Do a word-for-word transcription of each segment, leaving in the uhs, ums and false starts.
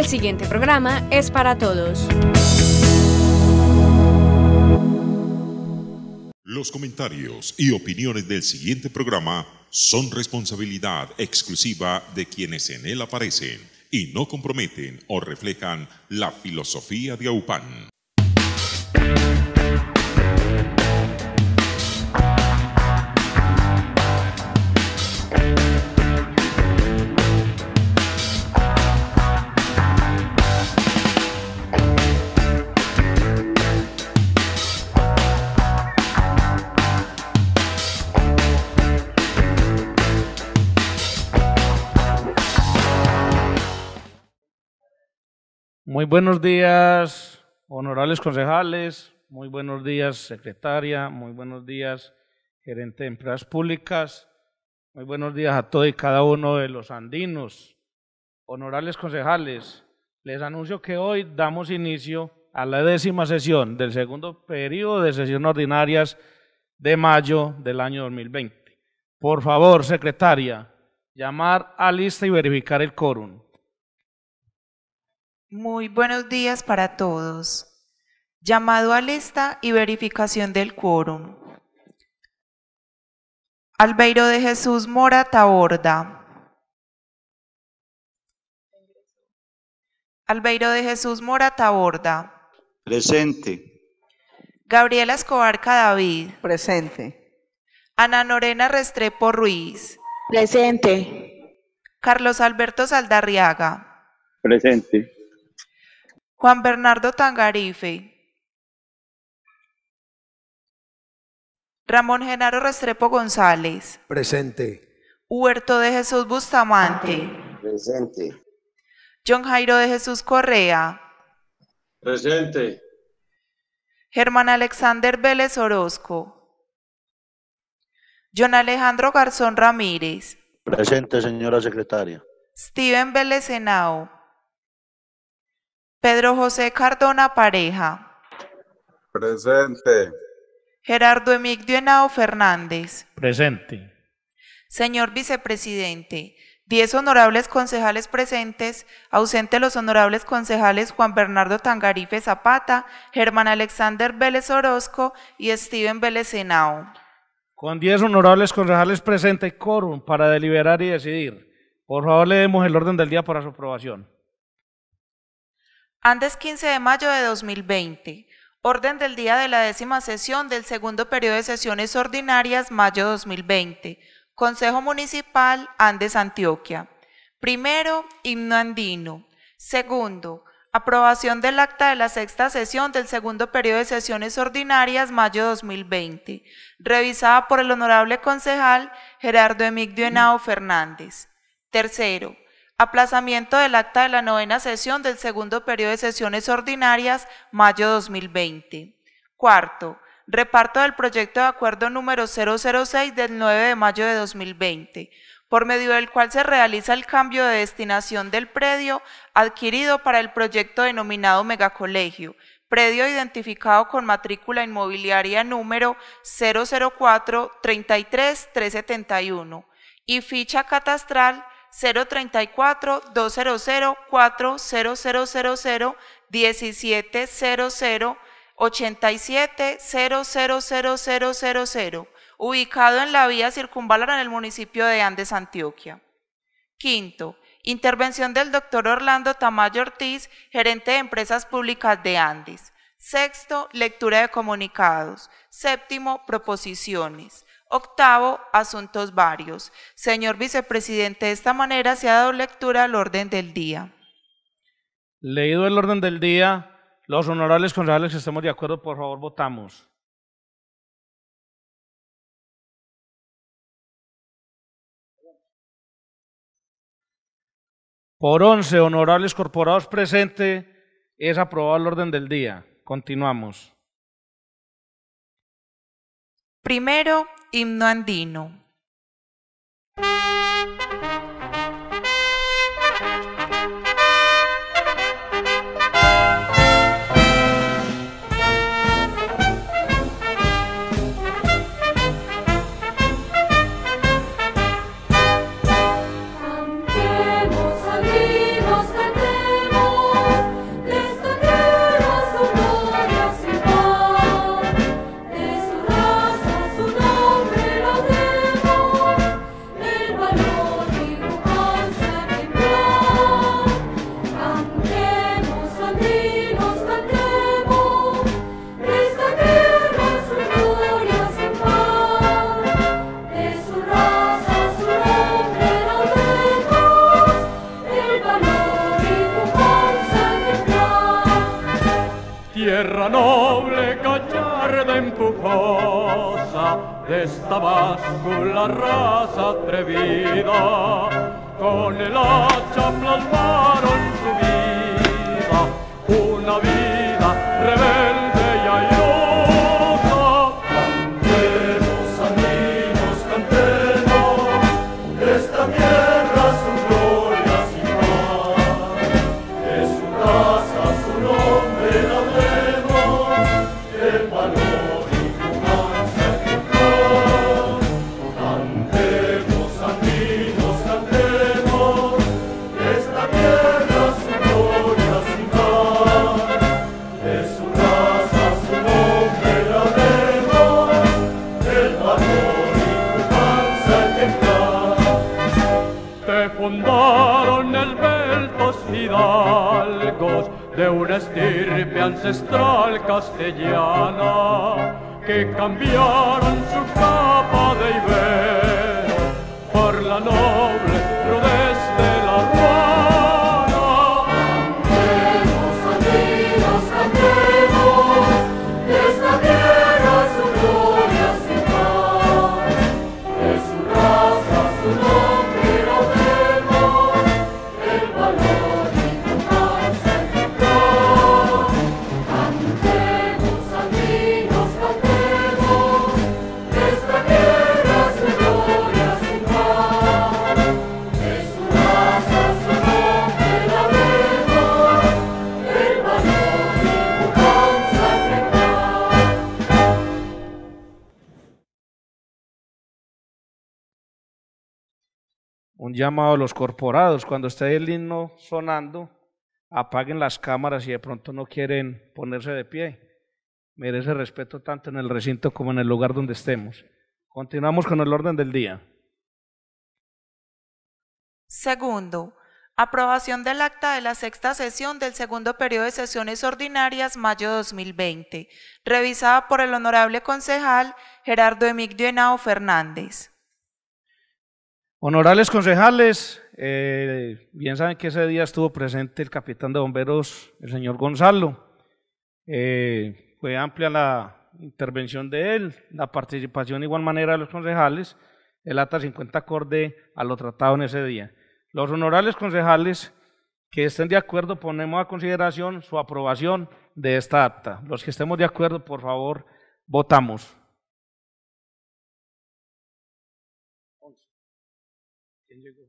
siguiente programa es para todos. Los comentarios y opiniones del siguiente programa son responsabilidad exclusiva de quienes en él aparecen y no comprometen o reflejan la filosofía de A U P A N. Muy buenos días, honorables concejales, muy buenos días, secretaria, muy buenos días, gerente de empresas públicas, muy buenos días a todos y cada uno de los andinos. Honorables concejales, les anuncio que hoy damos inicio a la décima sesión del segundo periodo de sesiones ordinarias de mayo del año dos mil veinte. Por favor, secretaria, llamar a lista y verificar el quórum. Muy buenos días para todos. Llamado a lista y verificación del quórum. Albeiro de Jesús Mora Taborda. Albeiro de Jesús Mora Taborda. Presente. Gabriela Escobar Cadavid. Presente. Ana Lorena Restrepo Ruiz. Presente. Carlos Alberto Saldarriaga. Presente. Juan Bernardo Tangarife. Ramón Genaro Restrepo González. Presente. Huerto de Jesús Bustamante. Presente. John Jairo de Jesús Correa. Presente. Germán Alexander Vélez Orozco. John Alejandro Garzón Ramírez. Presente, señora secretaria. Steven Vélez Henao. Pedro José Cardona Pareja. Presente. Gerardo Emigdio Henao Fernández. Presente. Señor vicepresidente, diez honorables concejales presentes, ausentes los honorables concejales Juan Bernardo Tangarife Zapata, Germán Alexander Vélez Orozco y Steven Vélez Henao. Con diez honorables concejales presentes, quórum para deliberar y decidir. Por favor, leemos el orden del día para su aprobación. Andes quince de mayo de dos mil veinte. Orden del día de la décima sesión del segundo periodo de sesiones ordinarias, mayo dos mil veinte. Consejo Municipal, Andes, Antioquia. Primero, himno andino. Segundo, aprobación del acta de la sexta sesión del segundo periodo de sesiones ordinarias, mayo dos mil veinte. Revisada por el honorable concejal Gerardo Emigdio Henao Fernández. Tercero, aplazamiento del acta de la novena sesión del segundo periodo de sesiones ordinarias, mayo dos mil veinte. Cuarto, reparto del proyecto de acuerdo número cero cero seis del nueve de mayo de dos mil veinte, por medio del cual se realiza el cambio de destinación del predio adquirido para el proyecto denominado Megacolegio, predio identificado con matrícula inmobiliaria número cero cero cuatro treinta y tres trescientos setenta y uno y ficha catastral cero treinta y cuatro doscientos cuatro cero cero cero cero diecisiete cero cero ochenta y siete cero cero cero cero cero cero, ubicado en la vía circunvalar en el municipio de Andes, Antioquia. Quinto, intervención del doctor Orlando Tamayo Ortiz, gerente de Empresas Públicas de Andes. Sexto, lectura de comunicados. Séptimo, proposiciones. Octavo, asuntos varios. Señor vicepresidente, de esta manera se ha dado lectura al orden del día. Leído el orden del día, los honorables concejales que estemos de acuerdo, por favor, votamos. Por once honorables corporados presentes, es aprobado el orden del día. Continuamos. Primero, himno andino. Cantemos, andinos, cantemos. tierra noble, gallarda, empujosa, de esta báscula raza atrevida, con el hacha plasmaron su vida, una vida rebelde y airosa. Cantemos, amigos, cantemos, esta tierra su gloria sin par, de su raza su nombre labremos, el valor y humanza ejemplar. Cantemos, amigos, cantemos, esta tierra su gloria sin par, de su raza su nombre labremos, el valor y humanza ejemplar. Te fundaron esbeltos hidalgos de una estirpe ancestral castellana, que cambiaron su capa de ibero por la noble rudez de la ruana. Cantemos, amigos, cantemos, esta tierra su gloria sin par, de su raza su nombre labremos, el valor y humanza ejemplar. Cantemos, amigos, cantemos, esta tierra su gloria sin par, de su raza su nombre labremos, el valor y humanza ejemplar. Un llamado a los corporados: cuando esté el himno sonando, apaguen las cámaras si de pronto no quieren ponerse de pie. Merece respeto tanto en el recinto como en el lugar donde estemos. Continuamos con el orden del día. Segundo, aprobación del acta de la sexta sesión del segundo periodo de sesiones ordinarias, mayo dos mil veinte, revisada por el honorable concejal Gerardo Emigdio Henao Fernández. Honorables concejales, eh, bien saben que ese día estuvo presente el capitán de bomberos, el señor Gonzalo. Eh, fue amplia la intervención de él, la participación de igual manera de los concejales. El acta cincuenta acorde a lo tratado en ese día. Los honorables concejales que estén de acuerdo, ponemos a consideración su aprobación de esta acta. Los que estemos de acuerdo, por favor, votamos. ¿Quién llegó?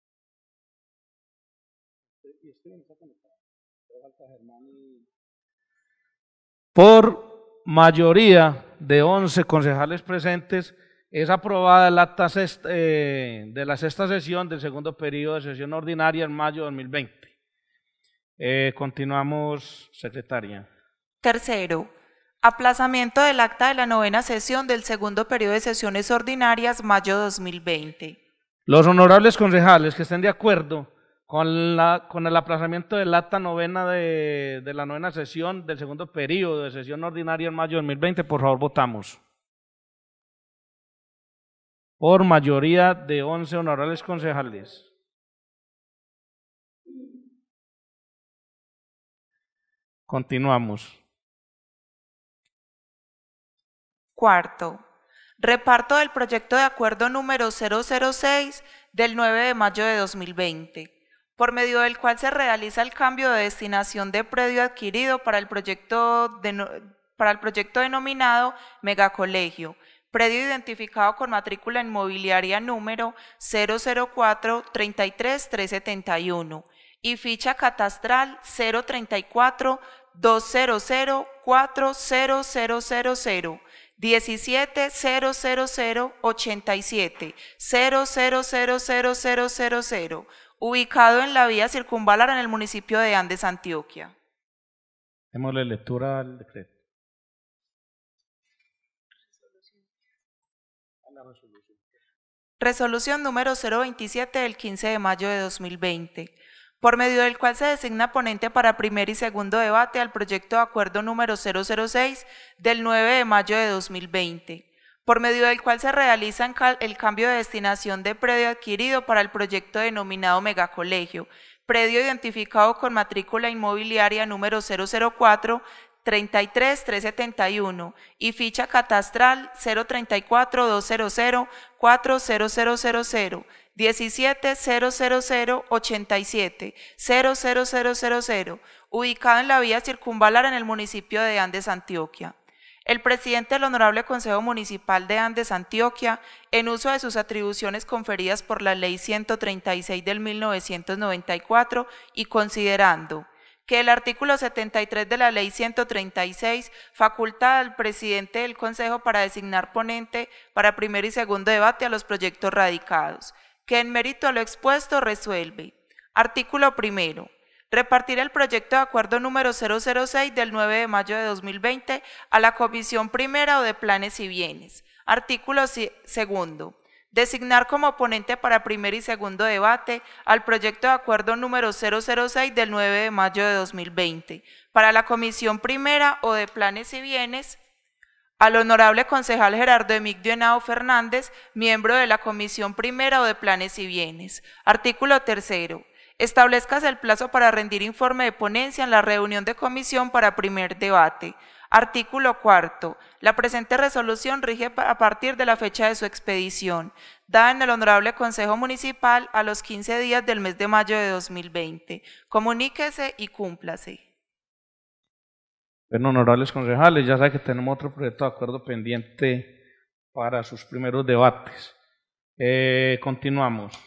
Por mayoría de once concejales presentes, es aprobada el acta sexta, eh, de la sexta sesión del segundo periodo de sesión ordinaria en mayo de dos mil veinte. Eh, continuamos, secretaria. Tercero, aplazamiento del acta de la novena sesión del segundo periodo de sesiones ordinarias, mayo dos mil veinte. Los honorables concejales que estén de acuerdo con, la, con el aplazamiento del acta novena de, de la novena sesión del segundo periodo de sesión ordinaria en mayo de dos mil veinte, por favor votamos. Por mayoría de once honorables concejales. Continuamos. Cuarto, reparto del proyecto de acuerdo número cero cero seis del nueve de mayo de dos mil veinte, por medio del cual se realiza el cambio de destinación de predio adquirido para el proyecto, de, para el proyecto denominado Megacolegio, predio identificado con matrícula inmobiliaria número cero cero cuatro, treinta y tres, trescientos setenta y uno y ficha catastral cero treinta y cuatro, doscientos, cuatro cero cero cero cero, diecisiete cero cero cero, ochenta y siete, cero cero cero cero cero cero cero, ubicado en la vía circunvalar en el municipio de Andes, Antioquia. Démosle lectura al decreto. Resolución número cero veintisiete del quince de mayo de dos mil veinte, por medio del cual se designa ponente para primer y segundo debate al proyecto de acuerdo número cero cero seis del nueve de mayo de dos mil veinte, por medio del cual se realiza el cambio de destinación de predio adquirido para el proyecto denominado Megacolegio, predio identificado con matrícula inmobiliaria número cero cero cuatro, treinta y tres mil trescientos setenta y uno y ficha catastral cero treinta y cuatro mil doscientos cuatro cero cero cero cero diecisiete cero cero cero ochenta y siete cero cero cero cero cero, ubicado en la vía circunvalar en el municipio de Andes, Antioquia. El presidente del Honorable Consejo Municipal de Andes, Antioquia, en uso de sus atribuciones conferidas por la Ley ciento treinta y seis del mil novecientos noventa y cuatro y considerando que el artículo setenta y tres de la Ley ciento treinta y seis faculta al presidente del Consejo para designar ponente para primer y segundo debate a los proyectos radicados, que en mérito a lo expuesto resuelve. Artículo primero. Repartir el proyecto de acuerdo número cero cero seis del nueve de mayo de dos mil veinte a la Comisión Primera o de Planes y Bienes. Artículo segundo. Designar como ponente para primer y segundo debate al proyecto de acuerdo número cero cero seis del nueve de mayo de dos mil veinte para la Comisión Primera o de Planes y Bienes al honorable concejal Gerardo Emigdio Henao Fernández, miembro de la Comisión Primera o de Planes y Bienes. Artículo tercero. Establezcase el plazo para rendir informe de ponencia en la reunión de comisión para primer debate. Artículo cuarto. La presente resolución rige a partir de la fecha de su expedición, dada en el Honorable Consejo Municipal a los quince días del mes de mayo de dos mil veinte. Comuníquese y cúmplase. Bueno, honorables concejales, ya saben que tenemos otro proyecto de acuerdo pendiente para sus primeros debates. Eh, continuamos.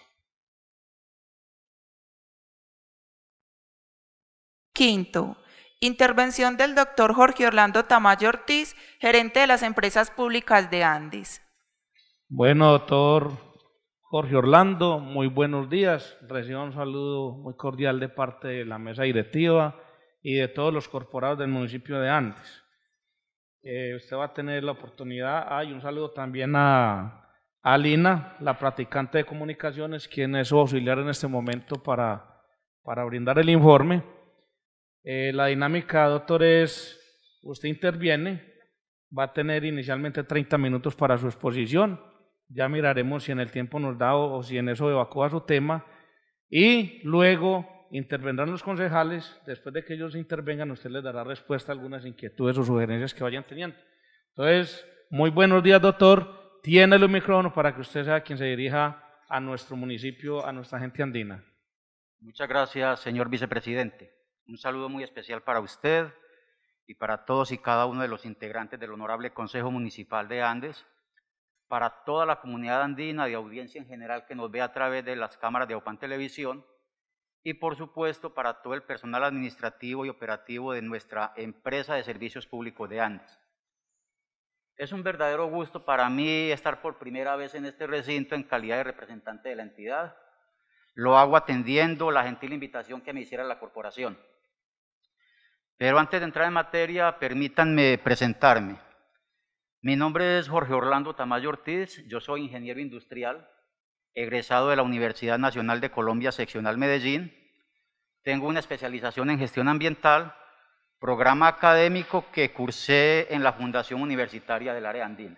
Quinto, intervención del doctor Jorge Orlando Tamayo Ortiz, gerente de las empresas públicas de Andes. Bueno, doctor Jorge Orlando, muy buenos días. Reciba un saludo muy cordial de parte de la mesa directiva y de todos los corporados del municipio de Andes. Eh, usted va a tener la oportunidad, ah, y un saludo también a, a Lina, la practicante de comunicaciones, quien es su auxiliar en este momento para, para brindar el informe. Eh, la dinámica, doctor, es, usted interviene, va a tener inicialmente treinta minutos para su exposición, ya miraremos si en el tiempo nos da o, o si en eso evacúa su tema, y luego intervendrán los concejales. Después de que ellos intervengan, usted les dará respuesta a algunas inquietudes o sugerencias que vayan teniendo. Entonces, muy buenos días, doctor, tiene el micrófono para que usted sea quien se dirija a nuestro municipio, a nuestra gente andina. Muchas gracias, señor vicepresidente. Un saludo muy especial para usted y para todos y cada uno de los integrantes del Honorable Consejo Municipal de Andes, para toda la comunidad andina y audiencia en general que nos ve a través de las cámaras de OPAN Televisión y por supuesto para todo el personal administrativo y operativo de nuestra empresa de servicios públicos de Andes. Es un verdadero gusto para mí estar por primera vez en este recinto en calidad de representante de la entidad. Lo hago atendiendo la gentil invitación que me hiciera la corporación. Pero antes de entrar en materia, permítanme presentarme. Mi nombre es Jorge Orlando Tamayo Ortiz, yo soy ingeniero industrial, egresado de la Universidad Nacional de Colombia, seccional Medellín. Tengo una especialización en gestión ambiental, programa académico que cursé en la Fundación Universitaria del Área Andina.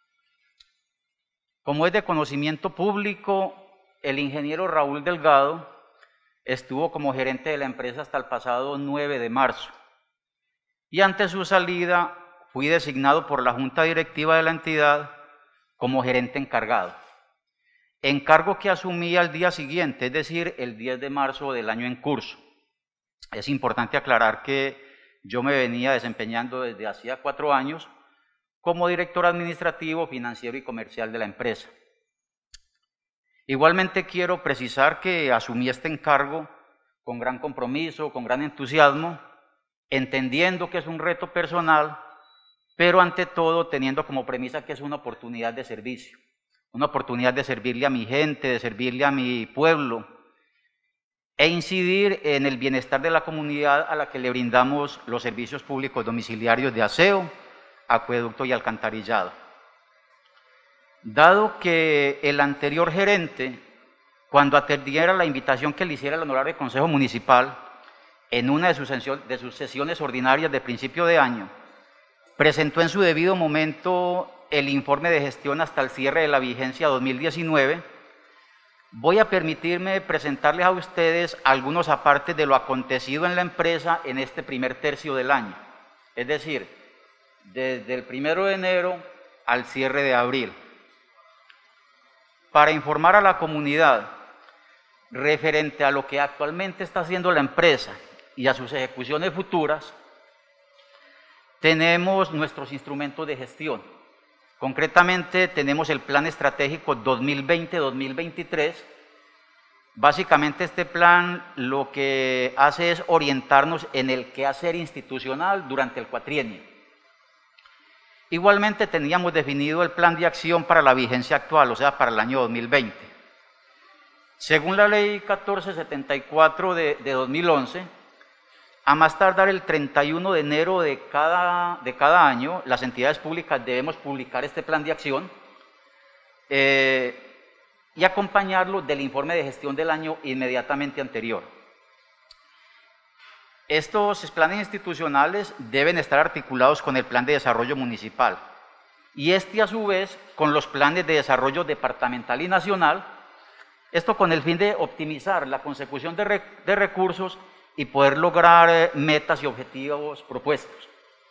Como es de conocimiento público, el ingeniero Raúl Delgado estuvo como gerente de la empresa hasta el pasado nueve de marzo. Y ante su salida fui designado por la Junta Directiva de la entidad como gerente encargado. Encargo que asumí al día siguiente, es decir, el diez de marzo del año en curso. Es importante aclarar que yo me venía desempeñando desde hacía cuatro años como director administrativo, financiero y comercial de la empresa. Igualmente quiero precisar que asumí este encargo con gran compromiso, con gran entusiasmo, entendiendo que es un reto personal, pero ante todo teniendo como premisa que es una oportunidad de servicio, una oportunidad de servirle a mi gente, de servirle a mi pueblo e incidir en el bienestar de la comunidad a la que le brindamos los servicios públicos domiciliarios de aseo, acueducto y alcantarillado. Dado que el anterior gerente, cuando atendiera la invitación que le hiciera el Honorable Consejo Municipal, en una de sus, de sus sesiones ordinarias de principio de año, presentó en su debido momento el informe de gestión hasta el cierre de la vigencia dos mil diecinueve, voy a permitirme presentarles a ustedes algunos apartes de lo acontecido en la empresa en este primer tercio del año. es decir, desde el primero de enero al cierre de abril. Para informar a la comunidad referente a lo que actualmente está haciendo la empresa y a sus ejecuciones futuras, tenemos nuestros instrumentos de gestión. Concretamente, tenemos el Plan Estratégico dos mil veinte a dos mil veintitrés. Básicamente, este plan lo que hace es orientarnos en el quehacer institucional durante el cuatrienio. Igualmente, teníamos definido el plan de acción para la vigencia actual, o sea, para el año dos mil veinte. Según la Ley catorce setenta y cuatro de, de dos mil once, a más tardar el treinta y uno de enero de cada, de cada año, las entidades públicas debemos publicar este plan de acción eh, y acompañarlo del informe de gestión del año inmediatamente anterior. Estos planes institucionales deben estar articulados con el plan de desarrollo municipal y este a su vez con los planes de desarrollo departamental y nacional, esto con el fin de optimizar la consecución de, rec de recursos y poder lograr eh, metas y objetivos propuestos.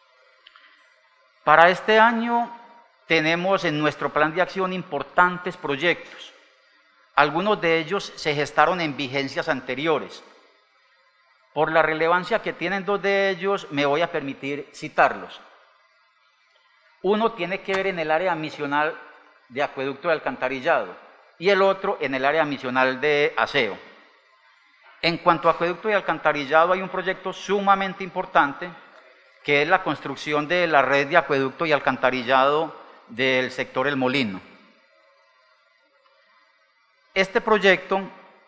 Para este año tenemos en nuestro plan de acción importantes proyectos. Algunos de ellos se gestaron en vigencias anteriores. Por la relevancia que tienen dos de ellos, me voy a permitir citarlos. Uno tiene que ver en el área misional de acueducto y alcantarillado y el otro en el área misional de aseo. En cuanto a acueducto y alcantarillado, hay un proyecto sumamente importante que es la construcción de la red de acueducto y alcantarillado del sector El Molino. Este proyecto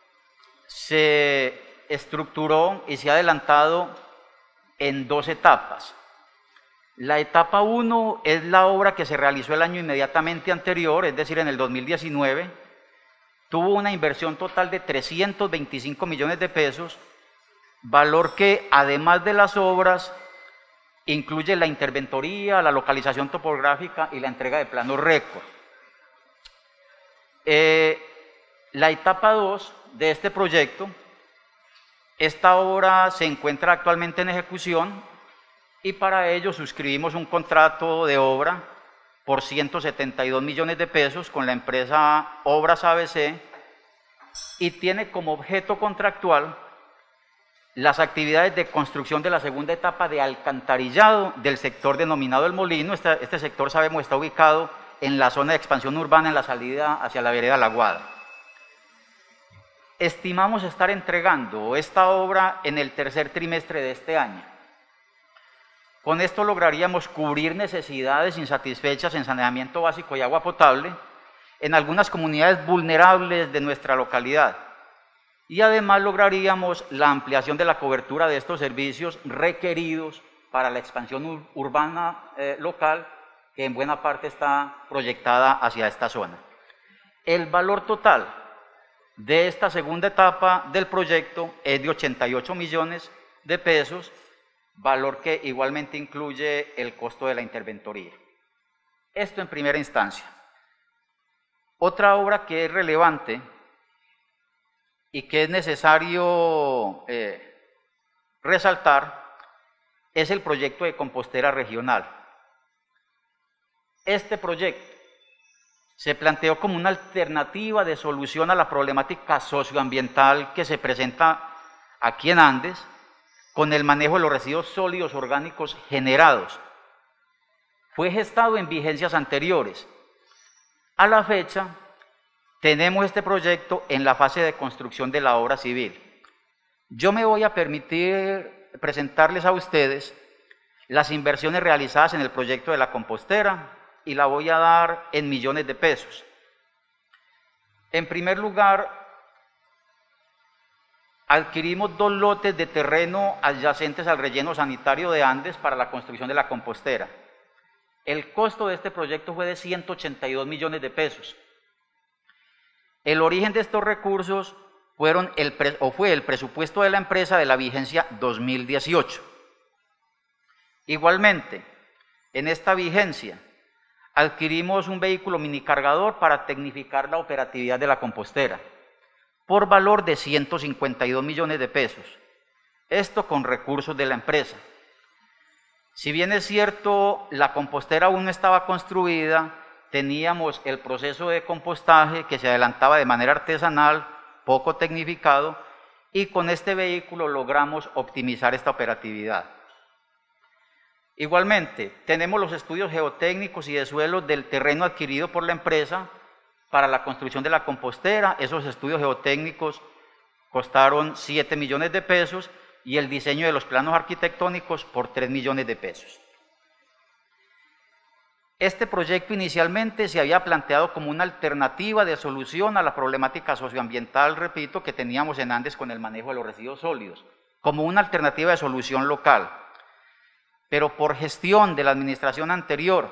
se estructuró y se ha adelantado en dos etapas. La etapa uno es la obra que se realizó el año inmediatamente anterior, es decir, en el dos mil diecinueve, tuvo una inversión total de trescientos veinticinco millones de pesos, valor que además de las obras incluye la interventoría, la localización topográfica y la entrega de planos récord. Eh, la etapa dos de este proyecto, esta obra se encuentra actualmente en ejecución y para ello suscribimos un contrato de obra por ciento setenta y dos millones de pesos con la empresa Obras A B C y tiene como objeto contractual las actividades de construcción de la segunda etapa de alcantarillado del sector denominado El Molino. Este, este sector, sabemos, está ubicado en la zona de expansión urbana en la salida hacia la vereda La Guada. Estimamos estar entregando esta obra en el tercer trimestre de este año. Con esto lograríamos cubrir necesidades insatisfechas en saneamiento básico y agua potable en algunas comunidades vulnerables de nuestra localidad. Y además lograríamos la ampliación de la cobertura de estos servicios requeridos para la expansión ur urbana eh, local, que en buena parte está proyectada hacia esta zona. El valor total de esta segunda etapa del proyecto es de ochenta y ocho millones de pesos, valor que igualmente incluye el costo de la interventoría. Esto en primera instancia. Otra obra que es relevante y que es necesario eh, resaltar es el proyecto de compostera regional. Este proyecto se planteó como una alternativa de solución a la problemática socioambiental que se presenta aquí en Andes con el manejo de los residuos sólidos orgánicos generados. Fue gestado en vigencias anteriores. A la fecha, tenemos este proyecto en la fase de construcción de la obra civil. Yo me voy a permitir presentarles a ustedes las inversiones realizadas en el proyecto de la compostera y la voy a dar en millones de pesos. En primer lugar, adquirimos dos lotes de terreno adyacentes al relleno sanitario de Andes para la construcción de la compostera. El costo de este proyecto fue de ciento ochenta y dos millones de pesos. El origen de estos recursos fueron el pre, o fue el presupuesto de la empresa de la vigencia dos mil dieciocho. Igualmente, en esta vigencia, adquirimos un vehículo minicargador para tecnificar la operatividad de la compostera, por valor de ciento cincuenta y dos millones de pesos, esto con recursos de la empresa. Si bien es cierto, la compostera aún no estaba construida, teníamos el proceso de compostaje que se adelantaba de manera artesanal, poco tecnificado, y con este vehículo logramos optimizar esta operatividad. Igualmente, tenemos los estudios geotécnicos y de suelo del terreno adquirido por la empresa para la construcción de la compostera. Esos estudios geotécnicos costaron siete millones de pesos y el diseño de los planos arquitectónicos por tres millones de pesos. Este proyecto inicialmente se había planteado como una alternativa de solución a la problemática socioambiental, repito, que teníamos en Andes con el manejo de los residuos sólidos, como una alternativa de solución local. Pero por gestión de la administración anterior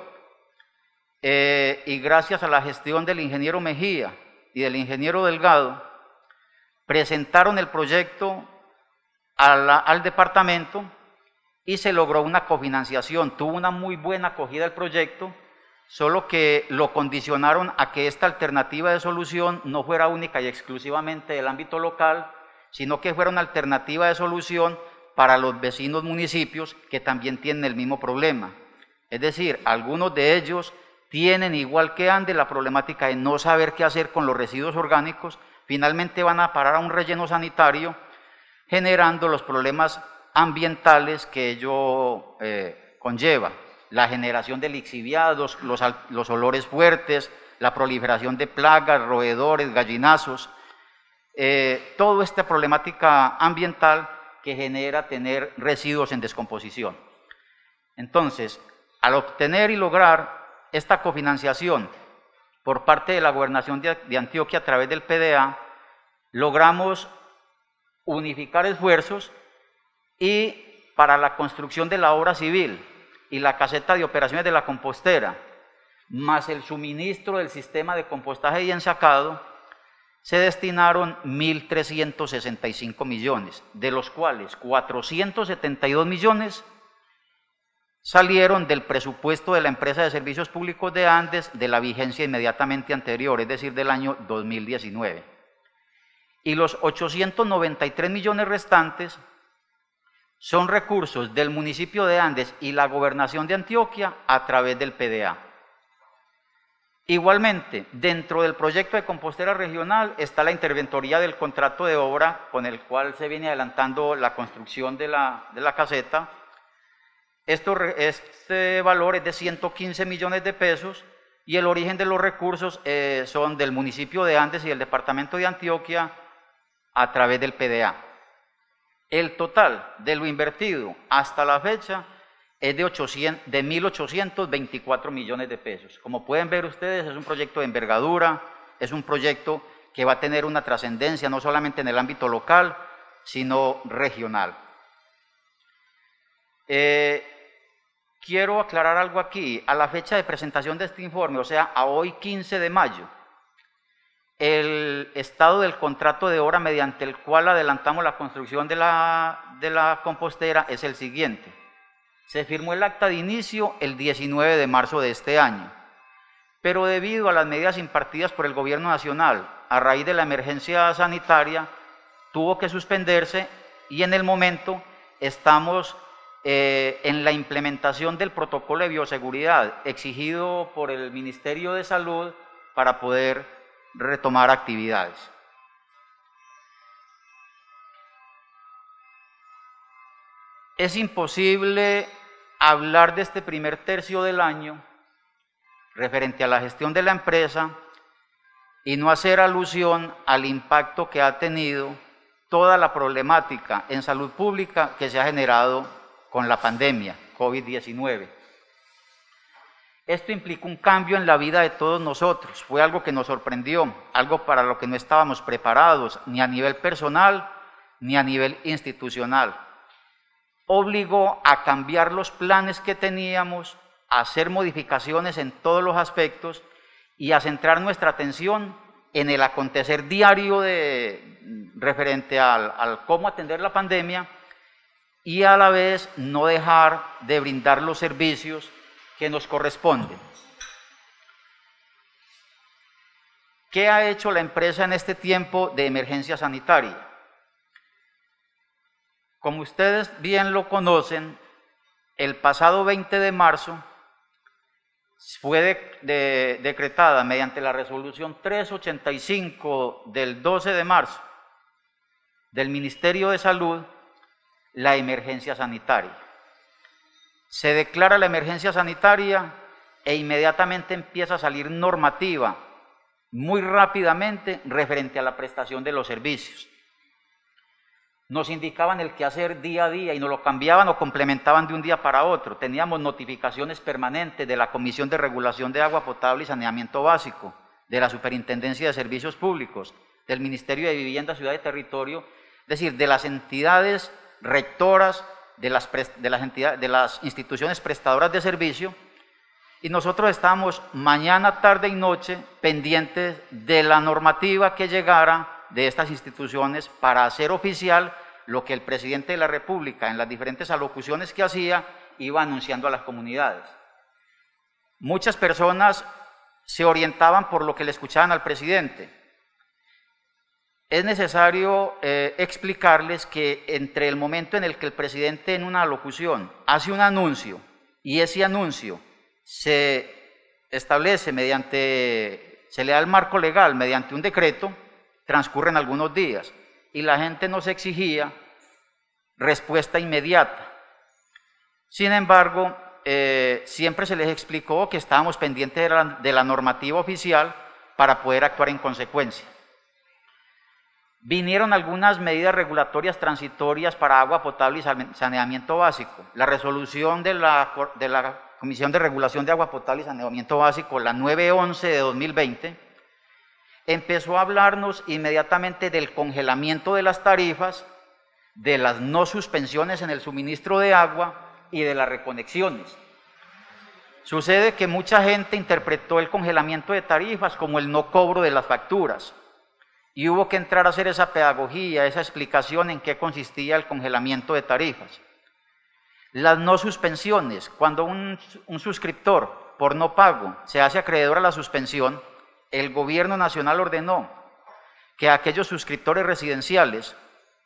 eh, y gracias a la gestión del ingeniero Mejía y del ingeniero Delgado, presentaron el proyecto a la, al departamento y se logró una cofinanciación. Tuvo una muy buena acogida el proyecto, solo que lo condicionaron a que esta alternativa de solución no fuera única y exclusivamente del ámbito local, sino que fuera una alternativa de solución para los vecinos municipios que también tienen el mismo problema. Es decir, algunos de ellos tienen, igual que Andes, la problemática de no saber qué hacer con los residuos orgánicos, finalmente van a parar a un relleno sanitario, generando los problemas ambientales que ello eh, conlleva, la generación de lixiviados, los, los olores fuertes, la proliferación de plagas, roedores, gallinazos, eh, toda esta problemática ambiental que genera tener residuos en descomposición. Entonces, al obtener y lograr esta cofinanciación por parte de la Gobernación de, de Antioquia a través del P D A, logramos unificar esfuerzos y para la construcción de la obra civil y la caseta de operaciones de la compostera, más el suministro del sistema de compostaje y ensacado, se destinaron mil trescientos sesenta y cinco millones, de los cuales cuatrocientos setenta y dos millones salieron del presupuesto de la empresa de servicios públicos de Andes de la vigencia inmediatamente anterior, es decir, del año dos mil diecinueve. Y los ochocientos noventa y tres millones restantes son recursos del municipio de Andes y la Gobernación de Antioquia a través del P D A. Igualmente, dentro del proyecto de compostera regional está la interventoría del contrato de obra con el cual se viene adelantando la construcción de la, de la caseta. Esto, este valor es de ciento quince millones de pesos y el origen de los recursos eh, son del municipio de Andes y del departamento de Antioquia a través del P D A. El total de lo invertido hasta la fecha es de, de mil ochocientos veinticuatro millones de pesos. Como pueden ver ustedes, es un proyecto de envergadura, es un proyecto que va a tener una trascendencia no solamente en el ámbito local, sino regional. Eh, quiero aclarar algo aquí. A la fecha de presentación de este informe, o sea, a hoy quince de mayo, el estado del contrato de obra mediante el cual adelantamos la construcción de la, de la compostera es el siguiente. Se firmó el acta de inicio el diecinueve de marzo de este año, pero debido a las medidas impartidas por el gobierno nacional a raíz de la emergencia sanitaria, tuvo que suspenderse y en el momento estamos eh, en la implementación del protocolo de bioseguridad exigido por el Ministerio de Salud para poder retomar actividades. Es imposible hablar de este primer tercio del año referente a la gestión de la empresa y no hacer alusión al impacto que ha tenido toda la problemática en salud pública que se ha generado con la pandemia COVID diecinueve. Esto implica un cambio en la vida de todos nosotros, fue algo que nos sorprendió, algo para lo que no estábamos preparados, ni a nivel personal, ni a nivel institucional. Obligó a cambiar los planes que teníamos, a hacer modificaciones en todos los aspectos y a centrar nuestra atención en el acontecer diario de, referente al, al cómo atender la pandemia y a la vez no dejar de brindar los servicios que nos corresponden. ¿Qué ha hecho la empresa en este tiempo de emergencia sanitaria? Como ustedes bien lo conocen, el pasado veinte de marzo fue de, de, decretada mediante la resolución trescientos ochenta y cinco del doce de marzo del Ministerio de Salud la emergencia sanitaria. Se declara la emergencia sanitaria e inmediatamente empieza a salir normativa muy rápidamente referente a la prestación de los servicios. Nos indicaban el qué hacer día a día y nos lo cambiaban o complementaban de un día para otro. Teníamos notificaciones permanentes de la Comisión de Regulación de Agua Potable y Saneamiento Básico, de la Superintendencia de Servicios Públicos, del Ministerio de Vivienda, Ciudad y Territorio, es decir, de las entidades rectoras, de las, de las, entidades, de las instituciones prestadoras de servicio, y nosotros estábamos mañana, tarde y noche pendientes de la normativa que llegara de estas instituciones para hacer oficial lo que el presidente de la República en las diferentes alocuciones que hacía iba anunciando a las comunidades. Muchas personas se orientaban por lo que le escuchaban al presidente. Es necesario eh, explicarles que entre el momento en el que el presidente en una alocución hace un anuncio y ese anuncio se establece mediante, se le da el marco legal mediante un decreto, transcurren algunos días y la gente nos exigía respuesta inmediata. Sin embargo, eh, siempre se les explicó que estábamos pendientes de la, de la normativa oficial para poder actuar en consecuencia. Vinieron algunas medidas regulatorias transitorias para agua potable y saneamiento básico. La resolución de la, de la Comisión de Regulación de Agua Potable y Saneamiento Básico, la nueve once de dos mil veinte, empezó a hablarnos inmediatamente del congelamiento de las tarifas, de las no suspensiones en el suministro de agua y de las reconexiones. Sucede que mucha gente interpretó el congelamiento de tarifas como el no cobro de las facturas y hubo que entrar a hacer esa pedagogía, esa explicación en qué consistía el congelamiento de tarifas. Las no suspensiones, cuando un, un suscriptor por no pago se hace acreedor a la suspensión, el gobierno nacional ordenó que a aquellos suscriptores residenciales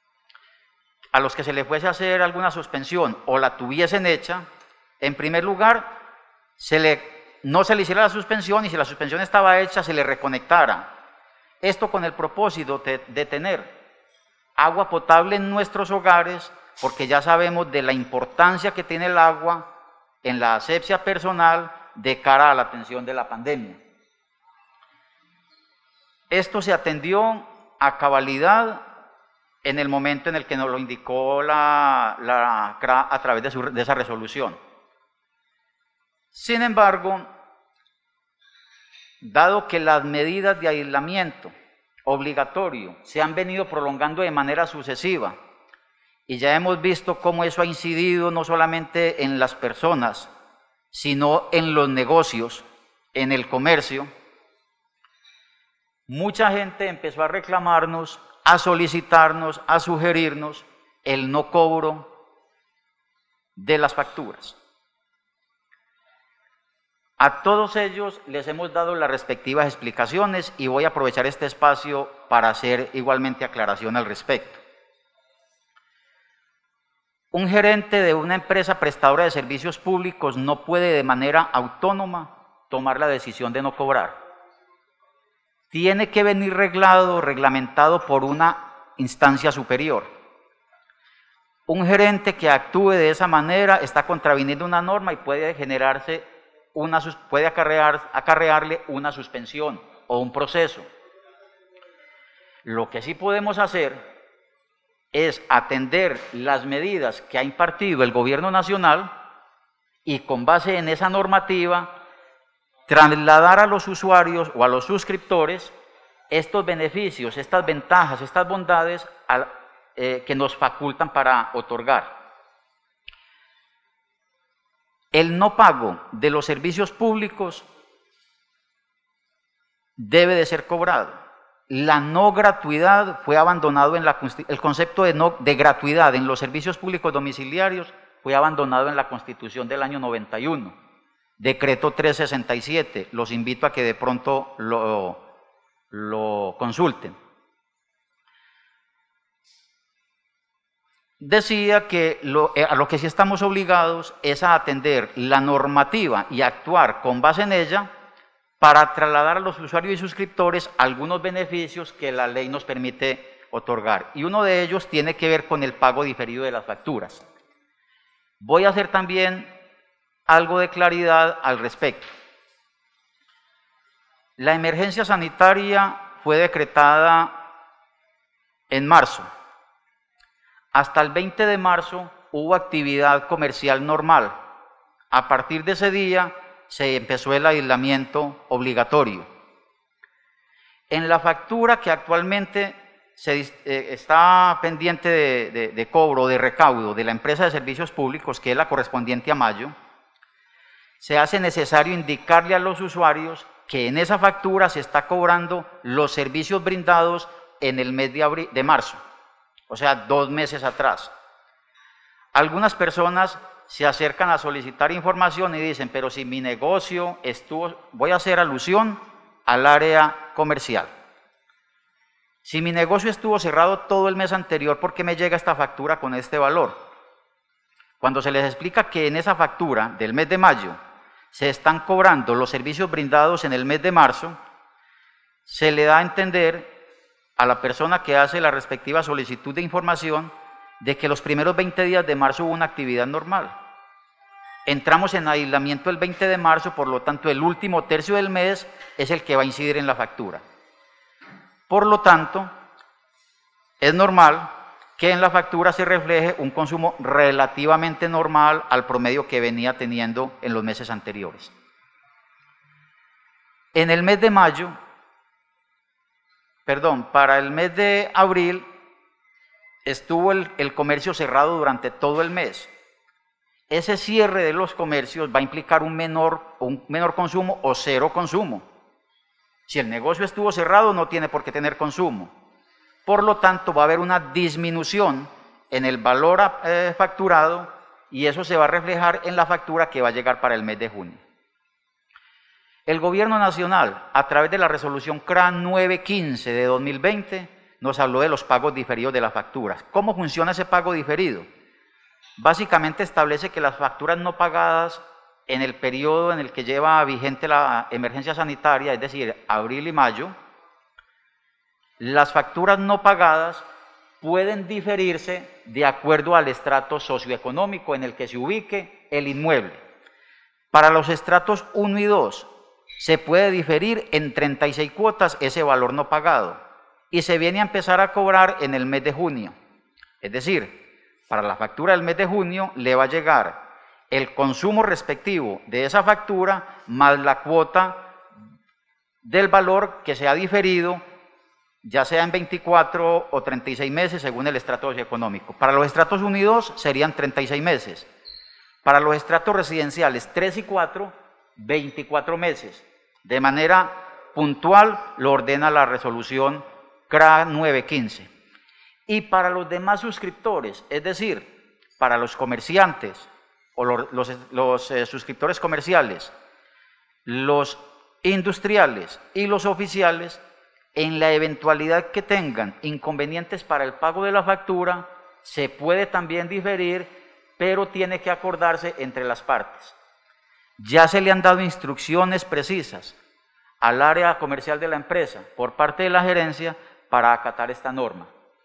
a los que se les fuese a hacer alguna suspensión o la tuviesen hecha, en primer lugar, se le, no se le hiciera la suspensión y si la suspensión estaba hecha, se le reconectara. Esto con el propósito de, de tener agua potable en nuestros hogares, porque ya sabemos de la importancia que tiene el agua en la asepsia personal de cara a la atención de la pandemia. Esto se atendió a cabalidad en el momento en el que nos lo indicó la, la C R A a través de, su, de esa resolución. Sin embargo, dado que las medidas de aislamiento obligatorio se han venido prolongando de manera sucesiva y ya hemos visto cómo eso ha incidido no solamente en las personas, sino en los negocios, en el comercio, mucha gente empezó a reclamarnos, a solicitarnos, a sugerirnos el no cobro de las facturas. A todos ellos les hemos dado las respectivas explicaciones y voy a aprovechar este espacio para hacer igualmente aclaración al respecto. Un gerente de una empresa prestadora de servicios públicos no puede de manera autónoma tomar la decisión de no cobrar. Tiene que venir reglado, reglamentado por una instancia superior. Un gerente que actúe de esa manera está contraviniendo una norma y puede generarse una, puede acarrear, acarrearle una suspensión o un proceso. Lo que sí podemos hacer es atender las medidas que ha impartido el gobierno nacional y con base en esa normativa trasladar a los usuarios o a los suscriptores estos beneficios, estas ventajas, estas bondades a, eh, que nos facultan para otorgar. El no pago de los servicios públicos debe de ser cobrado. La no gratuidad fue abandonado en la el concepto de no de gratuidad en los servicios públicos domiciliarios fue abandonado en la Constitución del año noventa y uno. Decreto trescientos sesenta y siete, los invito a que de pronto lo, lo consulten. decía que lo, a lo que sí estamos obligados es a atender la normativa y actuar con base en ella para trasladar a los usuarios y suscriptores algunos beneficios que la ley nos permite otorgar. Y uno de ellos tiene que ver con el pago diferido de las facturas. Voy a hacer también algo de claridad al respecto. La emergencia sanitaria fue decretada en marzo. Hasta el veinte de marzo hubo actividad comercial normal. A partir de ese día se empezó el aislamiento obligatorio. En la factura que actualmente se, eh, está pendiente de, de, de cobro, de recaudo de la empresa de servicios públicos, que es la correspondiente a mayo, se hace necesario indicarle a los usuarios que en esa factura se está cobrando los servicios brindados en el mes de, abril, de marzo, o sea, dos meses atrás. Algunas personas se acercan a solicitar información y dicen, pero si mi negocio estuvo, voy a hacer alusión al área comercial. Si mi negocio estuvo cerrado todo el mes anterior, ¿por qué me llega esta factura con este valor? Cuando se les explica que en esa factura del mes de mayo se están cobrando los servicios brindados en el mes de marzo, se le da a entender a la persona que hace la respectiva solicitud de información de que los primeros veinte días de marzo hubo una actividad normal. Entramos en aislamiento el veinte de marzo, por lo tanto el último tercio del mes es el que va a incidir en la factura. Por lo tanto, es normal que en la factura se refleje un consumo relativamente normal al promedio que venía teniendo en los meses anteriores. En el mes de mayo, perdón, para el mes de abril estuvo el, el comercio cerrado durante todo el mes. Ese cierre de los comercios va a implicar un menor, un menor consumo o cero consumo. Si el negocio estuvo cerrado, no tiene por qué tener consumo. Por lo tanto, va a haber una disminución en el valor eh, facturado y eso se va a reflejar en la factura que va a llegar para el mes de junio. El Gobierno Nacional, a través de la resolución C R A nueve quince de dos mil veinte, nos habló de los pagos diferidos de las facturas. ¿Cómo funciona ese pago diferido? Básicamente establece que las facturas no pagadas en el periodo en el que lleva vigente la emergencia sanitaria, es decir, abril y mayo, las facturas no pagadas pueden diferirse de acuerdo al estrato socioeconómico en el que se ubique el inmueble. Para los estratos uno y dos se puede diferir en treinta y seis cuotas ese valor no pagado y se viene a empezar a cobrar en el mes de junio. Es decir, para la factura del mes de junio le va a llegar el consumo respectivo de esa factura más la cuota del valor que se ha diferido, ya sea en veinticuatro o treinta y seis meses según el estrato socioeconómico. Para los estratos uno y dos serían treinta y seis meses. Para los estratos residenciales tres y cuatro, veinticuatro meses. De manera puntual lo ordena la resolución C R A nueve quince. Y para los demás suscriptores, es decir, para los comerciantes o los, los, los eh, suscriptores comerciales, los industriales y los oficiales, en la eventualidad que tengan inconvenientes para el pago de la factura, se puede también diferir, pero tiene que acordarse entre las partes. Ya se le han dado instrucciones precisas al área comercial de la empresa por parte de la gerencia para acatar esta norma.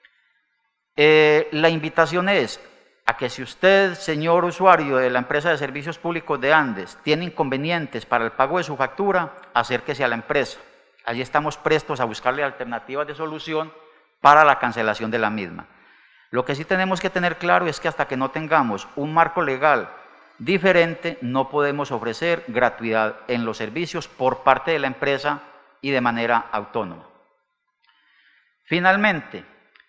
Eh, la invitación es a que si usted, señor usuario de la empresa de servicios públicos de Andes, tiene inconvenientes para el pago de su factura, acérquese a la empresa. Allí estamos prestos a buscarle alternativas de solución para la cancelación de la misma. Lo que sí tenemos que tener claro es que hasta que no tengamos un marco legal diferente, no podemos ofrecer gratuidad en los servicios por parte de la empresa y de manera autónoma. Finalmente,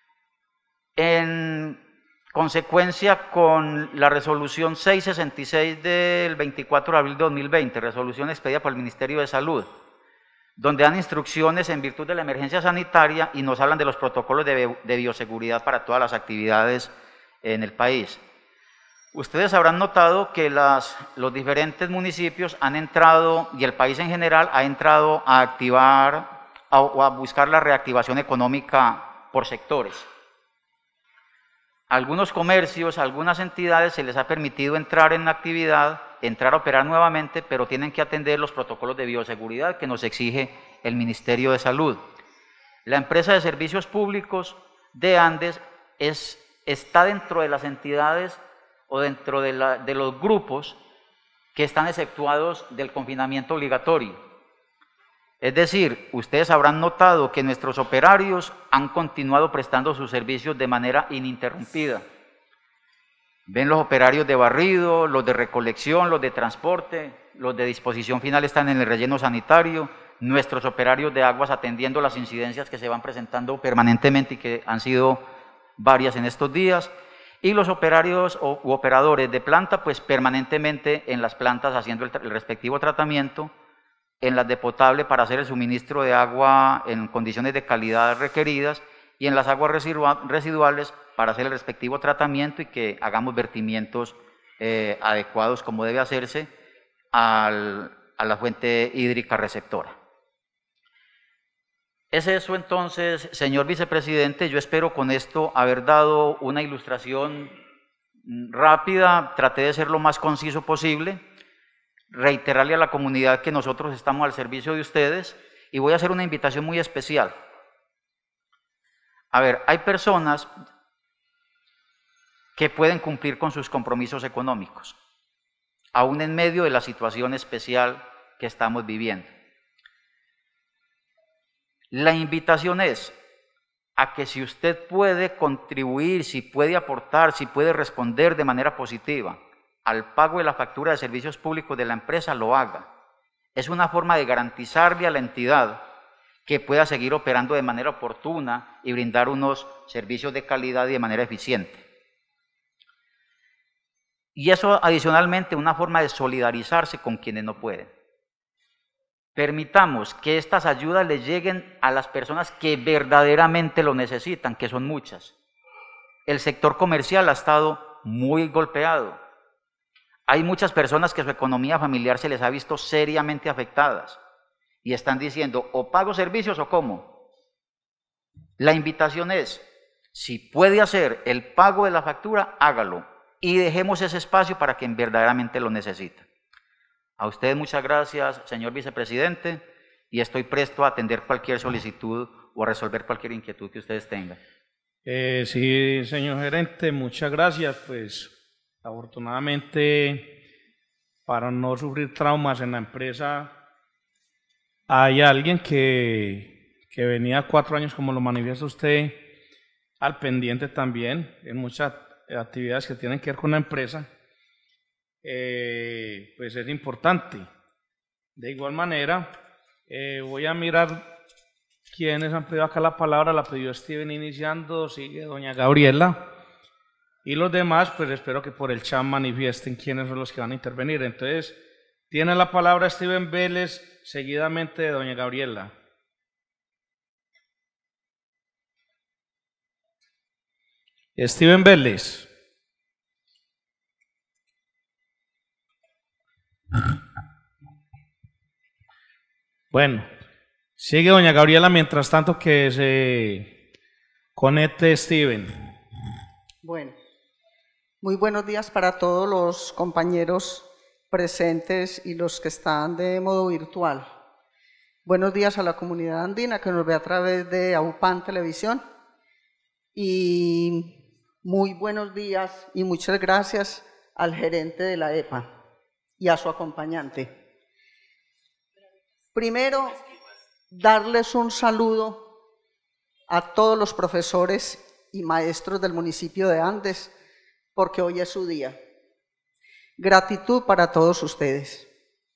en consecuencia con la resolución seiscientos sesenta y seis del veinticuatro de abril de dos mil veinte, resolución expedida por el Ministerio de Salud, donde dan instrucciones en virtud de la emergencia sanitaria y nos hablan de los protocolos de, de bioseguridad para todas las actividades en el país. Ustedes habrán notado que las, los diferentes municipios han entrado, y el país en general ha entrado a activar a, o a buscar la reactivación económica por sectores. A algunos comercios, a algunas entidades se les ha permitido entrar en la actividad, entrar a operar nuevamente, pero tienen que atender los protocolos de bioseguridad que nos exige el Ministerio de Salud. La empresa de servicios públicos de Andes es, está dentro de las entidades o dentro de, la, de los grupos que están exceptuados del confinamiento obligatorio. Es decir, ustedes habrán notado que nuestros operarios han continuado prestando sus servicios de manera ininterrumpida. Ven los operarios de barrido, los de recolección, los de transporte, los de disposición final están en el relleno sanitario, nuestros operarios de aguas atendiendo las incidencias que se van presentando permanentemente y que han sido varias en estos días, y los operarios o, u operadores de planta pues permanentemente en las plantas haciendo el, el respectivo tratamiento, en las de potable para hacer el suministro de agua en condiciones de calidad requeridas y en las aguas residuales para hacer el respectivo tratamiento y que hagamos vertimientos eh, adecuados como debe hacerse al, a la fuente hídrica receptora. Es eso entonces, señor vicepresidente, yo espero con esto haber dado una ilustración rápida, traté de ser lo más conciso posible, reiterarle a la comunidad que nosotros estamos al servicio de ustedes y voy a hacer una invitación muy especial. A ver, hay personas que pueden cumplir con sus compromisos económicos, aún en medio de la situación especial que estamos viviendo. La invitación es a que si usted puede contribuir, si puede aportar, si puede responder de manera positiva al pago de la factura de servicios públicos de la empresa, lo haga. Es una forma de garantizarle a la entidad que pueda seguir operando de manera oportuna y brindar unos servicios de calidad y de manera eficiente. Y eso adicionalmente una forma de solidarizarse con quienes no pueden. Permitamos que estas ayudas les lleguen a las personas que verdaderamente lo necesitan, que son muchas. El sector comercial ha estado muy golpeado. Hay muchas personas que su economía familiar se les ha visto seriamente afectadas y están diciendo o pago servicios o cómo. La invitación es, si puede hacer el pago de la factura, hágalo y dejemos ese espacio para quien verdaderamente lo necesita. A ustedes muchas gracias, señor vicepresidente, y estoy presto a atender cualquier solicitud o a resolver cualquier inquietud que ustedes tengan. Eh, sí, señor gerente, muchas gracias. Pues afortunadamente, para no sufrir traumas en la empresa, hay alguien que, que venía cuatro años, como lo manifiesta usted, al pendiente también, en muchas actividades que tienen que ver con la empresa. Eh, pues es importante. De igual manera, eh, voy a mirar quiénes han pedido acá la palabra. La pidió Steven iniciando, sigue doña Gabriela, y los demás pues espero que por el chat manifiesten quiénes son los que van a intervenir. Entonces tiene la palabra Steven Vélez, seguidamente de doña Gabriela. Steven Vélez. Bueno, sigue doña Gabriela mientras tanto que se conecte Steven. Bueno, muy buenos días para todos los compañeros presentes y los que están de modo virtual. Buenos días a la comunidad andina que nos ve a través de AUPAN Televisión y muy buenos días y muchas gracias al gerente de la E P A y a su acompañante. Primero, darles un saludo a todos los profesores y maestros del municipio de Andes, porque hoy es su día. Gratitud para todos ustedes.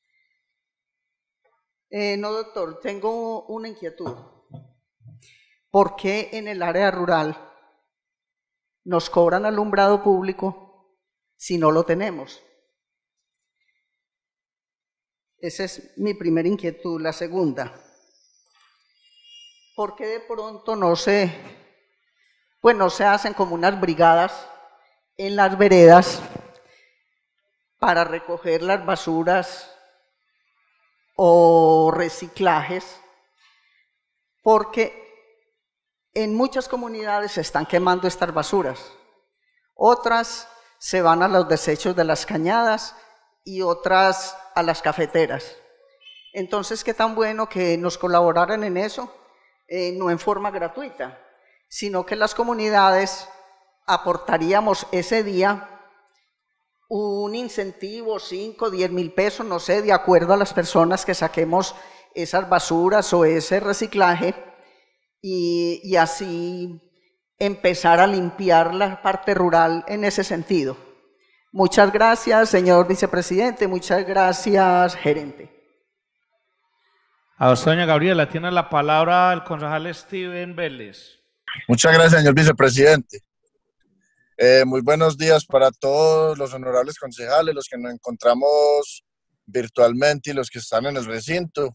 Eh, no, doctor, tengo una inquietud. ¿Por qué en el área rural nos cobran alumbrado público si no lo tenemos? Esa es mi primera inquietud. La segunda, ¿por qué de pronto no se, pues no se hacen como unas brigadas en las veredas para recoger las basuras o reciclajes? Porque en muchas comunidades se están quemando estas basuras otras se van a los desechos de las cañadas y otras a las cafeteras. Entonces, qué tan bueno que nos colaboraran en eso, eh, no en forma gratuita, sino que las comunidades aportaríamos ese día un incentivo, cinco, diez mil pesos, no sé, de acuerdo a las personas que saquemos esas basuras o ese reciclaje, y, y así empezar a limpiar la parte rural en ese sentido. Muchas gracias, señor vicepresidente, muchas gracias, gerente. A usted, doña Gabriela, tiene la palabra el concejal Steven Vélez. Muchas gracias, señor vicepresidente. Eh, muy buenos días para todos los honorables concejales, los que nos encontramos virtualmente y los que están en el recinto.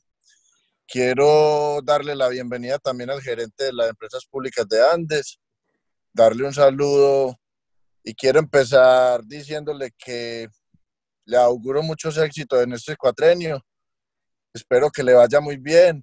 Quiero darle la bienvenida también al gerente de las empresas públicas de Andes, darle un saludo y quiero empezar diciéndole que le auguro muchos éxitos en este cuatrenio. Espero que le vaya muy bien,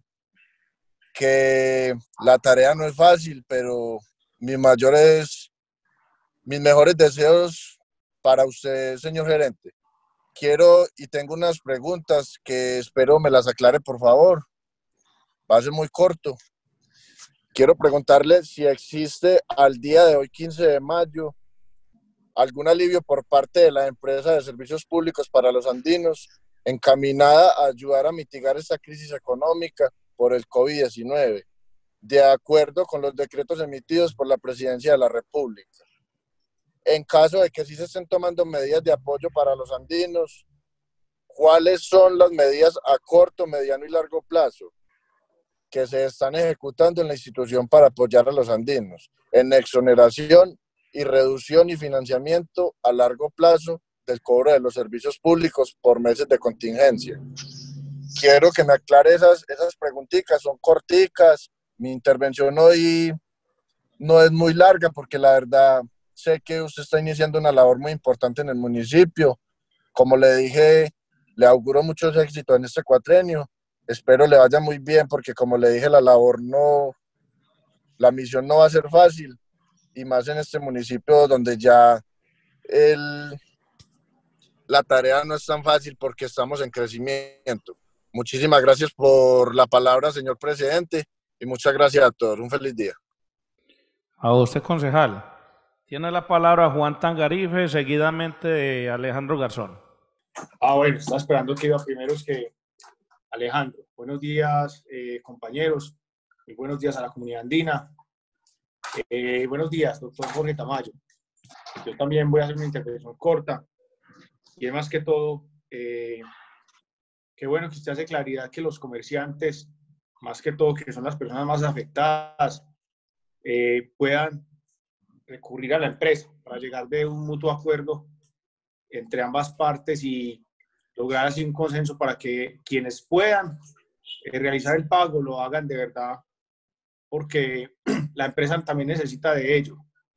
que la tarea no es fácil, pero mis mayores... Mis mejores deseos para usted, señor gerente. Quiero y tengo unas preguntas que espero me las aclare, por favor. Va a ser muy corto. Quiero preguntarle si existe al día de hoy, quince de mayo, algún alivio por parte de la empresa de servicios públicos para los andinos encaminada a ayudar a mitigar esta crisis económica por el COVID diecinueve, de acuerdo con los decretos emitidos por la Presidencia de la República. En caso de que sí se estén tomando medidas de apoyo para los andinos, ¿cuáles son las medidas a corto, mediano y largo plazo que se están ejecutando en la institución para apoyar a los andinos en exoneración y reducción y financiamiento a largo plazo del cobro de los servicios públicos por meses de contingencia? Quiero que me aclare esas, esas preguntitas, son corticas. Mi intervención hoy no es muy larga porque la verdad... Sé que usted está iniciando una labor muy importante en el municipio. Como le dije, le auguro muchos éxitos en este cuatrenio. Espero le vaya muy bien porque, como le dije, la labor no, la misión no va a ser fácil. Y más en este municipio donde ya el, la tarea no es tan fácil porque estamos en crecimiento. Muchísimas gracias por la palabra, señor presidente, y muchas gracias a todos. Un feliz día. A usted, concejal. Tiene la palabra Juan Tangarife, seguidamente de Alejandro Garzón. Ah, bueno, estaba esperando que iba primero que Alejandro. Buenos días, eh, compañeros, y buenos días a la comunidad andina. Eh, buenos días, doctor Jorge Tamayo. Yo también voy a hacer una intervención corta, y es más que todo, eh, qué bueno que usted hace claridad que los comerciantes, más que todo, que son las personas más afectadas, eh, puedan recurrir a la empresa para llegar de un mutuo acuerdo entre ambas partes y lograr así un consenso para que quienes puedan eh, realizar el pago lo hagan de verdad, porque la empresa también necesita de ello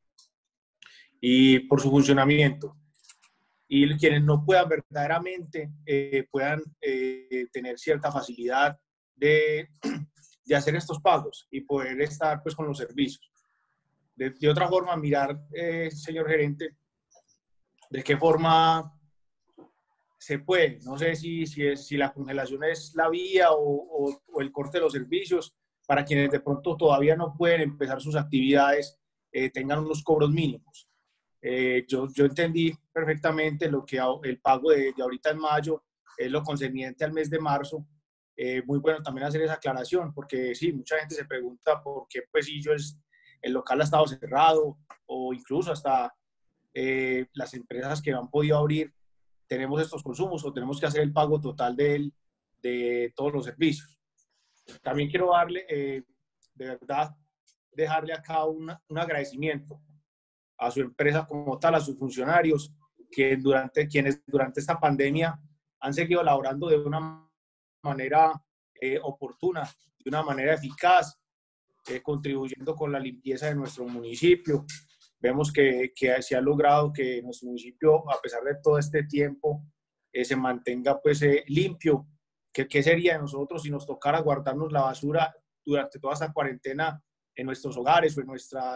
y por su funcionamiento. Y quienes no puedan verdaderamente eh, puedan eh, tener cierta facilidad de, de hacer estos pagos y poder estar pues con los servicios. De, de otra forma, mirar, eh, señor gerente, de qué forma se puede. No sé si, si, es, si la congelación es la vía o, o, o el corte de los servicios, para quienes de pronto todavía no pueden empezar sus actividades, eh, tengan unos cobros mínimos. Eh, yo, yo entendí perfectamente lo que el pago de, de ahorita en mayo es lo concerniente al mes de marzo. Eh, muy bueno también hacer esa aclaración, porque sí, mucha gente se pregunta por qué pues si yo es, el local ha estado cerrado o incluso hasta eh, las empresas que han podido abrir tenemos estos consumos o tenemos que hacer el pago total de, él, de todos los servicios. También quiero darle, eh, de verdad, dejarle acá una, un agradecimiento a su empresa como tal, a sus funcionarios, que durante, quienes durante esta pandemia han seguido laborando de una manera eh, oportuna, de una manera eficaz, eh, contribuyendo con la limpieza de nuestro municipio. Vemos que, que se ha logrado que nuestro municipio, a pesar de todo este tiempo, eh, se mantenga pues, eh, limpio. ¿Qué, ¿Qué sería de nosotros si nos tocara guardarnos la basura durante toda esta cuarentena en nuestros hogares o en nuestras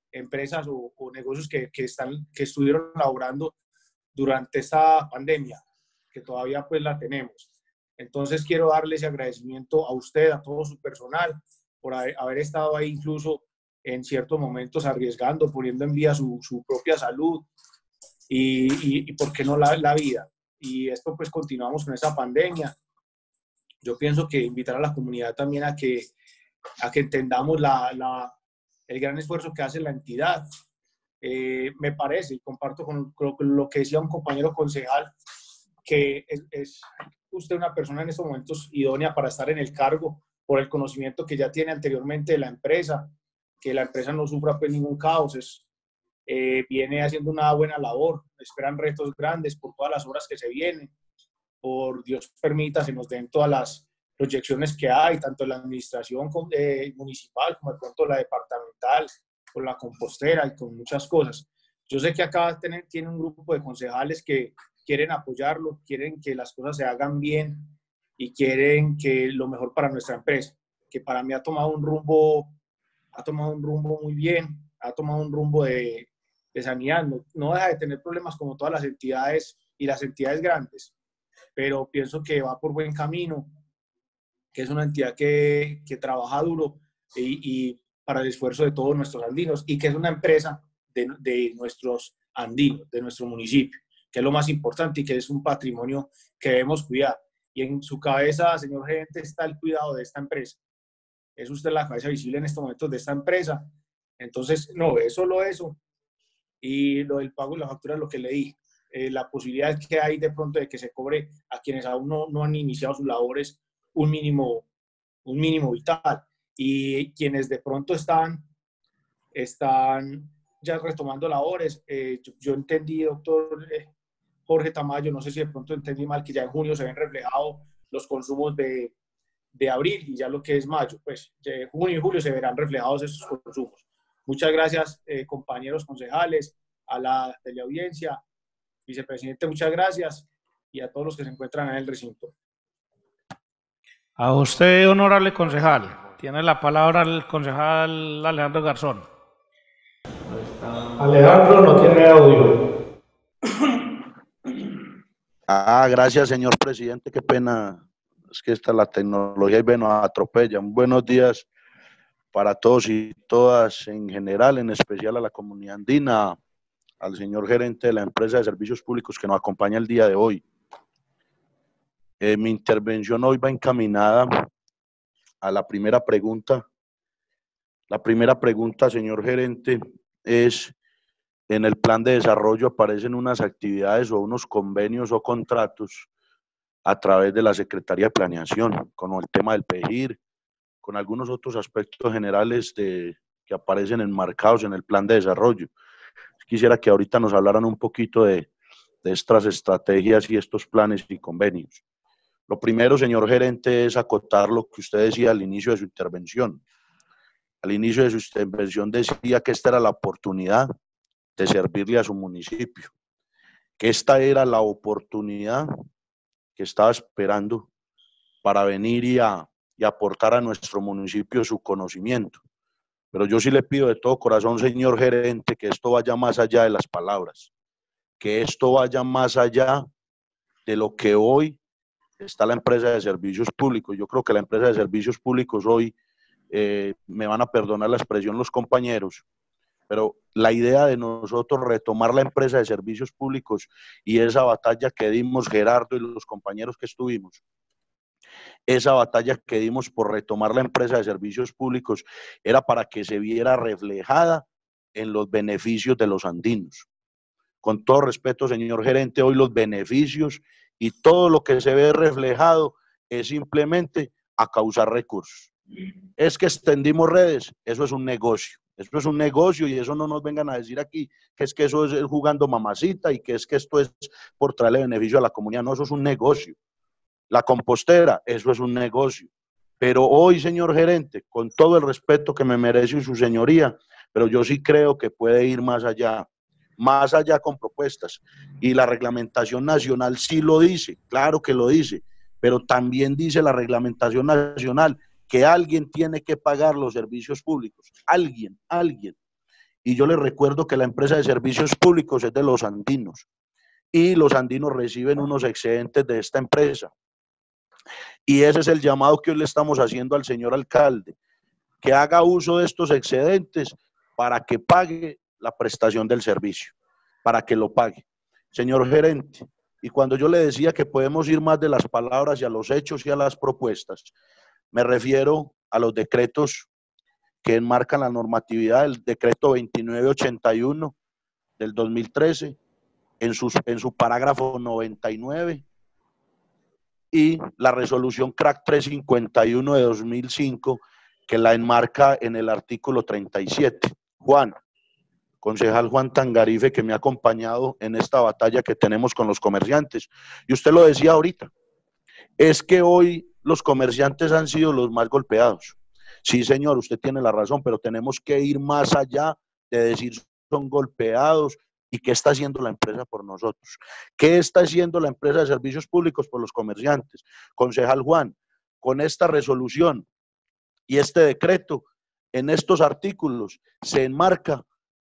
empresas o, o negocios que, que, están, que estuvieron laborando durante esta pandemia, que todavía pues la tenemos. Entonces quiero darle ese agradecimiento a usted, a todo su personal, por haber, haber estado ahí incluso en ciertos momentos arriesgando, poniendo en vía su, su propia salud y, y, y por qué no la, la vida. Y esto pues continuamos con esa pandemia. Yo pienso que invitar a la comunidad también a que, a que entendamos la, la, el gran esfuerzo que hace la entidad. Eh, me parece, y comparto con, con lo que decía un compañero concejal, que es, es usted una persona en estos momentos idónea para estar en el cargo por el conocimiento que ya tiene anteriormente de la empresa, que la empresa no sufra pues ningún caos, es, eh, viene haciendo una buena labor, esperan retos grandes por todas las obras que se vienen, por Dios permita se nos den todas las proyecciones que hay, tanto la administración eh, municipal como de pronto la departamental, con la compostera y con muchas cosas. Yo sé que acá tiene, tiene un grupo de concejales que quieren apoyarlo, quieren que las cosas se hagan bien y quieren que lo mejor para nuestra empresa, que para mí ha tomado un rumbo, ha tomado un rumbo muy bien, ha tomado un rumbo de, de sanidad, no, no deja de tener problemas como todas las entidades y las entidades grandes, pero pienso que va por buen camino, que es una entidad que, que trabaja duro y, y para el esfuerzo de todos nuestros andinos y que es una empresa de, de nuestros andinos, de nuestro municipio, que es lo más importante y que es un patrimonio que debemos cuidar. Y en su cabeza, señor gerente, está el cuidado de esta empresa. Es usted la cabeza visible en estos momentos de esta empresa. Entonces, no, es solo eso. Y lo del pago de la factura es lo que le dije. Eh, la posibilidad que hay de pronto de que se cobre a quienes aún no, no han iniciado sus labores un mínimo, un mínimo vital. Y quienes de pronto están, están ya retomando labores, eh, yo, yo entendí, doctor eh, Jorge Tamayo, no sé si de pronto entendí mal, que ya en junio se ven reflejados los consumos de, de abril y ya lo que es mayo, pues de junio y julio se verán reflejados estos consumos. Muchas gracias, eh, compañeros concejales, a la teleaudiencia, vicepresidente, muchas gracias, y a todos los que se encuentran en el recinto. A usted, honorable concejal. Tiene la palabra el concejal Alejandro Garzón. Alejandro no tiene audio. Ah, gracias, señor presidente. Qué pena. Es que esta la tecnología y bueno, atropella. Buenos días para todos y todas en general, en especial a la comunidad andina, al señor gerente de la empresa de servicios públicos que nos acompaña el día de hoy. Eh, mi intervención hoy va encaminada a la primera pregunta. La primera pregunta, señor gerente, es: en el plan de desarrollo aparecen unas actividades o unos convenios o contratos a través de la Secretaría de Planeación, con el tema del P E G I R, con algunos otros aspectos generales de, que aparecen enmarcados en el plan de desarrollo. Quisiera que ahorita nos hablaran un poquito de, de estas estrategias y estos planes y convenios. Lo primero, señor gerente, es acotar lo que usted decía al inicio de su intervención. Al inicio de su intervención decía que esta era la oportunidad de servirle a su municipio, que esta era la oportunidad que estaba esperando para venir y, a, y aportar a nuestro municipio su conocimiento. Pero yo sí le pido de todo corazón, señor gerente, que esto vaya más allá de las palabras, que esto vaya más allá de lo que hoy está la empresa de servicios públicos. Yo creo que la empresa de servicios públicos hoy, eh, me van a perdonar la expresión los compañeros, pero la idea de nosotros retomar la empresa de servicios públicos y esa batalla que dimos Gerardo y los compañeros que estuvimos, esa batalla que dimos por retomar la empresa de servicios públicos era para que se viera reflejada en los beneficios de los andinos. Con todo respeto, señor gerente, hoy los beneficios y todo lo que se ve reflejado es simplemente a causar recursos. Es que extendimos redes, eso es un negocio. Eso es un negocio y eso no nos vengan a decir aquí que es que eso es jugando mamacita y que es que esto es por traerle beneficio a la comunidad. No, eso es un negocio. La compostera, eso es un negocio. Pero hoy, señor gerente, con todo el respeto que me merece su señoría, pero yo sí creo que puede ir más allá, más allá con propuestas. Y la reglamentación nacional sí lo dice, claro que lo dice, pero también dice la reglamentación nacional que alguien tiene que pagar los servicios públicos, alguien, alguien. Y yo les recuerdo que la empresa de servicios públicos es de los andinos y los andinos reciben unos excedentes de esta empresa. Y ese es el llamado que hoy le estamos haciendo al señor alcalde, que haga uso de estos excedentes para que pague la prestación del servicio, para que lo pague. Señor gerente, y cuando yo le decía que podemos ir más de las palabras y a los hechos y a las propuestas, me refiero a los decretos que enmarcan la normatividad, el decreto veintinueve ochenta y uno del dos mil trece, en, sus, en su parágrafo noventa y nueve, y la resolución C R A C trescientos cincuenta y uno de dos mil cinco, que la enmarca en el artículo treinta y siete. Juan, concejal Juan Tangarife, que me ha acompañado en esta batalla que tenemos con los comerciantes, y usted lo decía ahorita, es que hoy los comerciantes han sido los más golpeados. Sí, señor, usted tiene la razón, pero tenemos que ir más allá de decir son golpeados y qué está haciendo la empresa por nosotros. ¿Qué está haciendo la empresa de servicios públicos por los comerciantes? Concejal Juan, con esta resolución y este decreto, en estos artículos se enmarca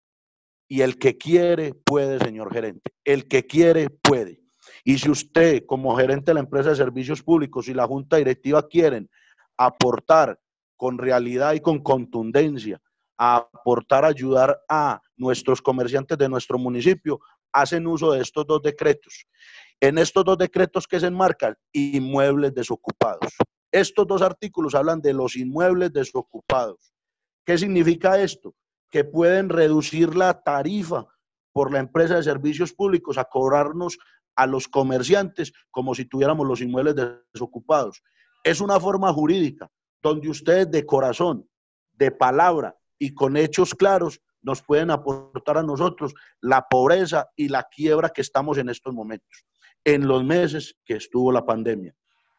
y el que quiere puede, señor gerente. El que quiere puede. Y si usted, como gerente de la empresa de servicios públicos y la junta directiva quieren aportar con realidad y con contundencia, a aportar, ayudar a nuestros comerciantes de nuestro municipio, hacen uso de estos dos decretos. En estos dos decretos que se enmarcan, inmuebles desocupados. Estos dos artículos hablan de los inmuebles desocupados. ¿Qué significa esto? Que pueden reducir la tarifa por la empresa de servicios públicos a cobrarnos a los comerciantes como si tuviéramos los inmuebles desocupados. Es una forma jurídica donde ustedes de corazón, de palabra y con hechos claros nos pueden aportar a nosotros la pobreza y la quiebra que estamos en estos momentos, en los meses que estuvo la pandemia.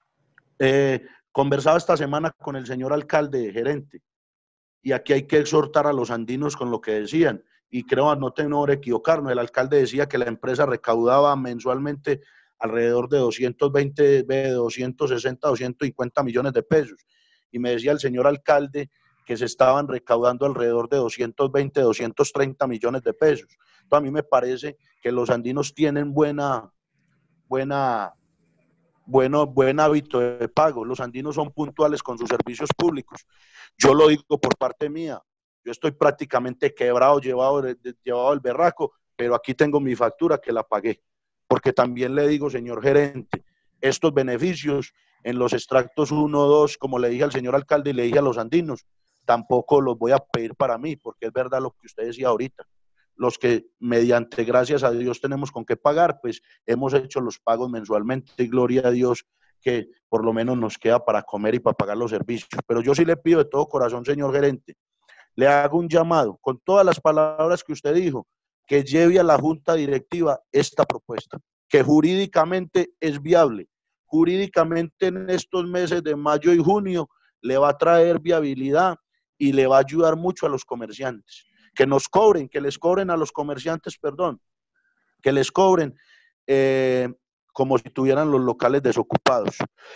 Eh, conversaba esta semana con el señor alcalde gerente, y aquí hay que exhortar a los andinos con lo que decían, y creo, no tengo que equivocarnos, el alcalde decía que la empresa recaudaba mensualmente alrededor de doscientos veinte, doscientos sesenta, doscientos cincuenta millones de pesos, y me decía el señor alcalde que se estaban recaudando alrededor de doscientos veinte, doscientos treinta millones de pesos. Entonces, a mí me parece que los andinos tienen buena, buena, bueno, buen hábito de pago. Los andinos son puntuales con sus servicios públicos. Yo lo digo por parte mía. Yo estoy prácticamente quebrado, llevado, llevado el berraco, pero aquí tengo mi factura que la pagué. Porque también le digo, señor gerente, estos beneficios en los extractos uno, dos, como le dije al señor alcalde y le dije a los andinos, tampoco los voy a pedir para mí, porque es verdad lo que usted decía ahorita. Los que mediante, gracias a Dios, tenemos con qué pagar, pues hemos hecho los pagos mensualmente y gloria a Dios que por lo menos nos queda para comer y para pagar los servicios. Pero yo sí le pido de todo corazón, señor gerente, le hago un llamado con todas las palabras que usted dijo, que lleve a la junta directiva esta propuesta, que jurídicamente es viable. Jurídicamente en estos meses de mayo y junio le va a traer viabilidad y le va a ayudar mucho a los comerciantes. Que nos cobren, que les cobren a los comerciantes, perdón, que les cobren eh, como si tuvieran los locales desocupados.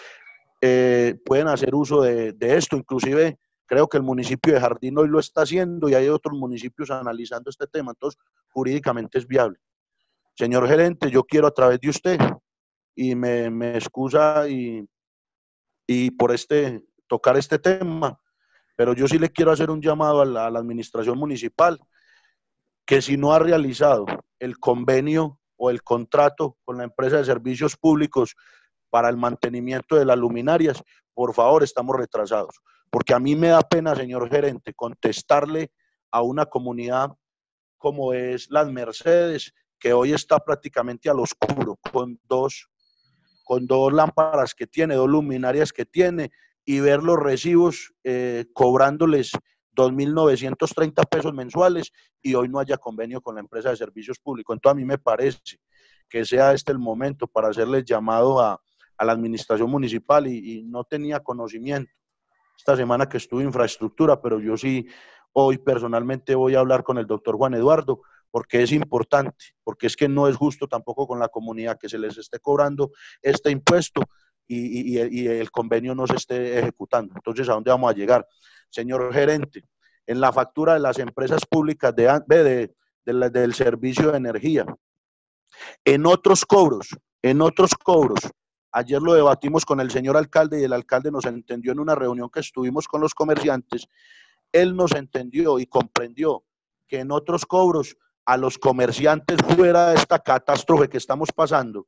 Eh, pueden hacer uso de, de esto, inclusive creo que el municipio de Jardín hoy lo está haciendo y hay otros municipios analizando este tema, entonces jurídicamente es viable. Señor gerente, yo quiero a través de usted, y me, me excusa y, y por este, tocar este tema, pero yo sí le quiero hacer un llamado a la, a la administración municipal, que si no ha realizado el convenio o el contrato con la empresa de servicios públicos para el mantenimiento de las luminarias, por favor, estamos retrasados. Porque a mí me da pena, señor gerente, contestarle a una comunidad como es Las Mercedes, que hoy está prácticamente al oscuro, con dos, con dos lámparas que tiene, dos luminarias que tiene, y ver los recibos eh, cobrándoles dos mil novecientos treinta pesos mensuales y hoy no haya convenio con la empresa de servicios públicos. Entonces a mí me parece que sea este el momento para hacerle llamado a, a la administración municipal y, y no tenía conocimiento esta semana que estuve en infraestructura, pero yo sí hoy personalmente voy a hablar con el doctor Juan Eduardo porque es importante, porque es que no es justo tampoco con la comunidad que se les esté cobrando este impuesto y, y, y el convenio no se esté ejecutando. Entonces, ¿a dónde vamos a llegar? Señor gerente, en la factura de las empresas públicas de, de, de, de la, del servicio de energía. En otros cobros, en otros cobros, ayer lo debatimos con el señor alcalde y el alcalde nos entendió en una reunión que estuvimos con los comerciantes. Él nos entendió y comprendió que en otros cobros a los comerciantes, fuera de esta catástrofe que estamos pasando,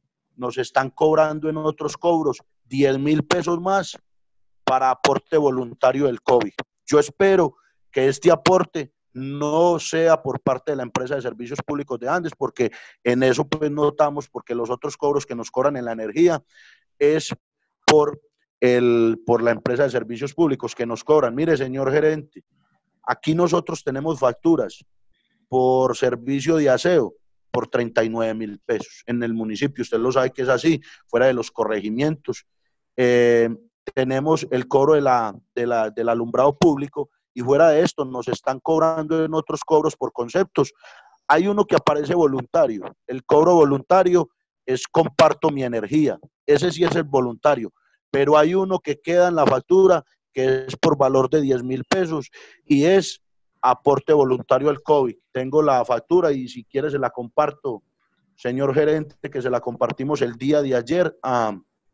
nos están cobrando en otros cobros diez mil pesos más para aporte voluntario del COVID. Yo espero que este aporte no sea por parte de la empresa de servicios públicos de Andes, porque en eso pues notamos, porque los otros cobros que nos cobran en la energía es por, el, por la empresa de servicios públicos que nos cobran. Mire, señor gerente, aquí nosotros tenemos facturas por servicio de aseo por treinta y nueve mil pesos en el municipio, usted lo sabe que es así, fuera de los corregimientos. Eh, tenemos el cobro de la, de la, del alumbrado público, y fuera de esto nos están cobrando en otros cobros por conceptos. Hay uno que aparece voluntario, el cobro voluntario es comparto mi energía, ese sí es el voluntario, pero hay uno que queda en la factura que es por valor de diez mil pesos y es aporte voluntario al COVID. Tengo la factura y si quiere se la comparto, señor gerente, que se la compartimos el día de ayer a,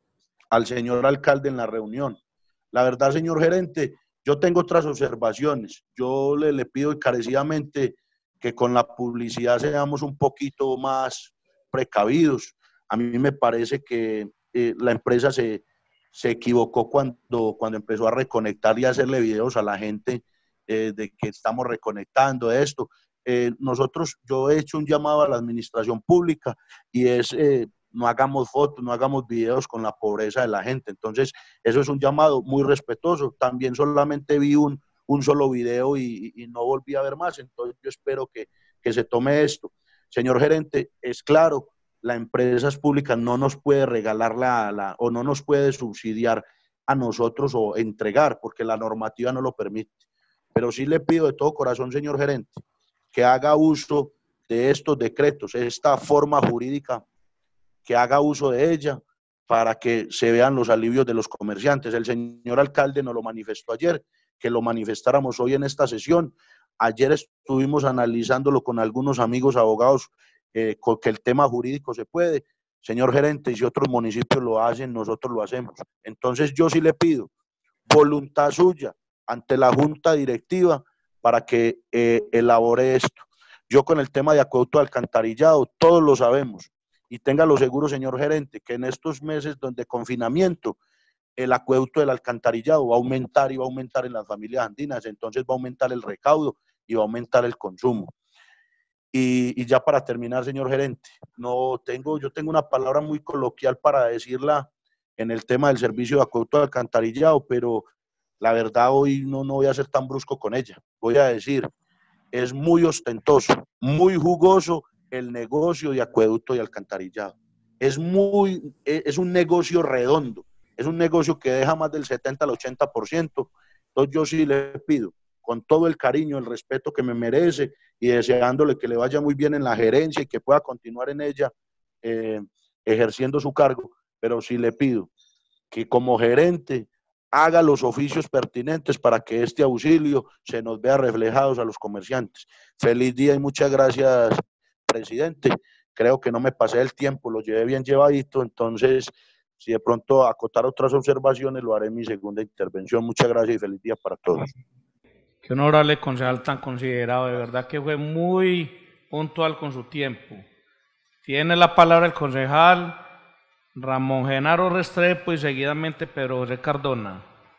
al señor alcalde en la reunión. La verdad, señor gerente, yo tengo otras observaciones. Yo le, le pido encarecidamente que con la publicidad seamos un poquito más precavidos. A mí me parece que eh, la empresa se, se equivocó cuando, cuando empezó a reconectar y a hacerle videos a la gente eh, de que estamos reconectando esto. Eh, nosotros, yo he hecho un llamado a la administración pública y es... Eh, no hagamos fotos, no hagamos videos con la pobreza de la gente. Entonces, eso es un llamado muy respetuoso. También solamente vi un, un solo video y, y no volví a ver más. Entonces, yo espero que, que se tome esto. Señor gerente, es claro, la empresa pública no nos puede regalar la, la, o no nos puede subsidiar a nosotros o entregar, porque la normativa no lo permite. Pero sí le pido de todo corazón, señor gerente, que haga uso de estos decretos, esta forma jurídica, que haga uso de ella para que se vean los alivios de los comerciantes. El señor alcalde nos lo manifestó ayer, que lo manifestáramos hoy en esta sesión. Ayer estuvimos analizándolo con algunos amigos abogados, eh, con que el tema jurídico se puede. Señor gerente, y si otros municipios lo hacen, nosotros lo hacemos. Entonces yo sí le pido voluntad suya ante la junta directiva para que eh, elabore esto. Yo con el tema de acueducto de alcantarillado, todos lo sabemos. Y téngalo seguro, señor gerente, que en estos meses de confinamiento, el acueducto del alcantarillado va a aumentar y va a aumentar en las familias andinas, entonces va a aumentar el recaudo y va a aumentar el consumo. Y, y ya para terminar, señor gerente, no tengo, yo tengo una palabra muy coloquial para decirla en el tema del servicio de acueducto de alcantarillado, pero la verdad hoy no, no voy a ser tan brusco con ella. Voy a decir, es muy ostentoso, muy jugoso el negocio de acueducto y alcantarillado. Es, muy, es un negocio redondo, es un negocio que deja más del setenta al ochenta por ciento. Entonces yo sí le pido, con todo el cariño, el respeto que me merece y deseándole que le vaya muy bien en la gerencia y que pueda continuar en ella eh, ejerciendo su cargo, pero sí le pido que como gerente haga los oficios pertinentes para que este auxilio se nos vea reflejados a los comerciantes. Feliz día y muchas gracias, presidente. Creo que no me pasé el tiempo, lo llevé bien llevadito, entonces si de pronto acotar otras observaciones lo haré en mi segunda intervención. Muchas gracias y feliz día para todos. Qué honorable concejal tan considerado, de verdad que fue muy puntual con su tiempo. Tiene la palabra el concejal Ramón Genaro Restrepo y seguidamente Pedro José Cardona.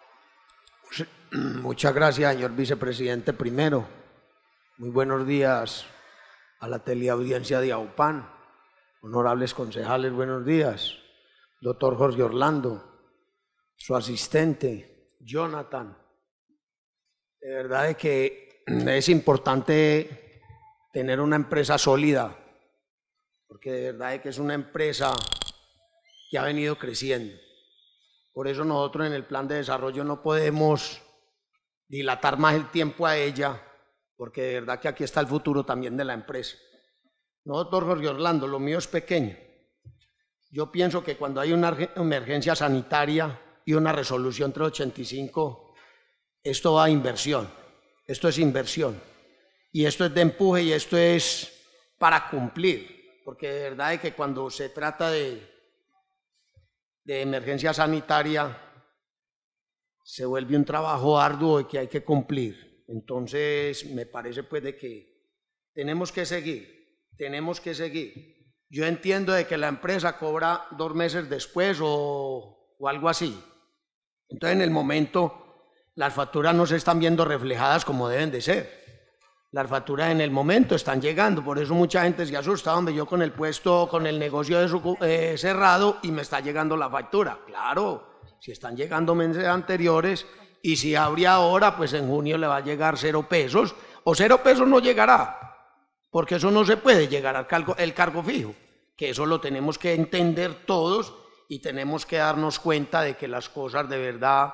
Muchas gracias, señor vicepresidente. Primero, muy buenos días a la teleaudiencia de AUPAN. Honorables concejales, buenos días. Doctor Jorge Orlando, su asistente, Jonathan. De verdad es que es importante tener una empresa sólida, porque de verdad es que es una empresa que ha venido creciendo. Por eso nosotros en el plan de desarrollo no podemos dilatar más el tiempo a ella, porque de verdad que aquí está el futuro también de la empresa. No, doctor Jorge Orlando, lo mío es pequeño. Yo pienso que cuando hay una emergencia sanitaria y una resolución trescientos ochenta y cinco, esto va a inversión. esto es inversión, y esto es de empuje, y esto es para cumplir, porque de verdad es que cuando se trata de, de emergencia sanitaria, se vuelve un trabajo arduo y que hay que cumplir. Entonces, me parece pues de que tenemos que seguir, tenemos que seguir. Yo entiendo de que la empresa cobra dos meses después o, o algo así. Entonces, en el momento, las facturas no se están viendo reflejadas como deben de ser. Las facturas en el momento están llegando, por eso mucha gente se asusta, donde yo con el puesto, con el negocio de su, eh, cerrado y me está llegando la factura. Claro. Si están llegando meses anteriores y si abre ahora, pues en junio le va a llegar cero pesos o cero pesos no llegará, porque eso no se puede llegar al cargo, el cargo fijo, que eso lo tenemos que entender todos y tenemos que darnos cuenta de que las cosas de verdad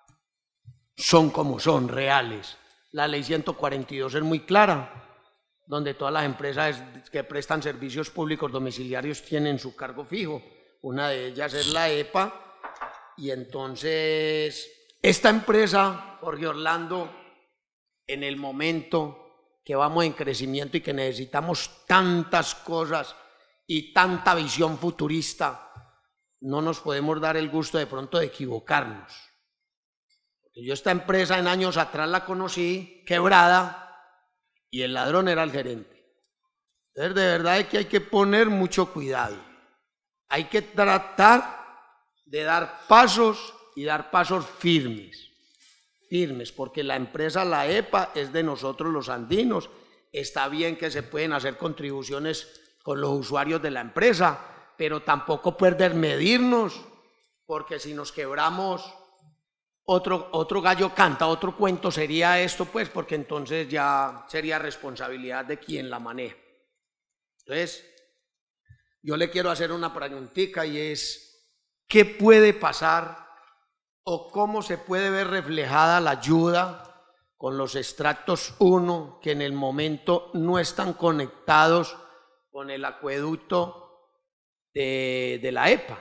son como son, reales. La ley ciento cuarenta y dos es muy clara, donde todas las empresas que prestan servicios públicos domiciliarios tienen su cargo fijo, una de ellas es la E P A. Y entonces, esta empresa, Jorge Orlando, en el momento que vamos en crecimiento y que necesitamos tantas cosas y tanta visión futurista, no nos podemos dar el gusto de pronto de equivocarnos. Porque yo esta empresa en años atrás la conocí quebrada y el ladrón era el gerente. Entonces, de verdad es que hay que poner mucho cuidado. Hay que tratar de dar pasos y dar pasos firmes, firmes, porque la empresa, la E P A, es de nosotros los andinos. Está bien que se pueden hacer contribuciones con los usuarios de la empresa, pero tampoco perder medirnos, porque si nos quebramos, otro, otro gallo canta, otro cuento sería esto, pues, porque entonces ya sería responsabilidad de quien la maneja. Entonces, yo le quiero hacer una preguntita y es, ¿qué puede pasar o cómo se puede ver reflejada la ayuda con los extractos uno que en el momento no están conectados con el acueducto de, de la E P A?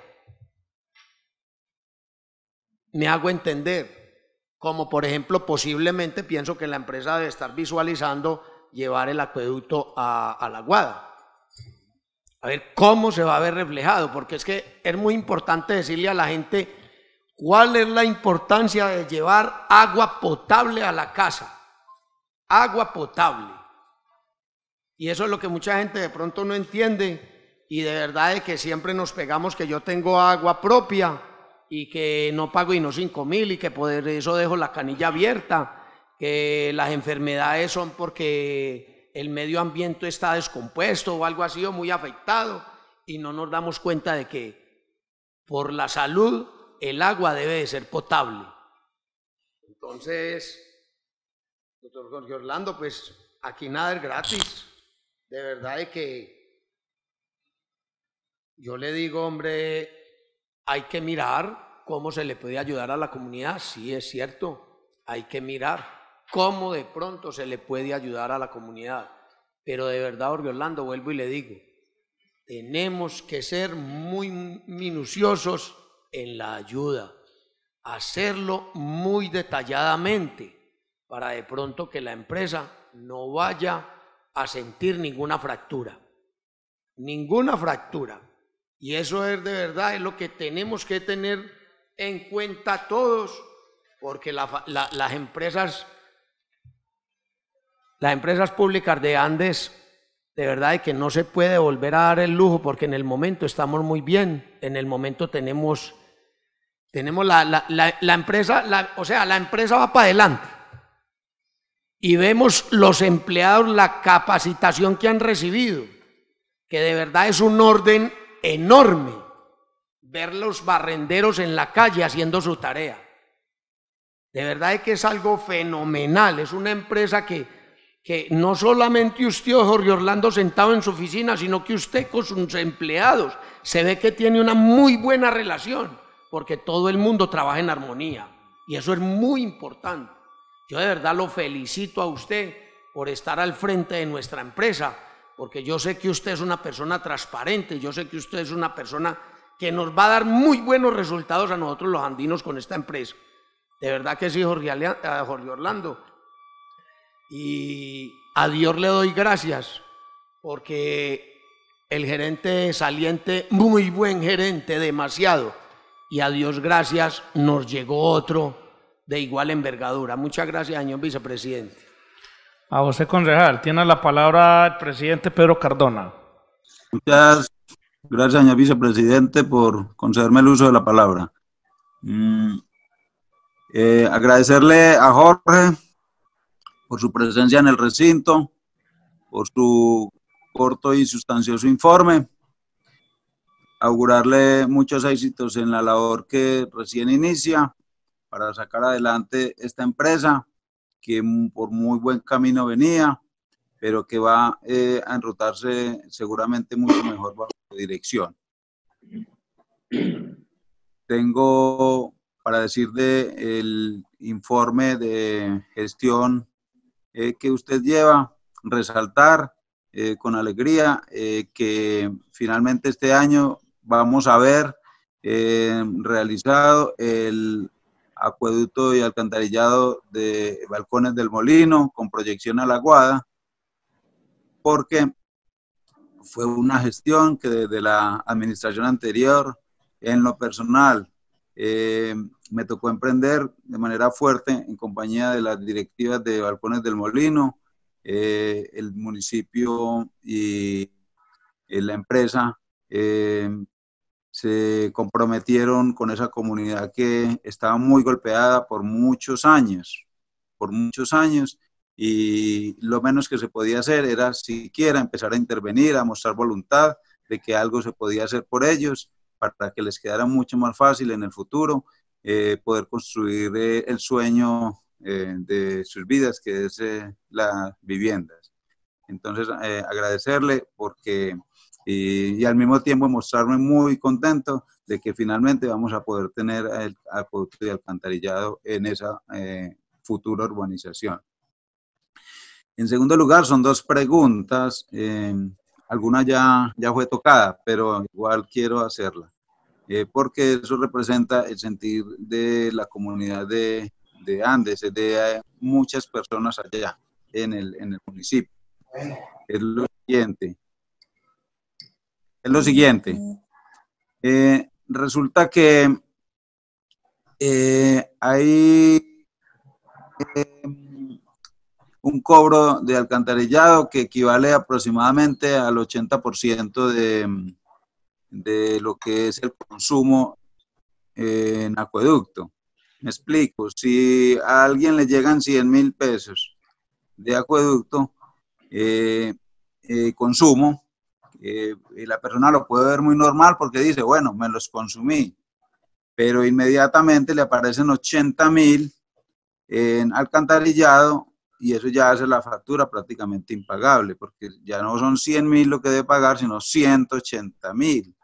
Me hago entender, como por ejemplo posiblemente pienso que la empresa debe estar visualizando llevar el acueducto a, a la Guada. A ver cómo se va a ver reflejado, porque es que es muy importante decirle a la gente cuál es la importancia de llevar agua potable a la casa. Agua potable. Y eso es lo que mucha gente de pronto no entiende, y de verdad es que siempre nos pegamos que yo tengo agua propia y que no pago y no cinco mil y que por eso dejo la canilla abierta, que las enfermedades son porque el medio ambiente está descompuesto o algo así o muy afectado, y no nos damos cuenta de que por la salud el agua debe de ser potable. Entonces, doctor Jorge Orlando, pues aquí nada es gratis. De verdad es que yo le digo, hombre, hay que mirar cómo se le puede ayudar a la comunidad. Sí, es cierto, hay que mirar cómo de pronto se le puede ayudar a la comunidad. Pero de verdad, Jorge Orlando, vuelvo y le digo, tenemos que ser muy minuciosos en la ayuda, hacerlo muy detalladamente, para de pronto que la empresa no vaya a sentir ninguna fractura, ninguna fractura. Y eso es de verdad, es lo que tenemos que tener en cuenta todos, porque la, la, las empresas... Las empresas públicas de Andes, de verdad es que no se puede volver a dar el lujo, porque en el momento estamos muy bien, en el momento tenemos, tenemos la, la, la, la empresa, la, o sea, la empresa va para adelante y vemos los empleados, la capacitación que han recibido, que de verdad es un orden enorme, ver los barrenderos en la calle haciendo su tarea. De verdad es que es algo fenomenal, es una empresa que que no solamente usted, Jorge Orlando, sentado en su oficina, sino que usted con sus empleados se ve que tiene una muy buena relación, porque todo el mundo trabaja en armonía, y eso es muy importante. Yo de verdad lo felicito a usted por estar al frente de nuestra empresa, porque yo sé que usted es una persona transparente, yo sé que usted es una persona que nos va a dar muy buenos resultados a nosotros los andinos con esta empresa. De verdad que sí, Jorge, Jorge Orlando. y a Dios le doy gracias porque el gerente saliente, muy buen gerente, demasiado, y a Dios gracias nos llegó otro de igual envergadura. Muchas gracias, señor vicepresidente. A usted, concejal, tiene la palabra el presidente Pedro Cardona. Muchas gracias, señor vicepresidente, por concederme el uso de la palabra. Mm, eh, agradecerle a Jorge por su presencia en el recinto, por su corto y sustancioso informe, augurarle muchos éxitos en la labor que recién inicia para sacar adelante esta empresa que por muy buen camino venía, pero que va eh, a enrutarse seguramente mucho mejor bajo su dirección. Tengo para decir de el informe de gestión eh, que usted lleva, resaltar eh, con alegría eh, que finalmente este año vamos a ver eh, realizado el acueducto y alcantarillado de Balcones del Molino con proyección a la Guada, porque fue una gestión que desde la administración anterior, en lo personal, eh, me tocó emprender de manera fuerte en compañía de las directivas de Balcones del Molino, eh, el municipio y eh, la empresa eh, se comprometieron con esa comunidad que estaba muy golpeada por muchos años, por muchos años, y lo menos que se podía hacer era siquiera empezar a intervenir, a mostrar voluntad de que algo se podía hacer por ellos para que les quedara mucho más fácil en el futuro eh, poder construir eh, el sueño eh, de sus vidas, que es eh, las viviendas. Entonces, eh, agradecerle porque, y, y al mismo tiempo mostrarme muy contento de que finalmente vamos a poder tener el acueducto y alcantarillado en esa eh, futura urbanización. En segundo lugar, son dos preguntas, eh, alguna ya, ya fue tocada, pero igual quiero hacerla, eh, porque eso representa el sentir de la comunidad de, de Andes, de muchas personas allá en el, en el municipio. Es lo siguiente, es lo siguiente, eh, resulta que eh, hay eh, un cobro de alcantarillado que equivale aproximadamente al ochenta por ciento de, de lo que es el consumo en acueducto. Me explico, si a alguien le llegan cien mil pesos de acueducto, eh, eh, consumo, eh, y la persona lo puede ver muy normal porque dice, bueno, me los consumí, pero inmediatamente le aparecen ochenta mil en alcantarillado, y eso ya hace la factura prácticamente impagable, porque ya no son cien mil lo que debe pagar, sino ciento ochenta mil.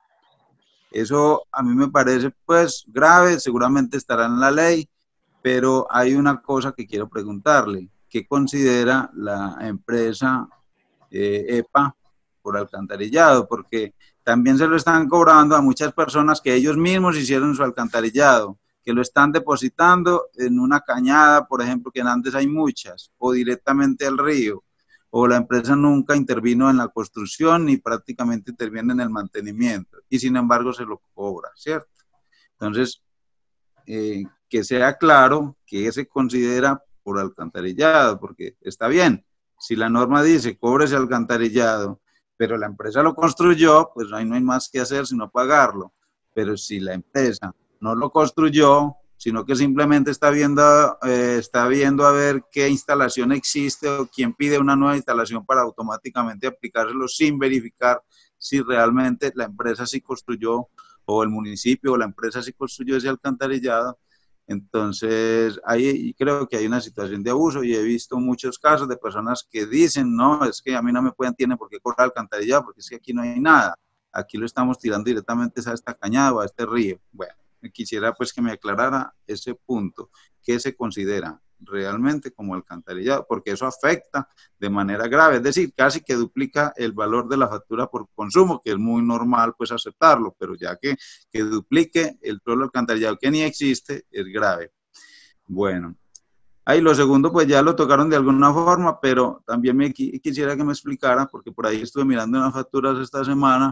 Eso a mí me parece pues grave, seguramente estará en la ley, pero hay una cosa que quiero preguntarle. ¿Qué considera la empresa eh, E P A por alcantarillado? Porque también se lo están cobrando a muchas personas que ellos mismos hicieron su alcantarillado, que lo están depositando en una cañada, por ejemplo, que en Andes hay muchas, o directamente al río, o la empresa nunca intervino en la construcción ni prácticamente interviene en el mantenimiento, y sin embargo se lo cobra, ¿cierto? Entonces, eh, que sea claro que se considera por alcantarillado, porque está bien, si la norma dice cóbrese alcantarillado, pero la empresa lo construyó, pues ahí no hay más que hacer sino pagarlo, pero si la empresa no lo construyó, sino que simplemente está viendo, eh, está viendo a ver qué instalación existe o quién pide una nueva instalación para automáticamente aplicárselo sin verificar si realmente la empresa sí construyó o el municipio o la empresa sí construyó ese alcantarillado. Entonces, ahí creo que hay una situación de abuso y he visto muchos casos de personas que dicen, no, es que a mí no me pueden, tienen por qué cobrar alcantarillado porque es que aquí no hay nada, aquí lo estamos tirando directamente a esta cañada o a este río. Bueno, quisiera pues que me aclarara ese punto, ¿qué se considera realmente como alcantarillado? Porque eso afecta de manera grave, es decir, casi que duplica el valor de la factura por consumo, que es muy normal pues aceptarlo, pero ya que, que duplique el solo alcantarillado que ni existe, es grave. Bueno, Ahí lo segundo, pues ya lo tocaron de alguna forma, pero también me quisiera que me explicara, porque por ahí estuve mirando unas facturas esta semana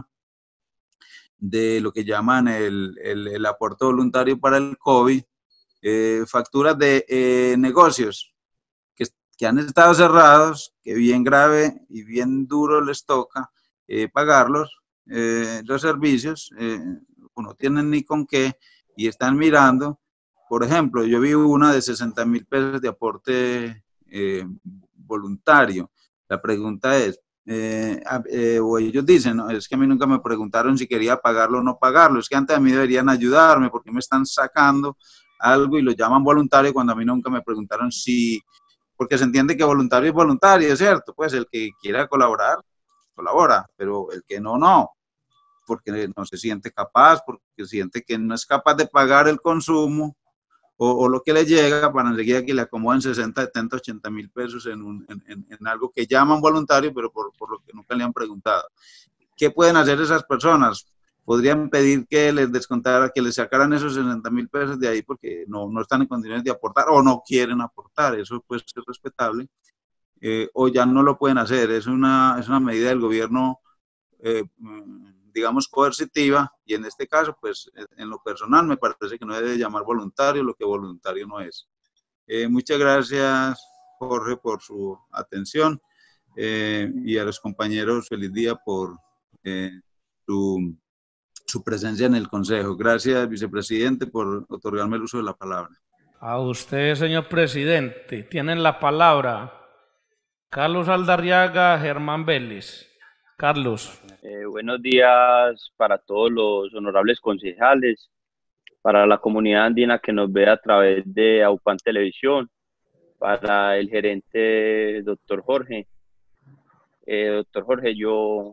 de lo que llaman el, el, el aporte voluntario para el COVID, eh, facturas de eh, negocios que, que han estado cerrados, que bien grave y bien duro les toca eh, pagarlos, eh, los servicios, eh, no tienen ni con qué y están mirando. Por ejemplo, yo vi una de sesenta mil pesos de aporte eh, voluntario. La pregunta es, eh, eh, o ellos dicen, ¿no? Es que a mí nunca me preguntaron si quería pagarlo o no pagarlo, es que antes a mí deberían ayudarme porque me están sacando algo y lo llaman voluntario cuando a mí nunca me preguntaron si, porque se entiende que voluntario es voluntario, ¿cierto? Pues el que quiera colaborar, colabora, pero el que no, no, porque no se siente capaz, porque siente que no es capaz de pagar el consumo, O, o lo que le llega para enseguida que le acomoden sesenta, setenta, ochenta mil pesos en, un, en, en algo que llaman voluntario, pero por, por lo que nunca le han preguntado. ¿Qué pueden hacer esas personas? Podrían pedir que les descontara, que les sacaran esos sesenta mil pesos de ahí porque no, no están en condiciones de aportar o no quieren aportar, eso puede ser respetable, eh, o ya no lo pueden hacer, es una, es una medida del gobierno eh, digamos, coercitiva, y en este caso, pues, en lo personal, me parece que no debe llamar voluntario lo que voluntario no es. Eh, muchas gracias, Jorge, por su atención, eh, y a los compañeros, feliz día por eh, su, su presencia en el Consejo. Gracias, vicepresidente, por otorgarme el uso de la palabra. A usted, señor presidente, tienen la palabra Carlos Aldarriaga, Germán Vélez. Carlos. Eh, buenos días para todos los honorables concejales, para la comunidad andina que nos ve a través de AUPAN Televisión, para el gerente doctor Jorge. Eh, doctor Jorge, yo,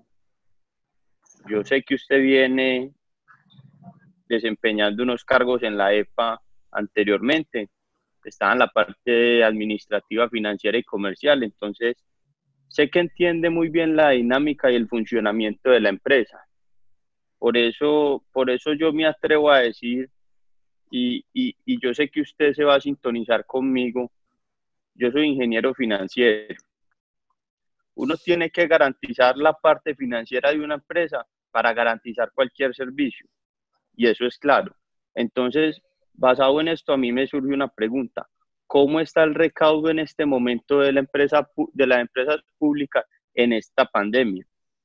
yo sé que usted viene desempeñando unos cargos en la E P A anteriormente, estaba en la parte administrativa, financiera y comercial, entonces sé que entiende muy bien la dinámica y el funcionamiento de la empresa. Por eso, por eso yo me atrevo a decir, y, y, y yo sé que usted se va a sintonizar conmigo, yo soy ingeniero financiero. Uno tiene que garantizar la parte financiera de una empresa para garantizar cualquier servicio, y eso es claro. Entonces, basado en esto, a mí me surge una pregunta. ¿Cómo está el recaudo en este momento de, la empresa, de las empresas públicas en esta pandemia?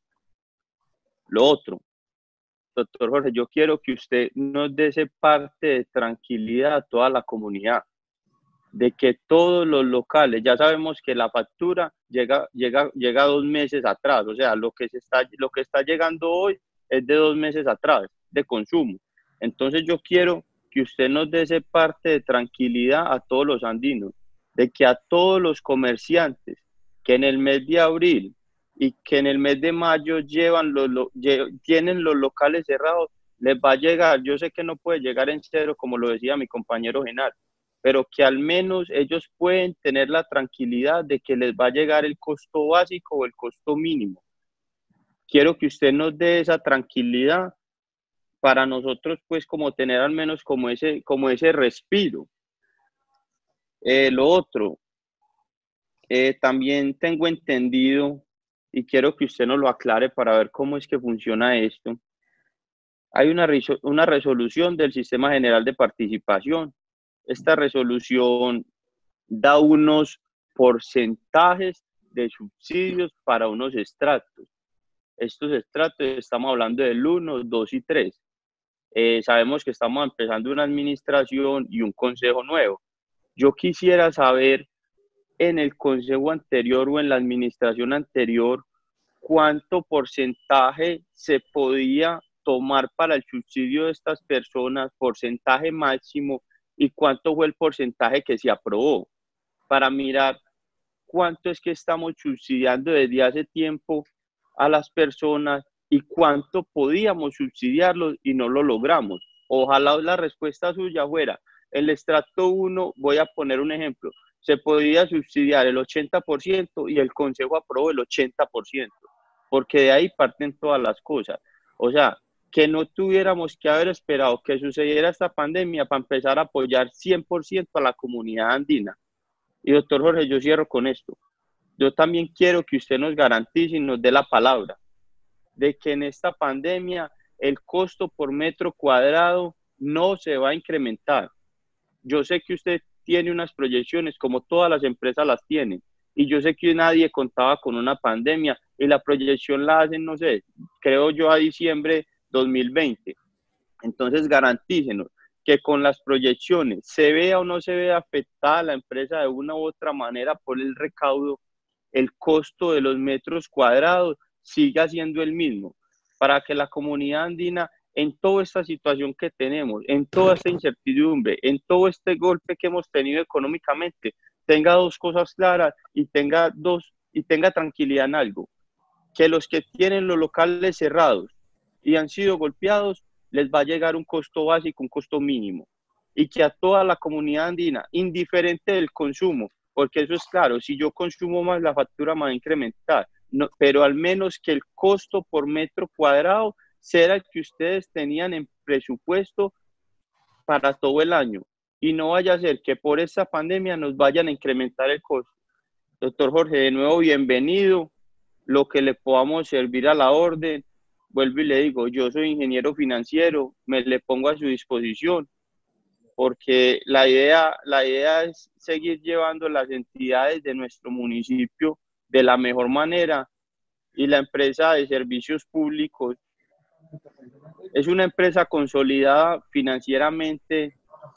Lo otro, doctor Jorge, yo quiero que usted nos dé ese parte de tranquilidad a toda la comunidad, de que todos los locales, ya sabemos que la factura llega, llega, llega dos meses atrás, o sea, lo que, se está, lo que está llegando hoy es de dos meses atrás, de consumo. Entonces yo quiero que usted nos dé ese parte de tranquilidad a todos los andinos, de que a todos los comerciantes que en el mes de abril y que en el mes de mayo llevan los, lo, tienen los locales cerrados, les va a llegar, yo sé que no puede llegar en cero, como lo decía mi compañero Genaro, pero que al menos ellos pueden tener la tranquilidad de que les va a llegar el costo básico o el costo mínimo. Quiero que usted nos dé esa tranquilidad para nosotros, pues, como tener al menos como ese, como ese respiro. Eh, lo otro, eh, también tengo entendido, y quiero que usted nos lo aclare para ver cómo es que funciona esto. Hay una, una resolución del Sistema General de Participación. Esta resolución da unos porcentajes de subsidios para unos estratos. Estos estratos, estamos hablando del uno, dos y tres. Eh, sabemos que estamos empezando una administración y un consejo nuevo. Yo quisiera saber en el consejo anterior o en la administración anterior cuánto porcentaje se podía tomar para el subsidio de estas personas, porcentaje máximo, y cuánto fue el porcentaje que se aprobó, para mirar cuánto es que estamos subsidiando desde hace tiempo a las personas y cuánto podíamos subsidiarlos y no lo logramos. Ojalá la respuesta suya fuera, el estrato uno, voy a poner un ejemplo, se podía subsidiar el ochenta por ciento y el consejo aprobó el ochenta por ciento, porque de ahí parten todas las cosas. O sea, que no tuviéramos que haber esperado que sucediera esta pandemia para empezar a apoyar cien por ciento a la comunidad andina. Y doctor Jorge, yo cierro con esto. Yo también quiero que usted nos garantice y nos dé la palabra de que en esta pandemia el costo por metro cuadrado no se va a incrementar. Yo sé que usted tiene unas proyecciones como todas las empresas las tienen, y yo sé que nadie contaba con una pandemia y la proyección la hacen, no sé, creo yo a diciembre dos mil veinte. Entonces garantícenos que con las proyecciones se vea o no se vea afectada la empresa de una u otra manera por el recaudo, el costo de los metros cuadrados siga siendo el mismo, para que la comunidad andina, en toda esta situación que tenemos, en toda esta incertidumbre, en todo este golpe que hemos tenido económicamente, tenga dos cosas claras y tenga dos y tenga tranquilidad en algo, que los que tienen los locales cerrados y han sido golpeados les va a llegar un costo básico, un costo mínimo, y que a toda la comunidad andina, indiferente del consumo, porque eso es claro, si yo consumo más la factura me va a incrementar, no, pero al menos que el costo por metro cuadrado sea el que ustedes tenían en presupuesto para todo el año, y no vaya a ser que por esta pandemia nos vayan a incrementar el costo. Doctor Jorge, de nuevo bienvenido, lo que le podamos servir a la orden. Vuelvo y le digo, yo soy ingeniero financiero, me le pongo a su disposición, porque la idea, la idea es seguir llevando las entidades de nuestro municipio de la mejor manera, y la empresa de servicios públicos es una empresa consolidada financieramente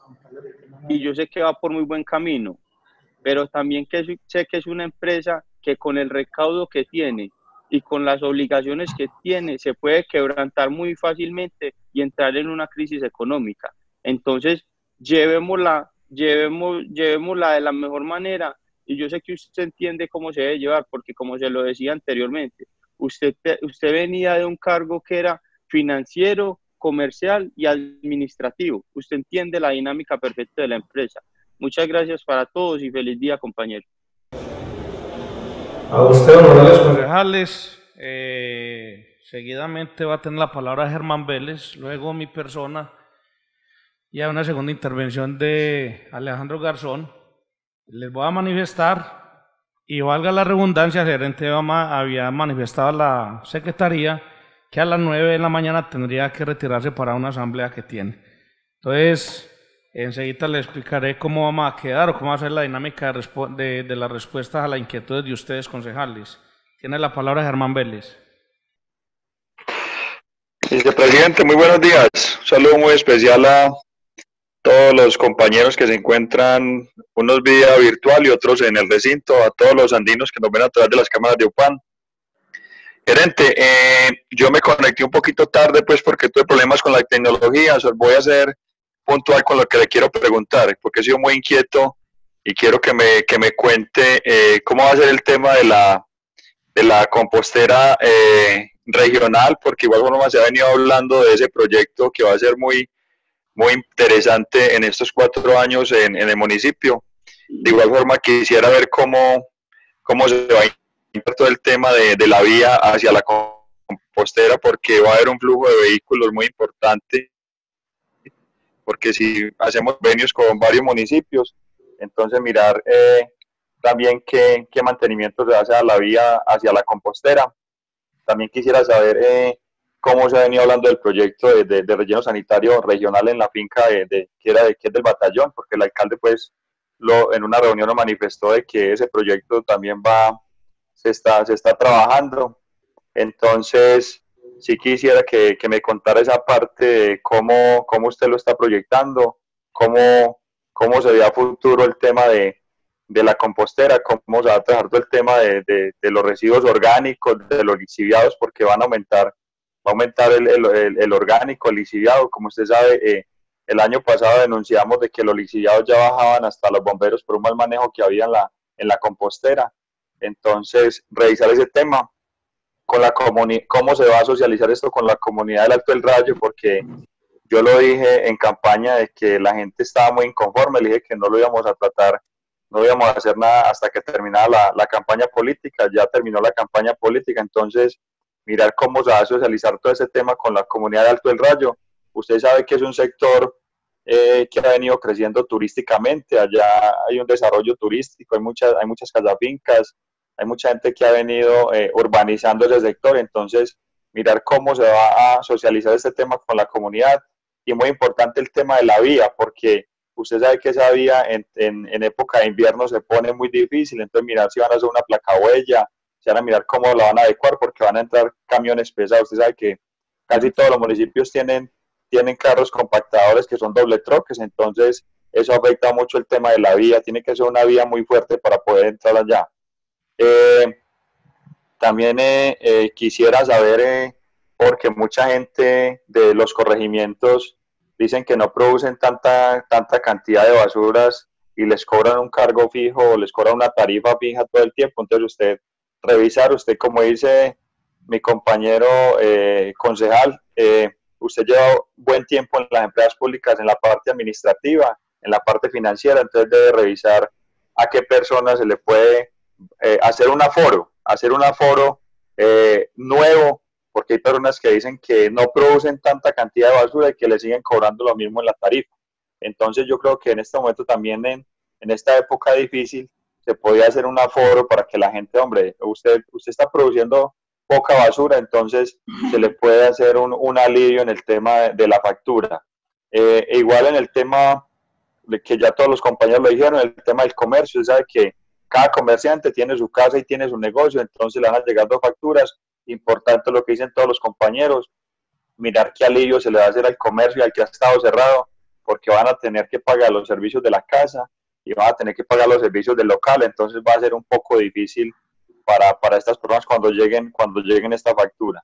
y yo sé que va por muy buen camino, pero también que sé que es una empresa que con el recaudo que tiene y con las obligaciones que tiene se puede quebrantar muy fácilmente y entrar en una crisis económica. Entonces, llevémosla, llevemos, llevémosla de la mejor manera, y yo sé que usted entiende cómo se debe llevar, porque como se lo decía anteriormente, usted, usted venía de un cargo que era financiero, comercial y administrativo. Usted entiende la dinámica perfecta de la empresa. Muchas gracias para todos y feliz día, compañero. A usted, honorables concejales, eh, seguidamente va a tener la palabra Germán Vélez, luego mi persona, y a una segunda intervención de Alejandro Garzón. Les voy a manifestar, y valga la redundancia, el gerente había manifestado a la secretaría que a las nueve de la mañana tendría que retirarse para una asamblea que tiene. Entonces, enseguida le explicaré cómo vamos a quedar o cómo va a ser la dinámica de, de, de las respuestas a las inquietudes de ustedes, concejales. Tiene la palabra Germán Vélez. Vicepresidente, muy buenos días. Un saludo muy especial a todos los compañeros que se encuentran, unos vía virtual y otros en el recinto, a todos los andinos que nos ven a través de las cámaras de UPAN. Gerente, eh, yo me conecté un poquito tarde pues porque tuve problemas con la tecnología, so voy a ser puntual con lo que le quiero preguntar, porque he sido muy inquieto y quiero que me, que me cuente eh, cómo va a ser el tema de la, de la compostera eh, regional, porque igual forma se ha venido hablando de ese proyecto que va a ser muy, muy interesante en estos cuatro años en, en el municipio. De igual forma quisiera ver cómo, cómo se va a todo el tema de, de la vía hacia la compostera, porque va a haber un flujo de vehículos muy importante, porque si hacemos convenios con varios municipios, entonces mirar eh, también qué, qué mantenimiento se hace a la vía hacia la compostera. También quisiera saber eh, cómo se ha venido hablando del proyecto de, de, de relleno sanitario regional en la finca de, de, que, era de, que es del batallón, porque el alcalde pues lo, en una reunión lo manifestó de que ese proyecto también va se está, se está trabajando. Entonces, sí quisiera que, que me contara esa parte de cómo, cómo usted lo está proyectando, cómo, cómo se ve a futuro el tema de, de la compostera, cómo se va a trabajar todo el tema de, de, de los residuos orgánicos, de los lixiviados, porque van a aumentar, va a aumentar el, el, el, el orgánico, el lixiviado. Como usted sabe, eh, el año pasado denunciamos de que los lixiviados ya bajaban hasta los bomberos por un mal manejo que había en la, en la compostera. Entonces, revisar ese tema con la comunidad, cómo se va a socializar esto con la comunidad del Alto del Rayo, porque yo lo dije en campaña de que la gente estaba muy inconforme, le dije que no lo íbamos a tratar, no íbamos a hacer nada hasta que terminara la, la campaña política. Ya terminó la campaña política, entonces mirar cómo se va a socializar todo ese tema con la comunidad del Alto del Rayo. Usted sabe que es un sector eh, que ha venido creciendo turísticamente. Allá hay un desarrollo turístico, hay muchas, hay muchas casafincas, hay mucha gente que ha venido eh, urbanizando ese sector. Entonces, mirar cómo se va a socializar este tema con la comunidad. Y muy importante el tema de la vía, porque usted sabe que esa vía en, en, en época de invierno se pone muy difícil. Entonces, mirar si van a hacer una placa huella, si van a mirar cómo la van a adecuar, porque van a entrar camiones pesados. Usted sabe que casi todos los municipios tienen, tienen carros compactadores que son doble troques, entonces eso afecta mucho el tema de la vía. Tiene que ser una vía muy fuerte para poder entrar allá. Eh, también eh, eh, quisiera saber, eh, porque mucha gente de los corregimientos dicen que no producen tanta, tanta cantidad de basuras y les cobran un cargo fijo o les cobran una tarifa fija todo el tiempo. Entonces usted revisar, usted como dice mi compañero eh, concejal, eh, usted lleva buen tiempo en las empresas públicas, en la parte administrativa, en la parte financiera, entonces debe revisar a qué persona se le puede eh, hacer un aforo, hacer un aforo eh, nuevo, porque hay personas que dicen que no producen tanta cantidad de basura y que le siguen cobrando lo mismo en la tarifa. Entonces yo creo que en este momento también, en, en esta época difícil, se podía hacer un aforo para que la gente, hombre, usted, usted está produciendo poca basura, entonces se le puede hacer un, un alivio en el tema de, de la factura. Eh, e igual en el tema, de que ya todos los compañeros lo dijeron, el tema del comercio, usted sabe que cada comerciante tiene su casa y tiene su negocio, entonces le van llegando facturas. Importante lo que dicen todos los compañeros, mirar qué alivio se le va a hacer al comercio y al que ha estado cerrado, porque van a tener que pagar los servicios de la casa y van a tener que pagar los servicios del local, entonces va a ser un poco difícil para, para estas personas cuando lleguen, cuando lleguen esta factura.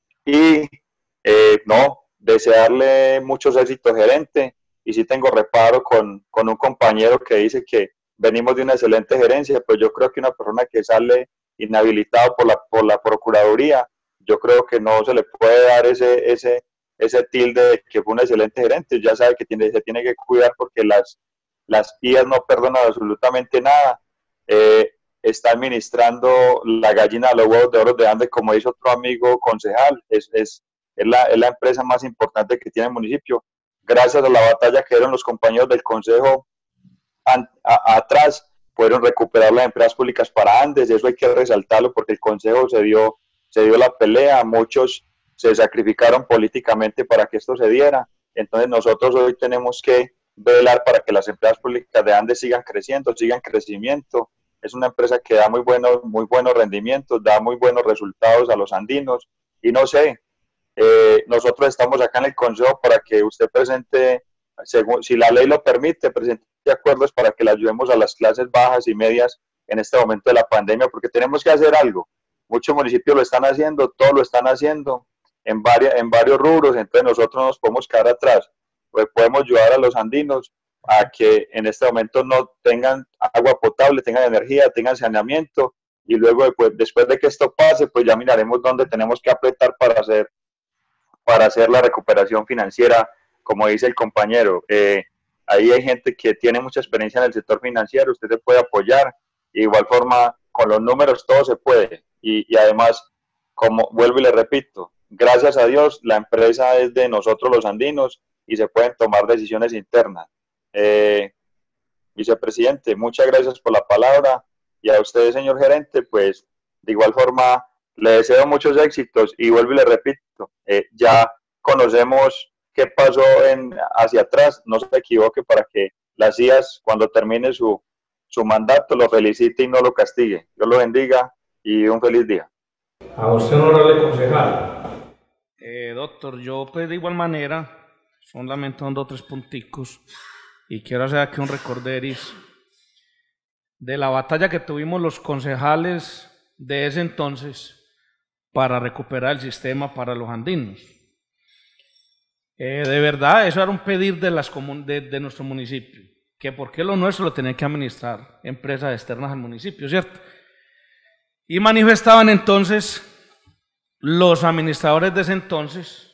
Y eh, no, desearle muchos éxitos, gerente, y sí tengo reparo con, con un compañero que dice que venimos de una excelente gerencia, pero yo creo que una persona que sale inhabilitado por la, por la Procuraduría, yo creo que no se le puede dar ese, ese, ese tilde de que fue un excelente gerente. Ya sabe que tiene, se tiene que cuidar porque las, las I As no perdonan absolutamente nada. Eh, está administrando la gallina de los huevos de oro de Andes, como dice otro amigo concejal, es, es, es, la, es la empresa más importante que tiene el municipio. Gracias a la batalla que dieron los compañeros del consejo an, a, atrás, pudieron recuperar las empresas públicas para Andes. Eso hay que resaltarlo porque el consejo se dio, se dio la pelea, muchos se sacrificaron políticamente para que esto se diera. Entonces nosotros hoy tenemos que velar para que las empresas públicas de Andes sigan creciendo, sigan crecimiento. Es una empresa que da muy buenos, muy buenos rendimientos, da muy buenos resultados a los andinos. Y no sé, eh, nosotros estamos acá en el consejo para que usted presente, según, si la ley lo permite, presente acuerdos para que le ayudemos a las clases bajas y medias en este momento de la pandemia, porque tenemos que hacer algo. Muchos municipios lo están haciendo, todos lo están haciendo en, varias, en varios rubros, entonces nosotros no nos podemos quedar atrás. Pues podemos ayudar a los andinos a que en este momento no tengan agua potable, tengan energía, tengan saneamiento, y luego después, después de que esto pase, pues ya miraremos dónde tenemos que apretar para hacer, para hacer la recuperación financiera, como dice el compañero. Eh, ahí hay gente que tiene mucha experiencia en el sector financiero, usted se puede apoyar, de igual forma con los números todo se puede, y, y además, como vuelvo y le repito, gracias a Dios la empresa es de nosotros los andinos y se pueden tomar decisiones internas. Eh, vicepresidente, muchas gracias por la palabra, y a usted, señor gerente, pues de igual forma le deseo muchos éxitos, y vuelvo y le repito, eh, ya conocemos qué pasó en, hacia atrás, no se equivoque para que las I As cuando termine su, su mandato lo felicite y no lo castigue. Dios lo bendiga y un feliz día. A usted, honorable concejal. Eh, doctor, yo pues de igual manera, solamente dando tres punticos, y quiero hacer aquí un recorderis de la batalla que tuvimos los concejales de ese entonces para recuperar el sistema para los andinos. Eh, de verdad, eso era un pedir de, las de, de nuestro municipio, que por qué lo nuestro lo tenían que administrar empresas externas al municipio, ¿cierto? Y manifestaban entonces los administradores de ese entonces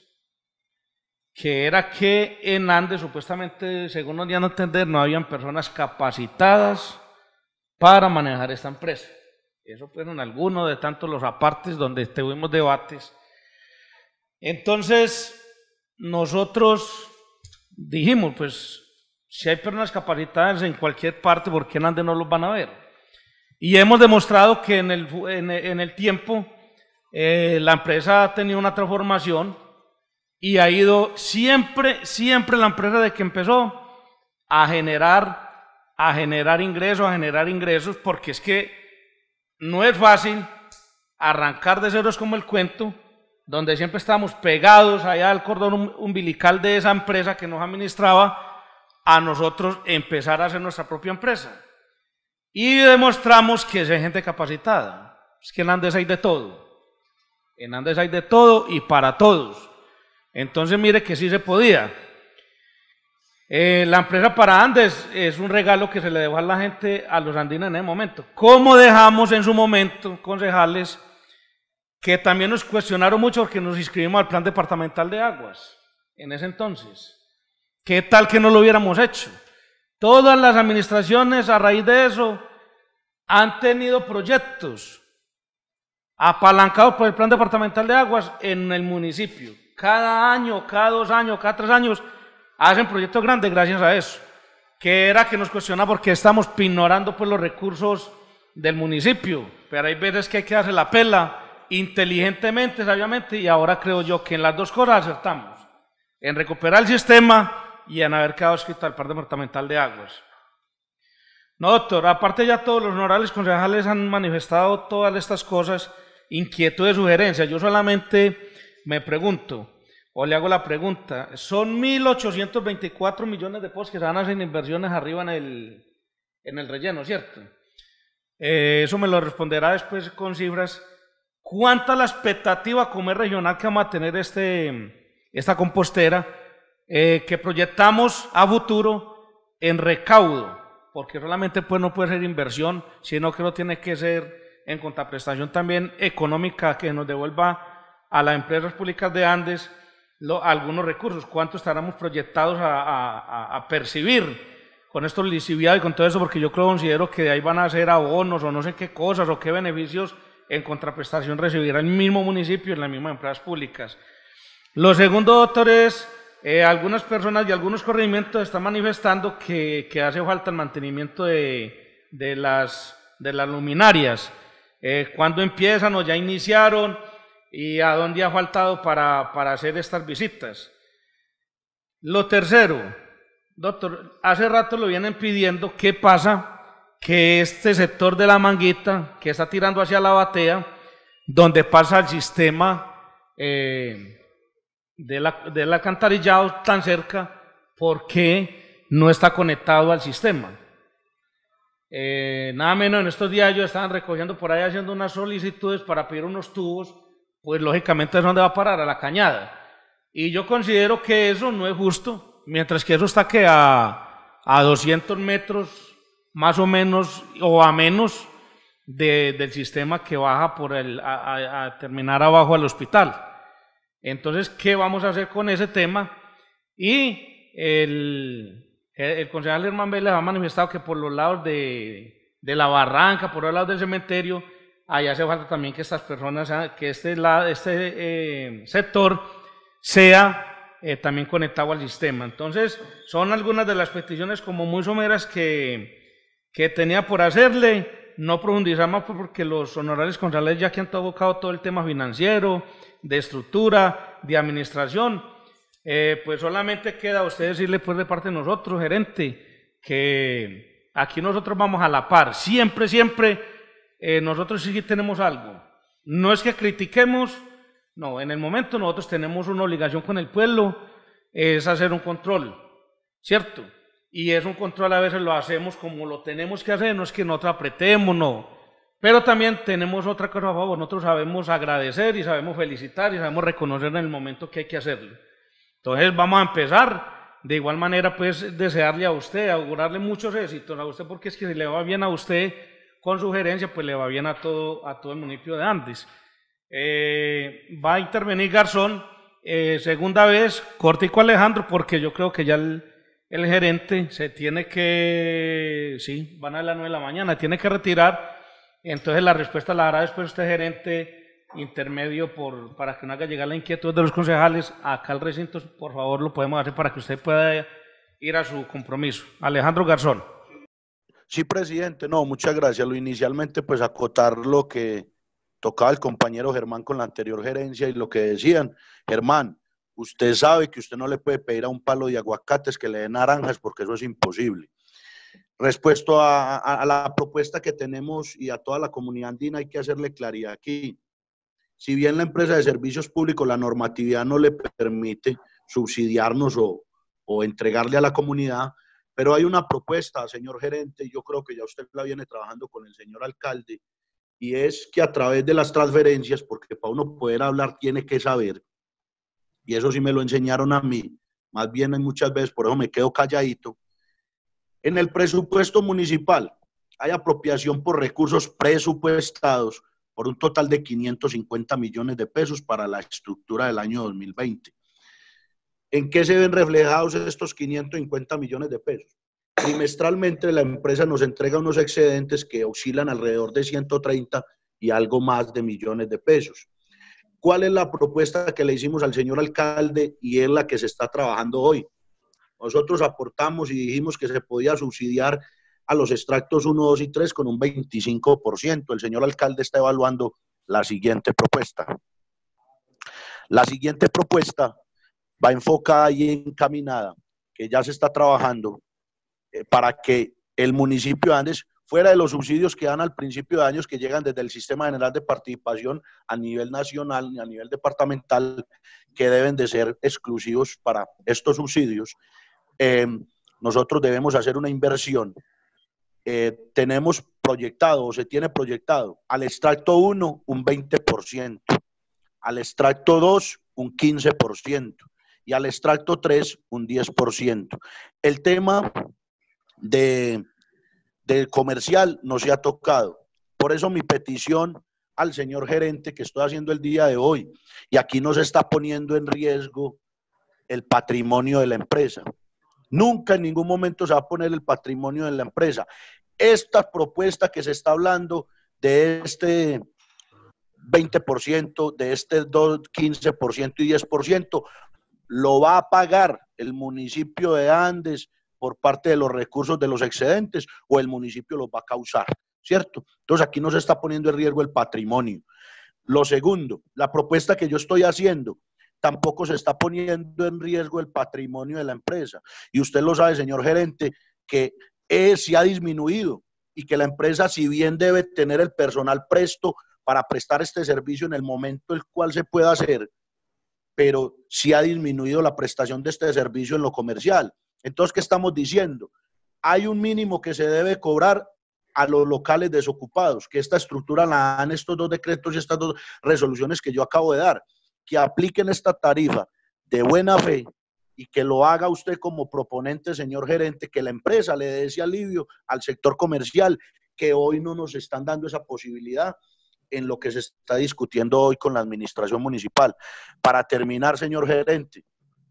que era que en Andes supuestamente, según nos dieron a entender, no habían personas capacitadas para manejar esta empresa. Eso fueron algunos de tantos los apartes donde tuvimos debates. Entonces, nosotros dijimos, pues, si hay personas capacitadas en cualquier parte, ¿por qué en Andes no los van a ver? Y hemos demostrado que en el, en, en el tiempo eh, la empresa ha tenido una transformación y ha ido siempre, siempre la empresa de que empezó a generar, a generar ingresos, a generar ingresos, porque es que no es fácil arrancar de ceros como el cuento, donde siempre estábamos pegados allá al cordón umbilical de esa empresa que nos administraba, a nosotros empezar a hacer nuestra propia empresa. Y demostramos que es gente capacitada. Es que en Andes hay de todo. En Andes hay de todo y para todos. Entonces mire que sí se podía. Eh, la empresa para Andes es un regalo que se le dejó a la gente, a los andinos en ese momento. ¿Cómo dejamos en su momento, concejales, que también nos cuestionaron mucho porque nos inscribimos al Plan Departamental de Aguas en ese entonces? ¿Qué tal que no lo hubiéramos hecho? Todas las administraciones a raíz de eso han tenido proyectos apalancados por el Plan Departamental de Aguas en el municipio. Cada año, cada dos años, cada tres años hacen proyectos grandes gracias a eso. Que era que nos cuestionaba porque estamos ignorando pues, los recursos del municipio. Pero hay veces que hay que darse la pela inteligentemente, sabiamente, y ahora creo yo que en las dos cosas acertamos. En recuperar el sistema y en haber quedado escrito al Plan Departamental de Aguas. No, doctor, aparte ya todos los honorables concejales han manifestado todas estas cosas, inquietudes, sugerencias. Yo solamente me pregunto, o le hago la pregunta, son mil ochocientos veinticuatro millones de pesos que se van a hacer en inversiones arriba en el, en el relleno, ¿cierto? Eh, eso me lo responderá después con cifras. ¿Cuánta la expectativa como es regional que vamos a tener este, esta compostera? Eh, que proyectamos a futuro en recaudo, porque solamente pues, no puede ser inversión, sino que no tiene que ser en contraprestación también económica que nos devuelva a las empresas públicas de Andes lo, algunos recursos. ¿Cuánto estaremos proyectados a, a, a percibir con estos liciviados y con todo eso? Porque yo creo, considero que de ahí van a ser abonos o no sé qué cosas o qué beneficios en contraprestación recibirá el mismo municipio y las mismas empresas públicas. Lo segundo, doctor, es Eh, algunas personas y algunos corregimientos están manifestando que, que hace falta el mantenimiento de, de, las, de las luminarias. Eh, ¿Cuándo empiezan o ya iniciaron? ¿Y a dónde ha faltado para, para hacer estas visitas? Lo tercero, doctor, hace rato lo vienen pidiendo. ¿Qué pasa? Que este sector de la Manguita, que está tirando hacia la batea, donde pasa el sistema eh, del de alcantarillado tan cerca, ¿por qué no está conectado al sistema? Eh, nada menos en estos días ellos estaban recogiendo por ahí, haciendo unas solicitudes para pedir unos tubos, pues lógicamente es donde va a parar, a la cañada. Y yo considero que eso no es justo, mientras que eso está que a, a doscientos metros más o menos, o a menos de, del sistema que baja por el, a, a, a terminar abajo al hospital. Entonces, ¿qué vamos a hacer con ese tema? Y el, el concejal Germán Vélez ha manifestado que por los lados de, de la barranca, por los lados del cementerio, allá hace falta también que estas personas, que este, este eh, sector sea eh, también conectado al sistema. Entonces, son algunas de las peticiones como muy someras que, que tenía por hacerle. No profundizar más porque los honorables concejales ya que han tocado todo el tema financiero, de estructura, de administración, eh, pues solamente queda a usted decirle pues de parte de nosotros, gerente, que aquí nosotros vamos a la par, siempre, siempre eh, nosotros sí tenemos algo, no es que critiquemos, no, en el momento nosotros tenemos una obligación con el pueblo, es hacer un control, ¿cierto? Y es un control a veces lo hacemos como lo tenemos que hacer, no es que nosotros apretemos, no. Pero también tenemos otra cosa a favor, nosotros sabemos agradecer y sabemos felicitar y sabemos reconocer en el momento que hay que hacerlo. Entonces vamos a empezar, de igual manera pues desearle a usted, augurarle muchos éxitos a usted, porque es que si le va bien a usted con sugerencia, pues le va bien a todo, a todo el municipio de Andes. Eh, va a intervenir Garzón, eh, segunda vez, cortico Alejandro, porque yo creo que ya el, el gerente se tiene que, sí, van a las nueve de la mañana, tiene que retirar. Entonces la respuesta la hará después usted, gerente, intermedio por, para que no haga llegar la inquietud de los concejales acá al recinto, por favor lo podemos hacer para que usted pueda ir a su compromiso. Alejandro Garzón. Sí, presidente, no, muchas gracias. Lo inicialmente, pues acotar lo que tocaba el compañero Germán con la anterior gerencia y lo que decían. Germán, usted sabe que usted no le puede pedir a un palo de aguacates que le dé naranjas porque eso es imposible. Respecto a, a, a la propuesta que tenemos y a toda la comunidad andina, hay que hacerle claridad aquí. Si bien la empresa de servicios públicos, la normatividad no le permite subsidiarnos o, o entregarle a la comunidad, pero hay una propuesta, señor gerente, y yo creo que ya usted la viene trabajando con el señor alcalde, y es que a través de las transferencias, porque para uno poder hablar tiene que saber, y eso sí me lo enseñaron a mí, más bien muchas veces, por eso me quedo calladito, en el presupuesto municipal hay apropiación por recursos presupuestados por un total de quinientos cincuenta millones de pesos para la estructura del año dos mil veinte. ¿En qué se ven reflejados estos quinientos cincuenta millones de pesos? Trimestralmente la empresa nos entrega unos excedentes que oscilan alrededor de ciento treinta y algo más de millones de pesos. ¿Cuál es la propuesta que le hicimos al señor alcalde y es la que se está trabajando hoy? Nosotros aportamos y dijimos que se podía subsidiar a los extractos uno, dos y tres con un veinticinco por ciento. El señor alcalde está evaluando la siguiente propuesta. La siguiente propuesta va enfocada y encaminada, que ya se está trabajando, eh, para que el municipio de Andes, fuera de los subsidios que dan al principio de años, que llegan desde el Sistema General de Participación a nivel nacional y a nivel departamental, que deben de ser exclusivos para estos subsidios, eh, nosotros debemos hacer una inversión. Eh, tenemos proyectado, o se tiene proyectado, al extracto uno un veinte por ciento, al extracto dos un quince por ciento, y al extracto tres un diez por ciento. El tema de, de comercial no se ha tocado. Por eso mi petición al señor gerente que estoy haciendo el día de hoy, y aquí no se está poniendo en riesgo el patrimonio de la empresa. Nunca en ningún momento se va a poner el patrimonio de la empresa. Esta propuesta que se está hablando de este veinte por ciento, de este quince por ciento y diez por ciento, lo va a pagar el municipio de Andes por parte de los recursos de los excedentes o el municipio los va a causar, ¿cierto? Entonces aquí no se está poniendo en riesgo el patrimonio. Lo segundo, la propuesta que yo estoy haciendo, tampoco se está poniendo en riesgo el patrimonio de la empresa. Y usted lo sabe, señor gerente, que es, sí ha disminuido y que la empresa, si bien debe tener el personal presto para prestar este servicio en el momento el cual se pueda hacer, pero sí ha disminuido la prestación de este servicio en lo comercial. Entonces, ¿qué estamos diciendo? Hay un mínimo que se debe cobrar a los locales desocupados, que esta estructura la dan estos dos decretos y estas dos resoluciones que yo acabo de dar, que apliquen esta tarifa de buena fe y que lo haga usted como proponente, señor gerente, que la empresa le dé ese alivio al sector comercial, que hoy no nos están dando esa posibilidad en lo que se está discutiendo hoy con la administración municipal. Para terminar, señor gerente,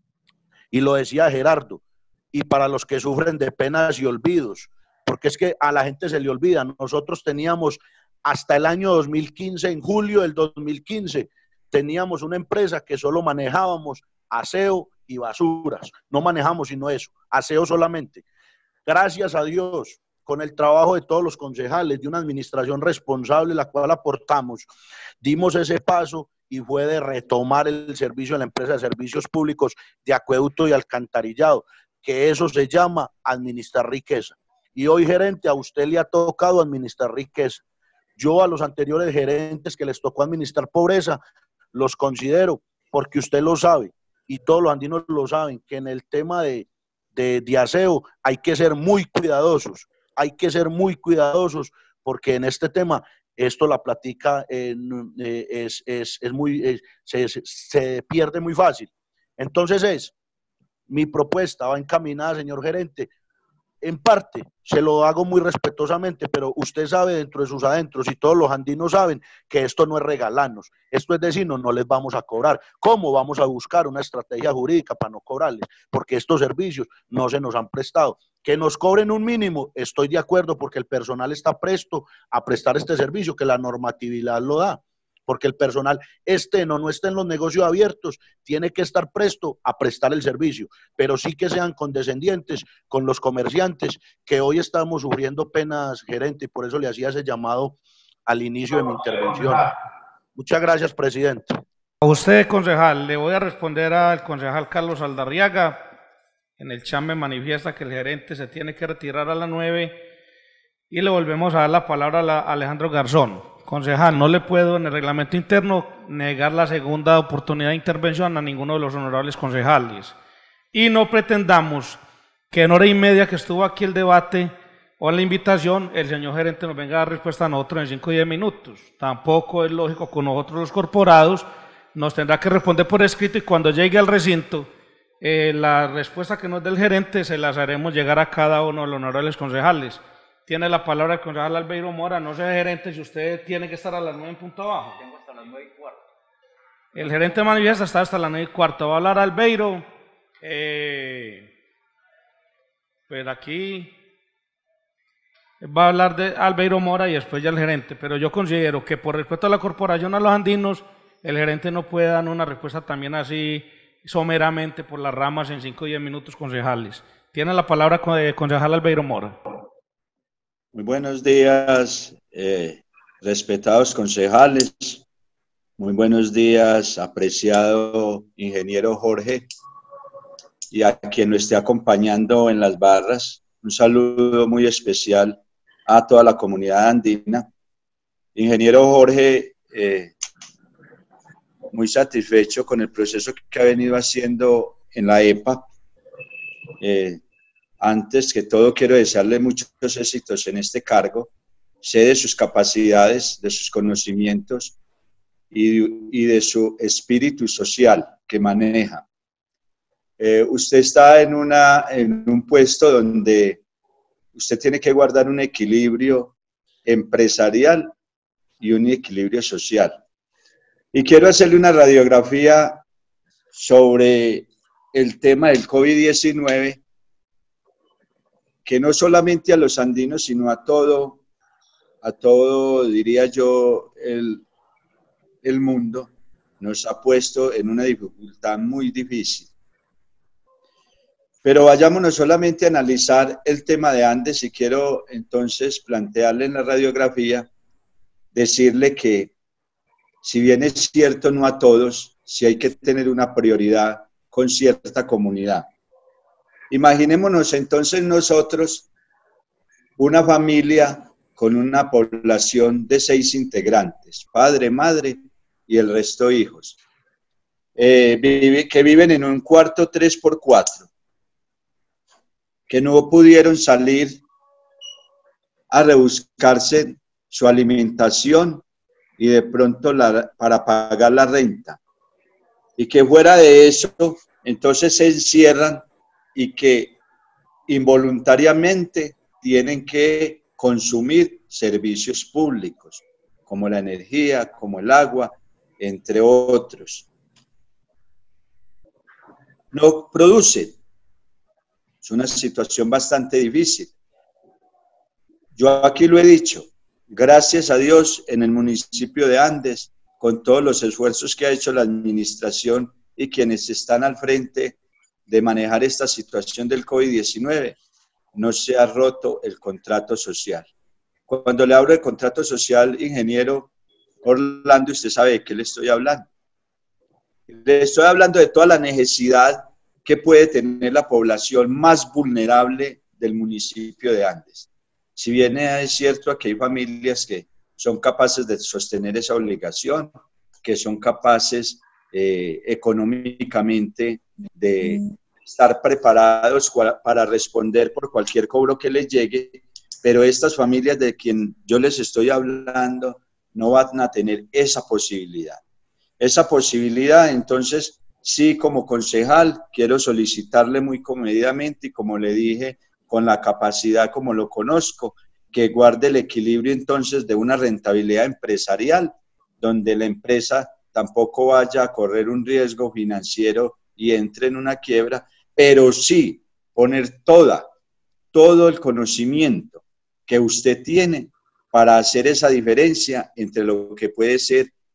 y lo decía Gerardo, y para los que sufren de penas y olvidos, porque es que a la gente se le olvida, nosotros teníamos hasta el año dos mil quince, en julio del dos mil quince, teníamos una empresa que solo manejábamos aseo y basuras, no manejamos sino eso, aseo solamente. Gracias a Dios, con el trabajo de todos los concejales, de una administración responsable, la cual aportamos, dimos ese paso y fue de retomar el servicio de la empresa de servicios públicos de acueducto y alcantarillado, que eso se llama administrar riqueza. Y hoy, gerente, a usted le ha tocado administrar riqueza. Yo a los anteriores gerentes que les tocó administrar pobreza, los considero, porque usted lo sabe, y todos los andinos lo saben, que en el tema de, de, de aseo hay que ser muy cuidadosos, hay que ser muy cuidadosos, porque en este tema, esto la platica eh, es, es, es muy, es, se, se pierde muy fácil. Entonces es, mi propuesta va encaminada, señor gerente, en parte, se lo hago muy respetuosamente, pero usted sabe dentro de sus adentros y todos los andinos saben que esto no es regalarnos, esto es decir, no, no les vamos a cobrar. ¿Cómo vamos a buscar una estrategia jurídica para no cobrarles? Porque estos servicios no se nos han prestado. Que nos cobren un mínimo, estoy de acuerdo porque el personal está presto a prestar este servicio, que la normatividad lo da. porque el personal estén o no esté en los negocios abiertos, tiene que estar presto a prestar el servicio, pero sí que sean condescendientes con los comerciantes, que hoy estamos sufriendo penas, gerente, y por eso le hacía ese llamado al inicio de mi intervención. Muchas gracias, presidente. A usted, concejal, le voy a responder al concejal Carlos Aldarriaga. En el chat me manifiesta que el gerente se tiene que retirar a las nueve y le volvemos a dar la palabra a, la, a Alejandro Garzón. Concejal, no le puedo en el reglamento interno negar la segunda oportunidad de intervención a ninguno de los honorables concejales. Y no pretendamos que en hora y media que estuvo aquí el debate o la invitación, el señor gerente nos venga a dar respuesta a nosotros en cinco o diez minutos. Tampoco es lógico con nosotros los corporados, nos tendrá que responder por escrito y cuando llegue al recinto, eh, la respuesta que nos dé el gerente se las haremos llegar a cada uno de los honorables concejales. Tiene la palabra el concejal Albeiro Mora. No sé, gerente, si usted tiene que estar a las nueve en punto abajo. Tengo hasta las nueve y cuarto. El gerente manifiesta está hasta las nueve y cuarto. Va a hablar Albeiro. Eh, pues aquí va a hablar de Albeiro Mora y después ya el gerente. Pero yo considero que por respeto a la corporación a los andinos, el gerente no puede dar una respuesta también así someramente por las ramas en cinco o diez minutos, concejales. Tiene la palabra el concejal Albeiro Mora. Muy buenos días, eh, respetados concejales. Muy buenos días, apreciado ingeniero Jorge, y a quien nos esté acompañando en las barras. Un saludo muy especial a toda la comunidad andina. Ingeniero Jorge, eh, muy satisfecho con el proceso que ha venido haciendo en la E P A. Eh, antes que todo quiero desearle muchos éxitos en este cargo. Sé de sus capacidades, de sus conocimientos y, y de su espíritu social que maneja. Eh, usted está en, una, en un puesto donde usted tiene que guardar un equilibrio empresarial y un equilibrio social. Y quiero hacerle una radiografía sobre el tema del COVID diecinueve, que no solamente a los andinos, sino a todo, a todo, diría yo, el, el mundo, nos ha puesto en una dificultad muy difícil. Pero vayámonos solamente a analizar el tema de Andes y quiero entonces plantearle en la radiografía, decirle que si bien es cierto no a todos, sí hay que tener una prioridad con cierta comunidad. Imaginémonos entonces nosotros una familia con una población de seis integrantes, padre, madre y el resto hijos, eh, vive, que viven en un cuarto tres por cuatro, que no pudieron salir a rebuscarse su alimentación y de pronto la, para pagar la renta. Y que fuera de eso, entonces se encierran y que involuntariamente tienen que consumir servicios públicos, como la energía, como el agua, entre otros. No producen. Es una situación bastante difícil. Yo aquí lo he dicho, gracias a Dios en el municipio de Andes, con todos los esfuerzos que ha hecho la administración y quienes están al frente de manejar esta situación del COVID diecinueve, no se ha roto el contrato social. Cuando le hablo de contrato social, ingeniero Orlando, usted sabe de qué le estoy hablando. Le estoy hablando de toda la necesidad que puede tener la población más vulnerable del municipio de Andes. Si bien es cierto que hay familias que son capaces de sostener esa obligación, que son capaces eh, económicamente de estar preparados para responder por cualquier cobro que les llegue, pero estas familias de quien yo les estoy hablando no van a tener esa posibilidad. Esa posibilidad, entonces, sí, como concejal, quiero solicitarle muy comedidamente y como le dije, con la capacidad como lo conozco, que guarde el equilibrio entonces de una rentabilidad empresarial, donde la empresa tampoco vaya a correr un riesgo financiero y entre en una quiebra, pero sí poner toda, todo el conocimiento que usted tiene para hacer esa diferencia entre lo que puede ser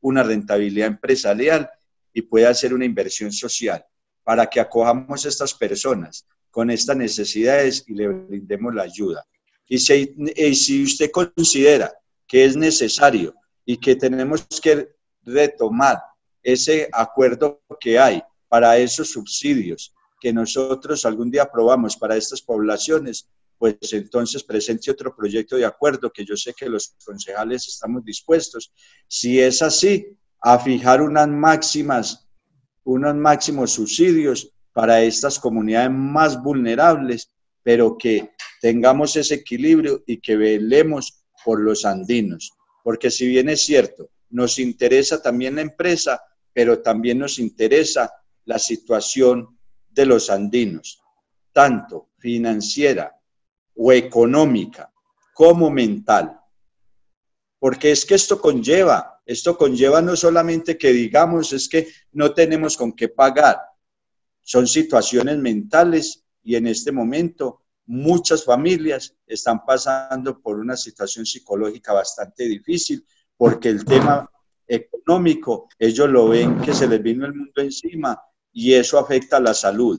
una rentabilidad empresarial y pueda hacer una inversión social para que acojamos a estas personas con estas necesidades y le brindemos la ayuda. Y si, y si usted considera que es necesario y que tenemos que retomar ese acuerdo que hay para esos subsidios que nosotros algún día aprobamos para estas poblaciones, pues entonces presente otro proyecto de acuerdo que yo sé que los concejales estamos dispuestos, si es así, a fijar unas máximas, unos máximos subsidios para estas comunidades más vulnerables, pero que tengamos ese equilibrio y que velemos por los andinos. Porque si bien es cierto, nos interesa también la empresa, pero también nos interesa la situación de los andinos, tanto financiera o económica como mental. Porque es que esto conlleva, esto conlleva no solamente que digamos es que no tenemos con qué pagar, son situaciones mentales y en este momento muchas familias están pasando por una situación psicológica bastante difícil porque el tema económico, ellos lo ven que se les vino el mundo encima y eso afecta a la salud.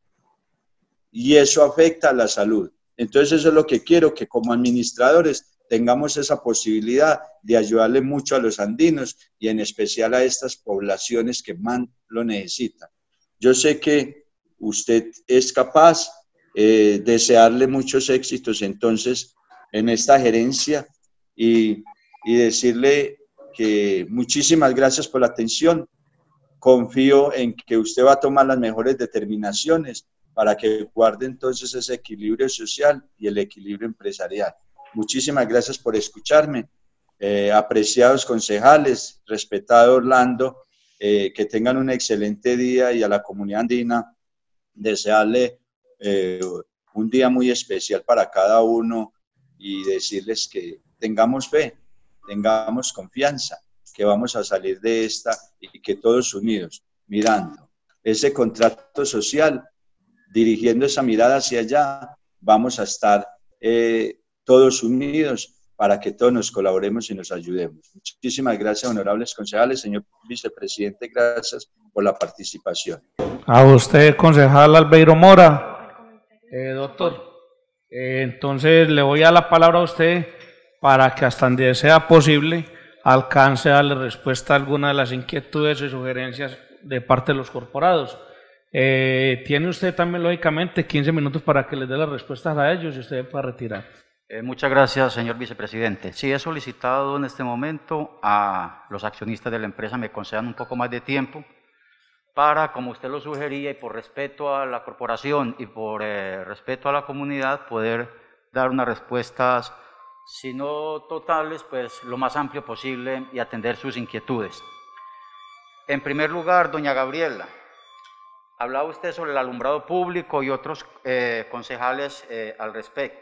Y eso afecta a la salud. Entonces eso es lo que quiero, que como administradores tengamos esa posibilidad de ayudarle mucho a los andinos y en especial a estas poblaciones que más lo necesitan. Yo sé que usted es capaz de eh, desearle muchos éxitos entonces en esta gerencia y, y decirle que muchísimas gracias por la atención. Confío en que usted va a tomar las mejores determinaciones para que guarde entonces ese equilibrio social y el equilibrio empresarial. Muchísimas gracias por escucharme. Eh, apreciados concejales, respetado Orlando, eh, que tengan un excelente día y a la comunidad andina desearle eh, un día muy especial para cada uno y decirles que tengamos fe, tengamos confianza, que vamos a salir de esta y que todos unidos, mirando ese contrato social, dirigiendo esa mirada hacia allá, vamos a estar eh, todos unidos para que todos nos colaboremos y nos ayudemos. Muchísimas gracias, honorables concejales. Señor vicepresidente, gracias por la participación. A usted, concejal Albeiro Mora. Eh, doctor, eh, entonces le voy a dar la palabra a usted para que hasta donde sea posible alcance a darle respuesta a alguna de las inquietudes y sugerencias de parte de los corporados. Eh, tiene usted también, lógicamente, quince minutos para que les dé las respuestas a ellos y usted pueda retirar. Eh, muchas gracias, señor vicepresidente. Sí, he solicitado en este momento a los accionistas de la empresa me concedan un poco más de tiempo para, como usted lo sugería, y por respeto a la corporación y por eh, respeto a la comunidad, poder dar unas respuestas, si no totales, pues lo más amplio posible y atender sus inquietudes. En primer lugar, doña Gabriela, hablaba usted sobre el alumbrado público y otros eh, concejales eh, al respecto.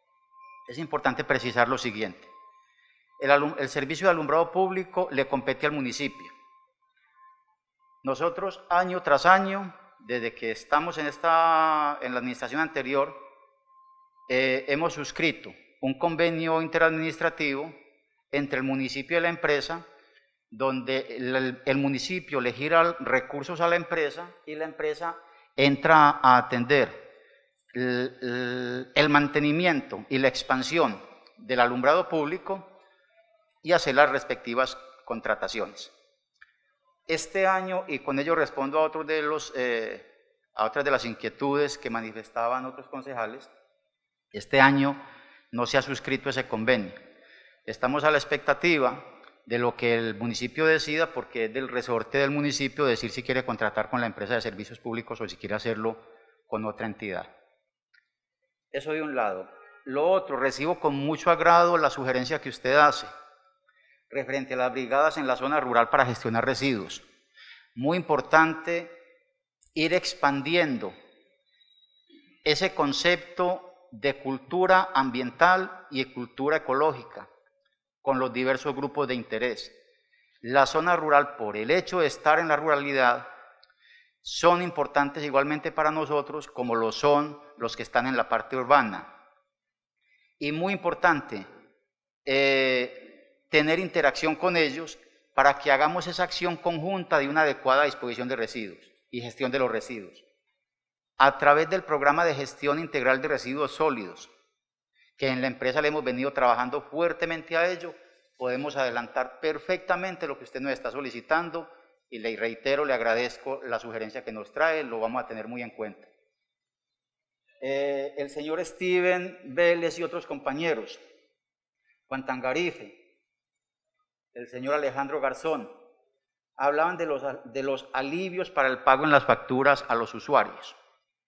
Es importante precisar lo siguiente. El, el servicio de alumbrado público le compete al municipio. Nosotros, año tras año, desde que estamos en, esta, en la administración anterior, eh, hemos suscrito un convenio interadministrativo entre el municipio y la empresa, donde el, el municipio le gira recursos a la empresa y la empresa entra a atender el, el, el mantenimiento y la expansión del alumbrado público y hacer las respectivas contrataciones. Este año, y con ello respondo a, otros de los, eh, a otras de las inquietudes que manifestaban otros concejales, este año no se ha suscrito ese convenio. Estamos a la expectativa de lo que el municipio decida, porque es del resorte del municipio decir si quiere contratar con la empresa de servicios públicos o si quiere hacerlo con otra entidad. Eso de un lado. Lo otro, recibo con mucho agrado la sugerencia que usted hace referente a las brigadas en la zona rural para gestionar residuos. Muy importante ir expandiendo ese concepto de cultura ambiental y cultura ecológica con los diversos grupos de interés. La zona rural, por el hecho de estar en la ruralidad, son importantes igualmente para nosotros como lo son los que están en la parte urbana. Y muy importante, eh, tener interacción con ellos para que hagamos esa acción conjunta de una adecuada disposición de residuos y gestión de los residuos, a través del programa de gestión integral de residuos sólidos, que en la empresa le hemos venido trabajando fuertemente a ello. Podemos adelantar perfectamente lo que usted nos está solicitando y le reitero, le agradezco la sugerencia que nos trae, lo vamos a tener muy en cuenta. Eh, el señor Steven Vélez y otros compañeros, Juan Tangarife, el señor Alejandro Garzón, hablaban de los, de los alivios para el pago en las facturas a los usuarios.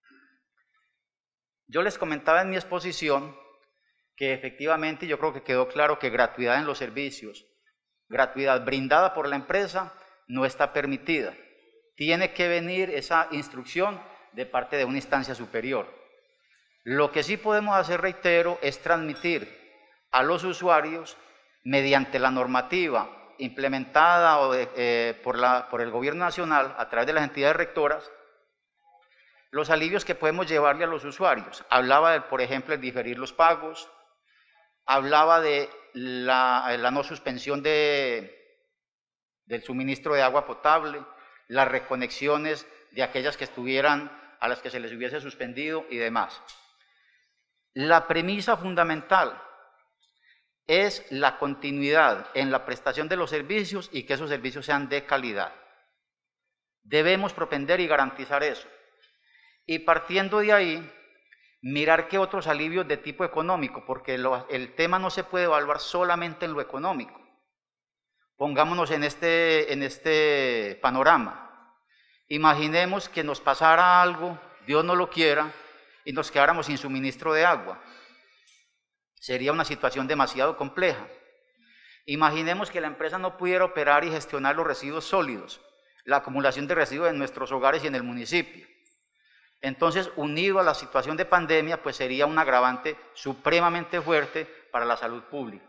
Yo les comentaba en mi exposición que efectivamente yo creo que quedó claro que gratuidad en los servicios, gratuidad brindada por la empresa, no está permitida. Tiene que venir esa instrucción de parte de una instancia superior. Lo que sí podemos hacer, reitero, es transmitir a los usuarios, mediante la normativa implementada o de, eh, por, la, por el Gobierno Nacional a través de las entidades rectoras, los alivios que podemos llevarle a los usuarios. Hablaba, de, por ejemplo, de diferir los pagos, hablaba de la, la no suspensión de, del suministro de agua potable, las reconexiones de aquellas que estuvieran, a las que se les hubiese suspendido y demás. La premisa fundamental es la continuidad en la prestación de los servicios y que esos servicios sean de calidad. Debemos propender y garantizar eso. Y partiendo de ahí, mirar qué otros alivios de tipo económico, porque lo, el tema no se puede evaluar solamente en lo económico. Pongámonos en este, en este panorama. Imaginemos que nos pasara algo, Dios no lo quiera, y nos quedáramos sin suministro de agua. Sería una situación demasiado compleja. Imaginemos que la empresa no pudiera operar y gestionar los residuos sólidos, la acumulación de residuos en nuestros hogares y en el municipio. Entonces, unido a la situación de pandemia, pues sería un agravante supremamente fuerte para la salud pública.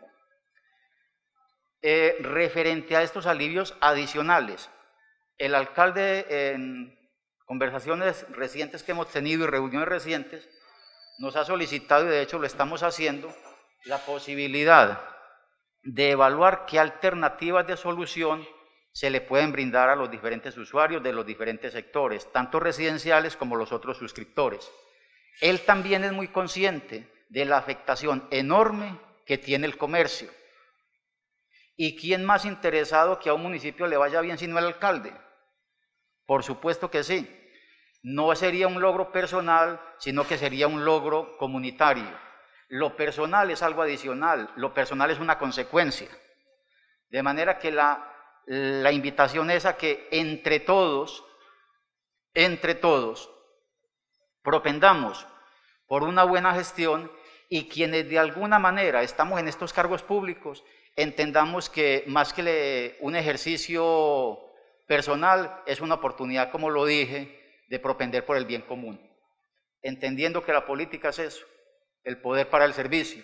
Eh, referente a estos alivios adicionales, el alcalde, en conversaciones recientes que hemos tenido y reuniones recientes, nos ha solicitado, y de hecho lo estamos haciendo, la posibilidad de evaluar qué alternativas de solución se le pueden brindar a los diferentes usuarios de los diferentes sectores, tanto residenciales como los otros suscriptores. Él también es muy consciente de la afectación enorme que tiene el comercio. ¿Y quién más interesado que a un municipio le vaya bien sino el alcalde? Por supuesto que sí. No sería un logro personal, sino que sería un logro comunitario. Lo personal es algo adicional, lo personal es una consecuencia. De manera que la, la invitación es a que entre todos, entre todos, propendamos por una buena gestión y quienes de alguna manera estamos en estos cargos públicos, entendamos que más que le, un ejercicio personal, es una oportunidad, como lo dije, de propender por el bien común, entendiendo que la política es eso, el poder para el servicio.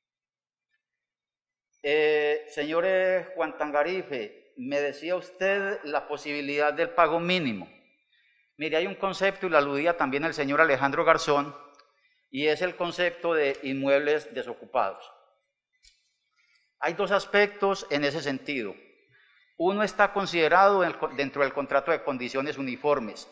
Eh, señor Juan Tangarife, me decía usted la posibilidad del pago mínimo. Mire, hay un concepto, y lo aludía también el señor Alejandro Garzón, y es el concepto de inmuebles desocupados. Hay dos aspectos en ese sentido. Uno está considerado dentro del contrato de condiciones uniformes,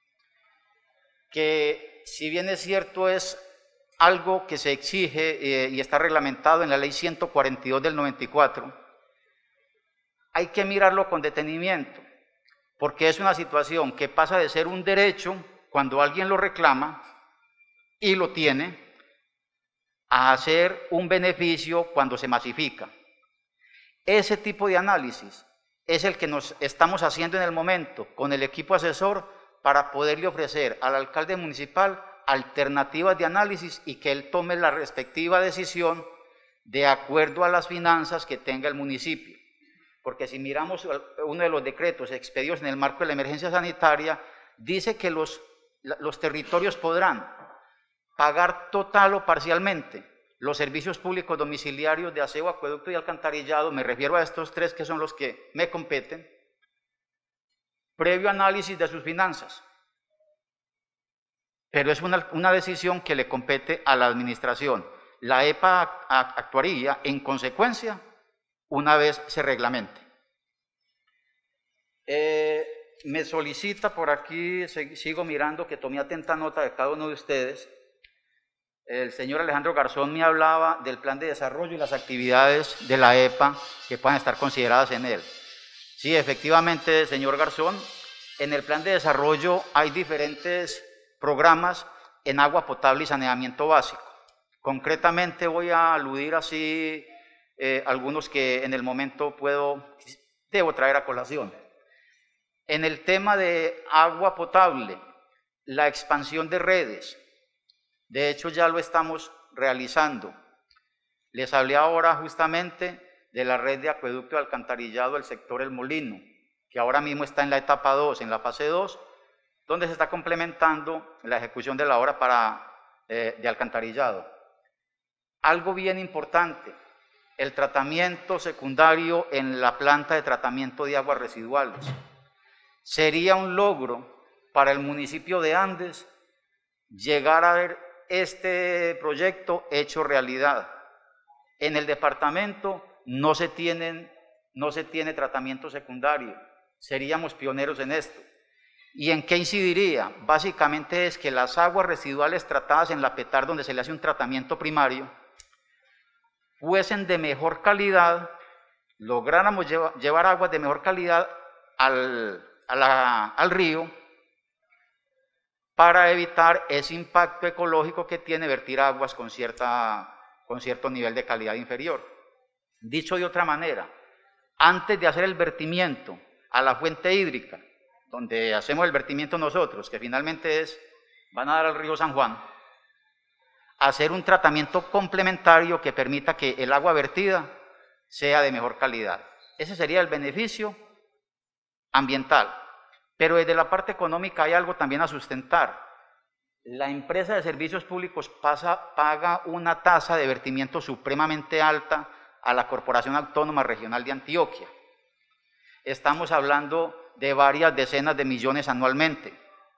que si bien es cierto es algo que se exige eh, y está reglamentado en la ley ciento cuarenta y dos del noventa y cuatro, hay que mirarlo con detenimiento, porque es una situación que pasa de ser un derecho cuando alguien lo reclama y lo tiene, a ser un beneficio cuando se masifica. Ese tipo de análisis es el que nos estamos haciendo en el momento con el equipo asesor para poderle ofrecer al alcalde municipal alternativas de análisis y que él tome la respectiva decisión de acuerdo a las finanzas que tenga el municipio. Porque si miramos uno de los decretos expedidos en el marco de la emergencia sanitaria, dice que los, los territorios podrán pagar total o parcialmente los servicios públicos domiciliarios de aseo, acueducto y alcantarillado, me refiero a estos tres que son los que me competen, previo análisis de sus finanzas. Pero es una, una decisión que le compete a la administración. La E P A actuaría en consecuencia una vez se reglamente. Eh, me solicita por aquí, sigo mirando, que tomé atenta nota de cada uno de ustedes. El señor Alejandro Garzón me hablaba del plan de desarrollo y las actividades de la E P A que puedan estar consideradas en él. Sí, efectivamente, señor Garzón, en el plan de desarrollo hay diferentes programas en agua potable y saneamiento básico. Concretamente voy a aludir así eh, algunos que en el momento puedo, debo traer a colación. En el tema de agua potable, la expansión de redes, de hecho ya lo estamos realizando. Les hablé ahora justamente de la red de acueducto y alcantarillado del sector El Molino, que ahora mismo está en la etapa dos, en la fase dos, donde se está complementando la ejecución de la obra para, eh, de alcantarillado. Algo bien importante, el tratamiento secundario en la planta de tratamiento de aguas residuales. Sería un logro para el municipio de Andes llegar a ver este proyecto hecho realidad. En el departamento no se, tienen, no se tiene tratamiento secundario, seríamos pioneros en esto. ¿Y en qué incidiría? Básicamente es que las aguas residuales tratadas en la PETAR, donde se le hace un tratamiento primario, fuesen de mejor calidad, lográramos lleva, llevar aguas de mejor calidad al, a la, al río, para evitar ese impacto ecológico que tiene vertir aguas con, cierta, con cierto nivel de calidad inferior. Dicho de otra manera, antes de hacer el vertimiento a la fuente hídrica, donde hacemos el vertimiento nosotros, que finalmente es, van a dar al río San Juan, hacer un tratamiento complementario que permita que el agua vertida sea de mejor calidad. Ese sería el beneficio ambiental. Pero desde la parte económica hay algo también a sustentar. La empresa de servicios públicos pasa, paga una tasa de vertimiento supremamente alta a la Corporación Autónoma Regional de Antioquia. Estamos hablando de varias decenas de millones anualmente.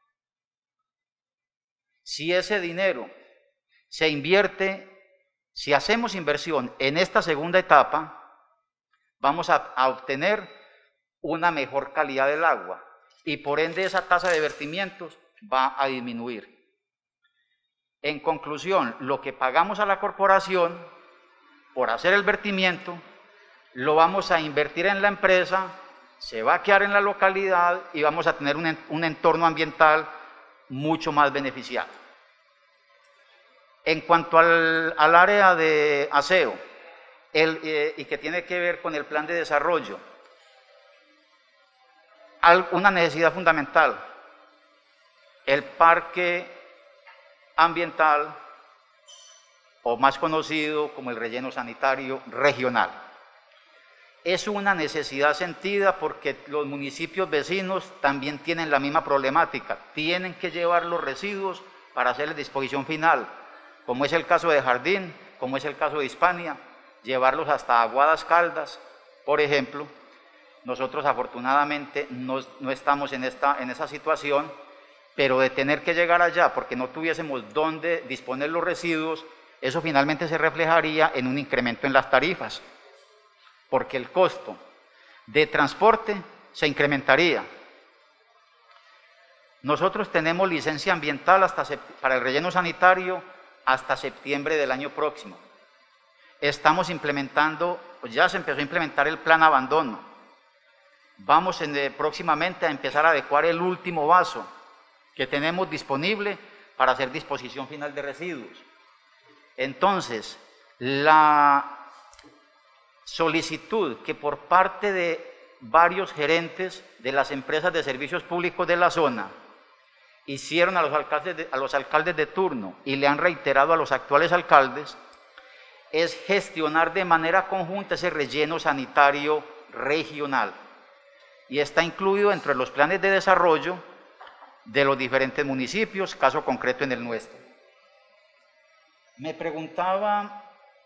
Si ese dinero se invierte, si hacemos inversión en esta segunda etapa, vamos a, a obtener una mejor calidad del agua. Y por ende esa tasa de vertimientos va a disminuir. En conclusión, lo que pagamos a la corporación por hacer el vertimiento, lo vamos a invertir en la empresa, se va a quedar en la localidad y vamos a tener un, un entorno ambiental mucho más beneficiado. En cuanto al, al área de aseo, el, eh, y que tiene que ver con el plan de desarrollo, una necesidad fundamental, el parque ambiental, o más conocido como el relleno sanitario regional. Es una necesidad sentida porque los municipios vecinos también tienen la misma problemática, tienen que llevar los residuos para hacer la disposición final, como es el caso de Jardín, como es el caso de Hispania, llevarlos hasta Aguadas Caldas, por ejemplo. Nosotros afortunadamente no, no estamos en, esta, en esa situación, pero de tener que llegar allá porque no tuviésemos dónde disponer los residuos, eso finalmente se reflejaría en un incremento en las tarifas, porque el costo de transporte se incrementaría. Nosotros tenemos licencia ambiental hasta, para el relleno sanitario hasta septiembre del año próximo. Estamos implementando, pues ya se empezó a implementar el plan abandono. Vamos en, eh, próximamente a empezar a adecuar el último vaso que tenemos disponible para hacer disposición final de residuos. Entonces, la solicitud que por parte de varios gerentes de las empresas de servicios públicos de la zona hicieron a los alcaldes de, a los alcaldes de turno y le han reiterado a los actuales alcaldes es gestionar de manera conjunta ese relleno sanitario regional. Y está incluido entre los planes de desarrollo de los diferentes municipios, caso concreto en el nuestro. Me preguntaba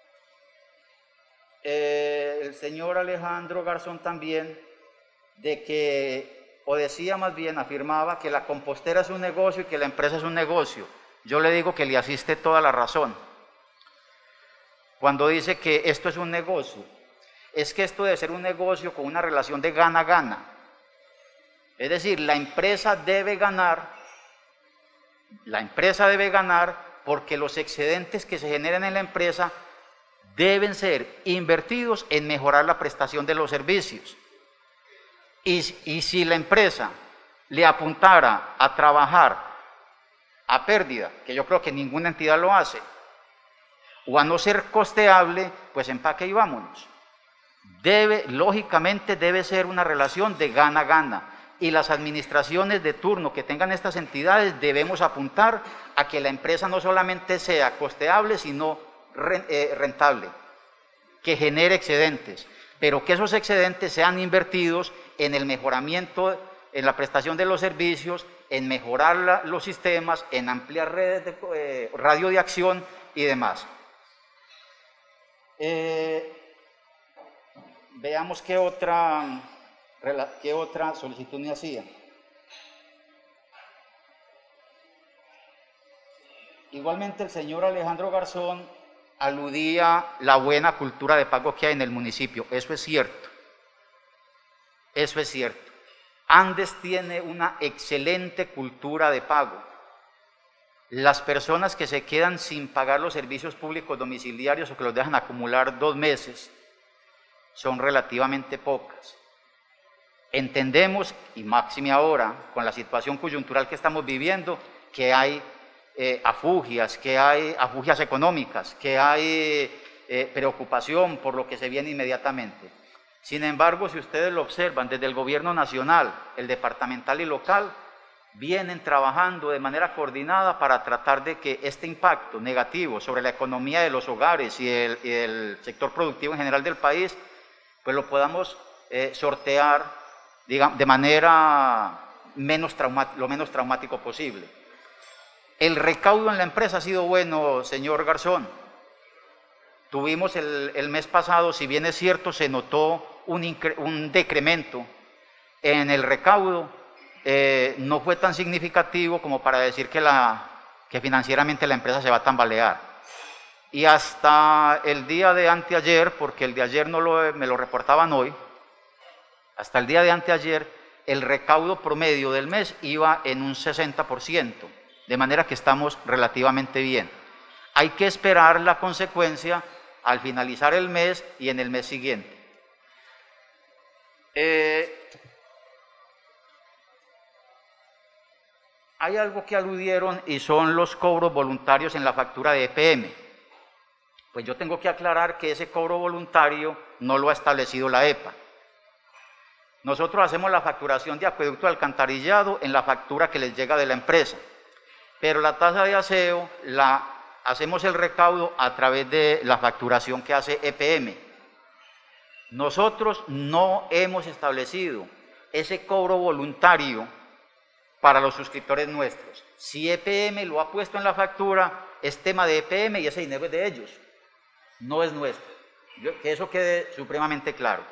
eh, el señor Alejandro Garzón también de que, o decía más bien, afirmaba que la compostera es un negocio y que la empresa es un negocio. Yo le digo que le asiste toda la razón. Cuando dice que esto es un negocio, es que esto debe ser un negocio con una relación de gana-gana. Es decir, la empresa debe ganar, la empresa debe ganar porque los excedentes que se generen en la empresa deben ser invertidos en mejorar la prestación de los servicios. Y, y si la empresa le apuntara a trabajar a pérdida, que yo creo que ninguna entidad lo hace, o a no ser costeable, pues empaque y vámonos. Debe, lógicamente debe ser una relación de gana-gana. Y las administraciones de turno que tengan estas entidades debemos apuntar a que la empresa no solamente sea costeable, sino rentable, que genere excedentes, pero que esos excedentes sean invertidos en el mejoramiento, en la prestación de los servicios, en mejorar la, los sistemas, en ampliar redes de eh, radio de acción y demás. Eh, veamos qué otra... ¿Qué otra solicitud me hacía? Igualmente el señor Alejandro Garzón aludía a la buena cultura de pago que hay en el municipio. Eso es cierto. Eso es cierto. Andes tiene una excelente cultura de pago. Las personas que se quedan sin pagar los servicios públicos domiciliarios o que los dejan acumular dos meses son relativamente pocas. Entendemos, y máxime ahora, con la situación coyuntural que estamos viviendo, que hay eh, afugias, que hay afugias económicas, que hay eh, preocupación por lo que se viene inmediatamente. Sin embargo, si ustedes lo observan, desde el gobierno nacional, el departamental y local, vienen trabajando de manera coordinada para tratar de que este impacto negativo sobre la economía de los hogares y el, y el sector productivo en general del país, pues lo podamos eh, sortear digamos, de manera menos lo menos traumático posible. El recaudo en la empresa ha sido bueno, señor Garzón. Tuvimos el, el mes pasado, si bien es cierto, se notó un, un decremento en el recaudo, eh, no fue tan significativo como para decir que, la, que financieramente la empresa se va a tambalear. Y hasta el día de anteayer, porque el de ayer no lo, me lo reportaban hoy, hasta el día de anteayer, el recaudo promedio del mes iba en un sesenta por ciento, de manera que estamos relativamente bien. Hay que esperar la consecuencia al finalizar el mes y en el mes siguiente. Eh, hay algo que aludieron y son los cobros voluntarios en la factura de E P M. Pues yo tengo que aclarar que ese cobro voluntario no lo ha establecido la E P A. Nosotros hacemos la facturación de acueducto de alcantarillado en la factura que les llega de la empresa, pero la tasa de aseo la hacemos el recaudo a través de la facturación que hace E P M. Nosotros no hemos establecido ese cobro voluntario para los suscriptores nuestros. Si E P M lo ha puesto en la factura, es tema de E P M y ese dinero es de ellos, no es nuestro. Yo, que eso quede supremamente claro.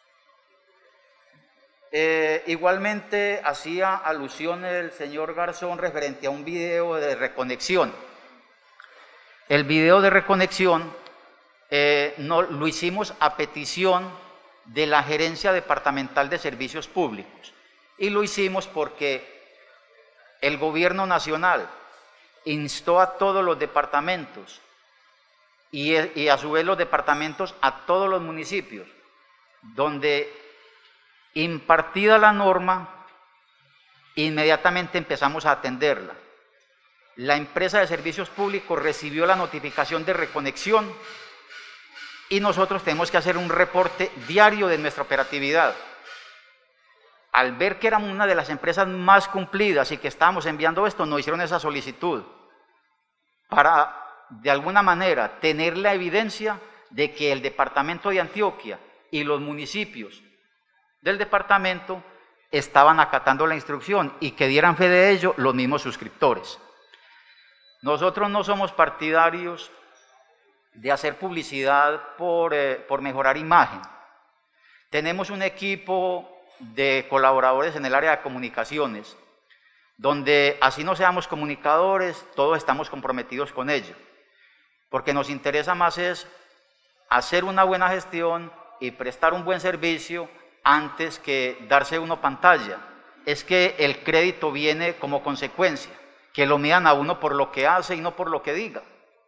Eh, igualmente hacía alusión el señor Garzón referente a un video de reconexión. El video de reconexión eh, no, lo hicimos a petición de la Gerencia Departamental de Servicios Públicos y lo hicimos porque el gobierno nacional instó a todos los departamentos y, y a su vez los departamentos a todos los municipios donde impartida la norma, inmediatamente empezamos a atenderla. La empresa de servicios públicos recibió la notificación de reconexión y nosotros tenemos que hacer un reporte diario de nuestra operatividad. Al ver que éramos una de las empresas más cumplidas y que estábamos enviando esto, nos hicieron esa solicitud para, de alguna manera, tener la evidencia de que el departamento de Antioquia y los municipios del departamento estaban acatando la instrucción y que dieran fe de ello los mismos suscriptores. Nosotros no somos partidarios de hacer publicidad por, eh, por mejorar imagen. Tenemos un equipo de colaboradores en el área de comunicaciones, donde así no seamos comunicadores, todos estamos comprometidos con ello, porque nos interesa más es hacer una buena gestión y prestar un buen servicio antes que darse uno pantalla es que el crédito viene como consecuencia, que lo midan a uno por lo que hace y no por lo que diga.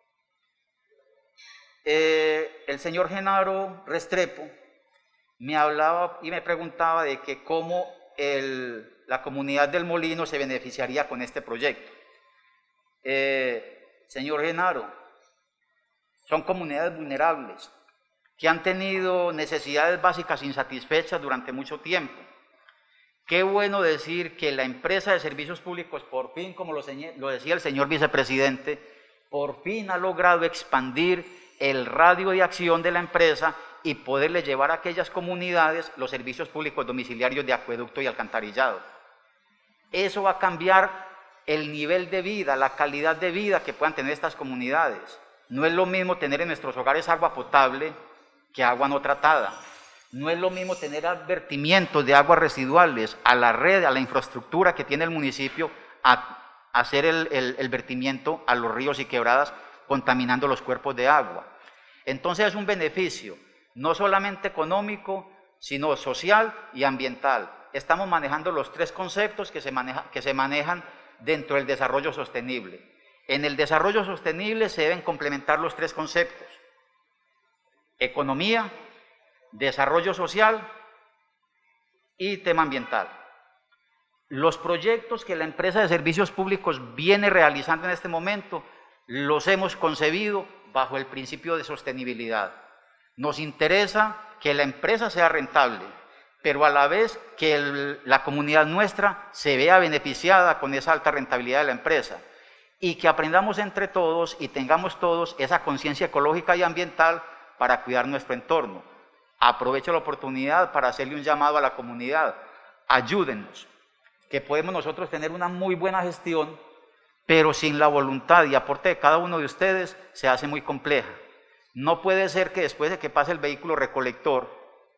Eh, el señor Genaro Restrepo me hablaba y me preguntaba de que cómo el, la comunidad del Molino se beneficiaría con este proyecto. Eh, señor Genaro, son comunidades vulnerables que han tenido necesidades básicas insatisfechas durante mucho tiempo. Qué bueno decir que la empresa de servicios públicos, por fin, como lo, lo decía el señor vicepresidente, por fin ha logrado expandir el radio de acción de la empresa y poderle llevar a aquellas comunidades los servicios públicos domiciliarios de acueducto y alcantarillado. Eso va a cambiar el nivel de vida, la calidad de vida que puedan tener estas comunidades. No es lo mismo tener en nuestros hogares agua potable que agua no tratada. No es lo mismo tener advertimientos de aguas residuales a la red, a la infraestructura que tiene el municipio, a hacer el, el, el vertimiento a los ríos y quebradas, contaminando los cuerpos de agua. Entonces es un beneficio, no solamente económico, sino social y ambiental. Estamos manejando los tres conceptos que se, maneja, que se manejan dentro del desarrollo sostenible. En el desarrollo sostenible se deben complementar los tres conceptos: economía, desarrollo social y tema ambiental. Los proyectos que la empresa de servicios públicos viene realizando en este momento los hemos concebido bajo el principio de sostenibilidad. Nos interesa que la empresa sea rentable, pero a la vez que el, la comunidad nuestra se vea beneficiada con esa alta rentabilidad de la empresa, y que aprendamos entre todos y tengamos todos esa conciencia ecológica y ambiental para cuidar nuestro entorno. Aprovecho la oportunidad para hacerle un llamado a la comunidad: ayúdennos, que podemos nosotros tener una muy buena gestión, pero sin la voluntad y aporte de cada uno de ustedes se hace muy compleja. No puede ser que después de que pase el vehículo recolector,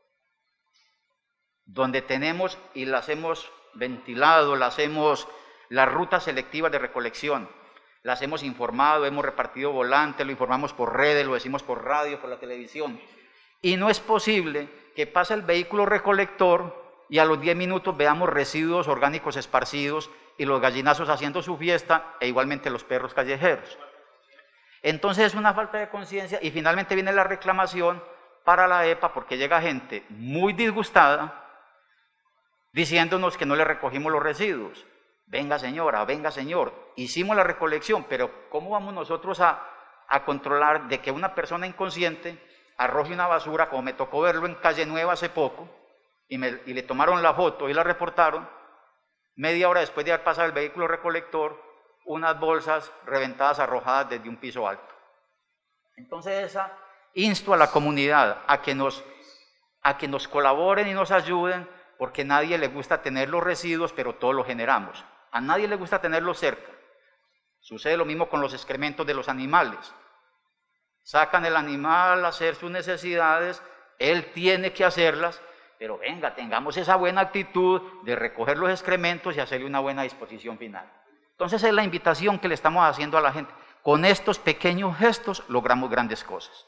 donde tenemos y las hemos ventilado, las hemos, las rutas selectivas de recolección, las hemos informado, hemos repartido volantes, lo informamos por redes, lo decimos por radio, por la televisión, y no es posible que pase el vehículo recolector y a los diez minutos veamos residuos orgánicos esparcidos y los gallinazos haciendo su fiesta, e igualmente los perros callejeros. Entonces es una falta de conciencia, y finalmente viene la reclamación para la E P A, porque llega gente muy disgustada diciéndonos que no le recogimos los residuos. Venga señora, venga señor, hicimos la recolección, pero ¿cómo vamos nosotros a, a controlar de que una persona inconsciente arroje una basura, como me tocó verlo en Calle Nueva hace poco, y, me, y le tomaron la foto y la reportaron, media hora después de haber pasado el vehículo recolector, unas bolsas reventadas arrojadas desde un piso alto? Entonces esa, insto a la comunidad a que, nos, a que nos colaboren y nos ayuden, porque a nadie le gusta tener los residuos, pero todos los generamos. A nadie le gusta tenerlos cerca. Sucede lo mismo con los excrementos de los animales. Sacan el animal a hacer sus necesidades, él tiene que hacerlas, pero venga, tengamos esa buena actitud de recoger los excrementos y hacerle una buena disposición final. Entonces es la invitación que le estamos haciendo a la gente. Con estos pequeños gestos logramos grandes cosas.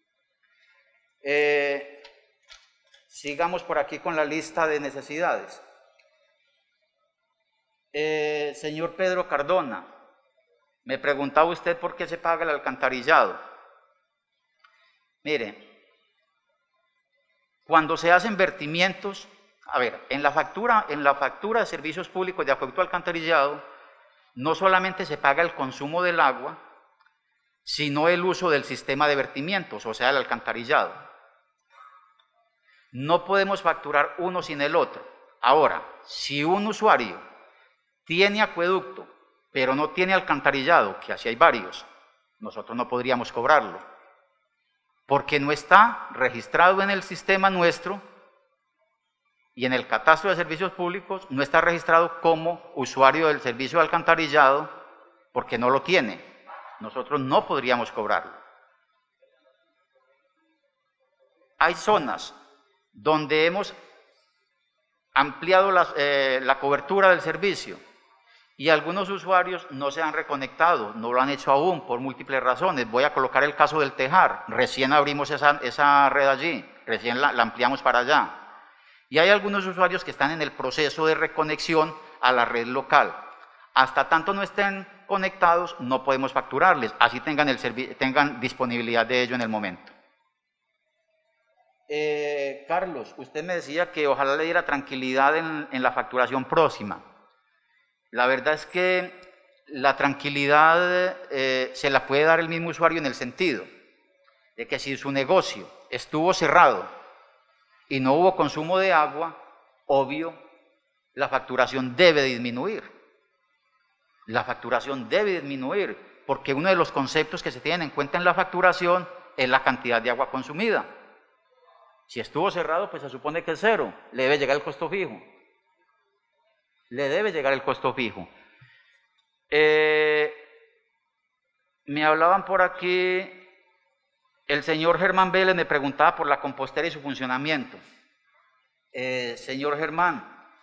Eh, sigamos por aquí con la lista de necesidades. Eh, señor Pedro Cardona, me preguntaba usted por qué se paga el alcantarillado. Mire, cuando se hacen vertimientos, a ver, en la factura, en la factura de servicios públicos de acueducto alcantarillado, no solamente se paga el consumo del agua, sino el uso del sistema de vertimientos, o sea, el alcantarillado. No podemos facturar uno sin el otro. Ahora, si un usuario tiene acueducto, pero no tiene alcantarillado, que así hay varios, nosotros no podríamos cobrarlo, porque no está registrado en el sistema nuestro y en el catastro de servicios públicos, no está registrado como usuario del servicio de alcantarillado, porque no lo tiene. Nosotros no podríamos cobrarlo. Hay zonas donde hemos ampliado las, eh, la cobertura del servicio y algunos usuarios no se han reconectado, no lo han hecho aún por múltiples razones. Voy a colocar el caso del Tejar. Recién abrimos esa, esa red allí, recién la, la ampliamos para allá. Y hay algunos usuarios que están en el proceso de reconexión a la red local. Hasta tanto no estén conectados, no podemos facturarles, así tengan, el tengan disponibilidad de ello en el momento. Eh, Carlos, usted me decía que ojalá le diera tranquilidad en, en la facturación próxima. La verdad es que la tranquilidad eh, se la puede dar el mismo usuario en el sentido de que si su negocio estuvo cerrado y no hubo consumo de agua, obvio, la facturación debe disminuir. La facturación debe disminuir, porque uno de los conceptos que se tienen en cuenta en la facturación es la cantidad de agua consumida. Si estuvo cerrado, pues se supone que es cero, le debe llegar el costo fijo. Le debe llegar el costo fijo. Eh, me hablaban por aquí, el señor Germán Vélez me preguntaba por la compostera y su funcionamiento. Eh, señor Germán,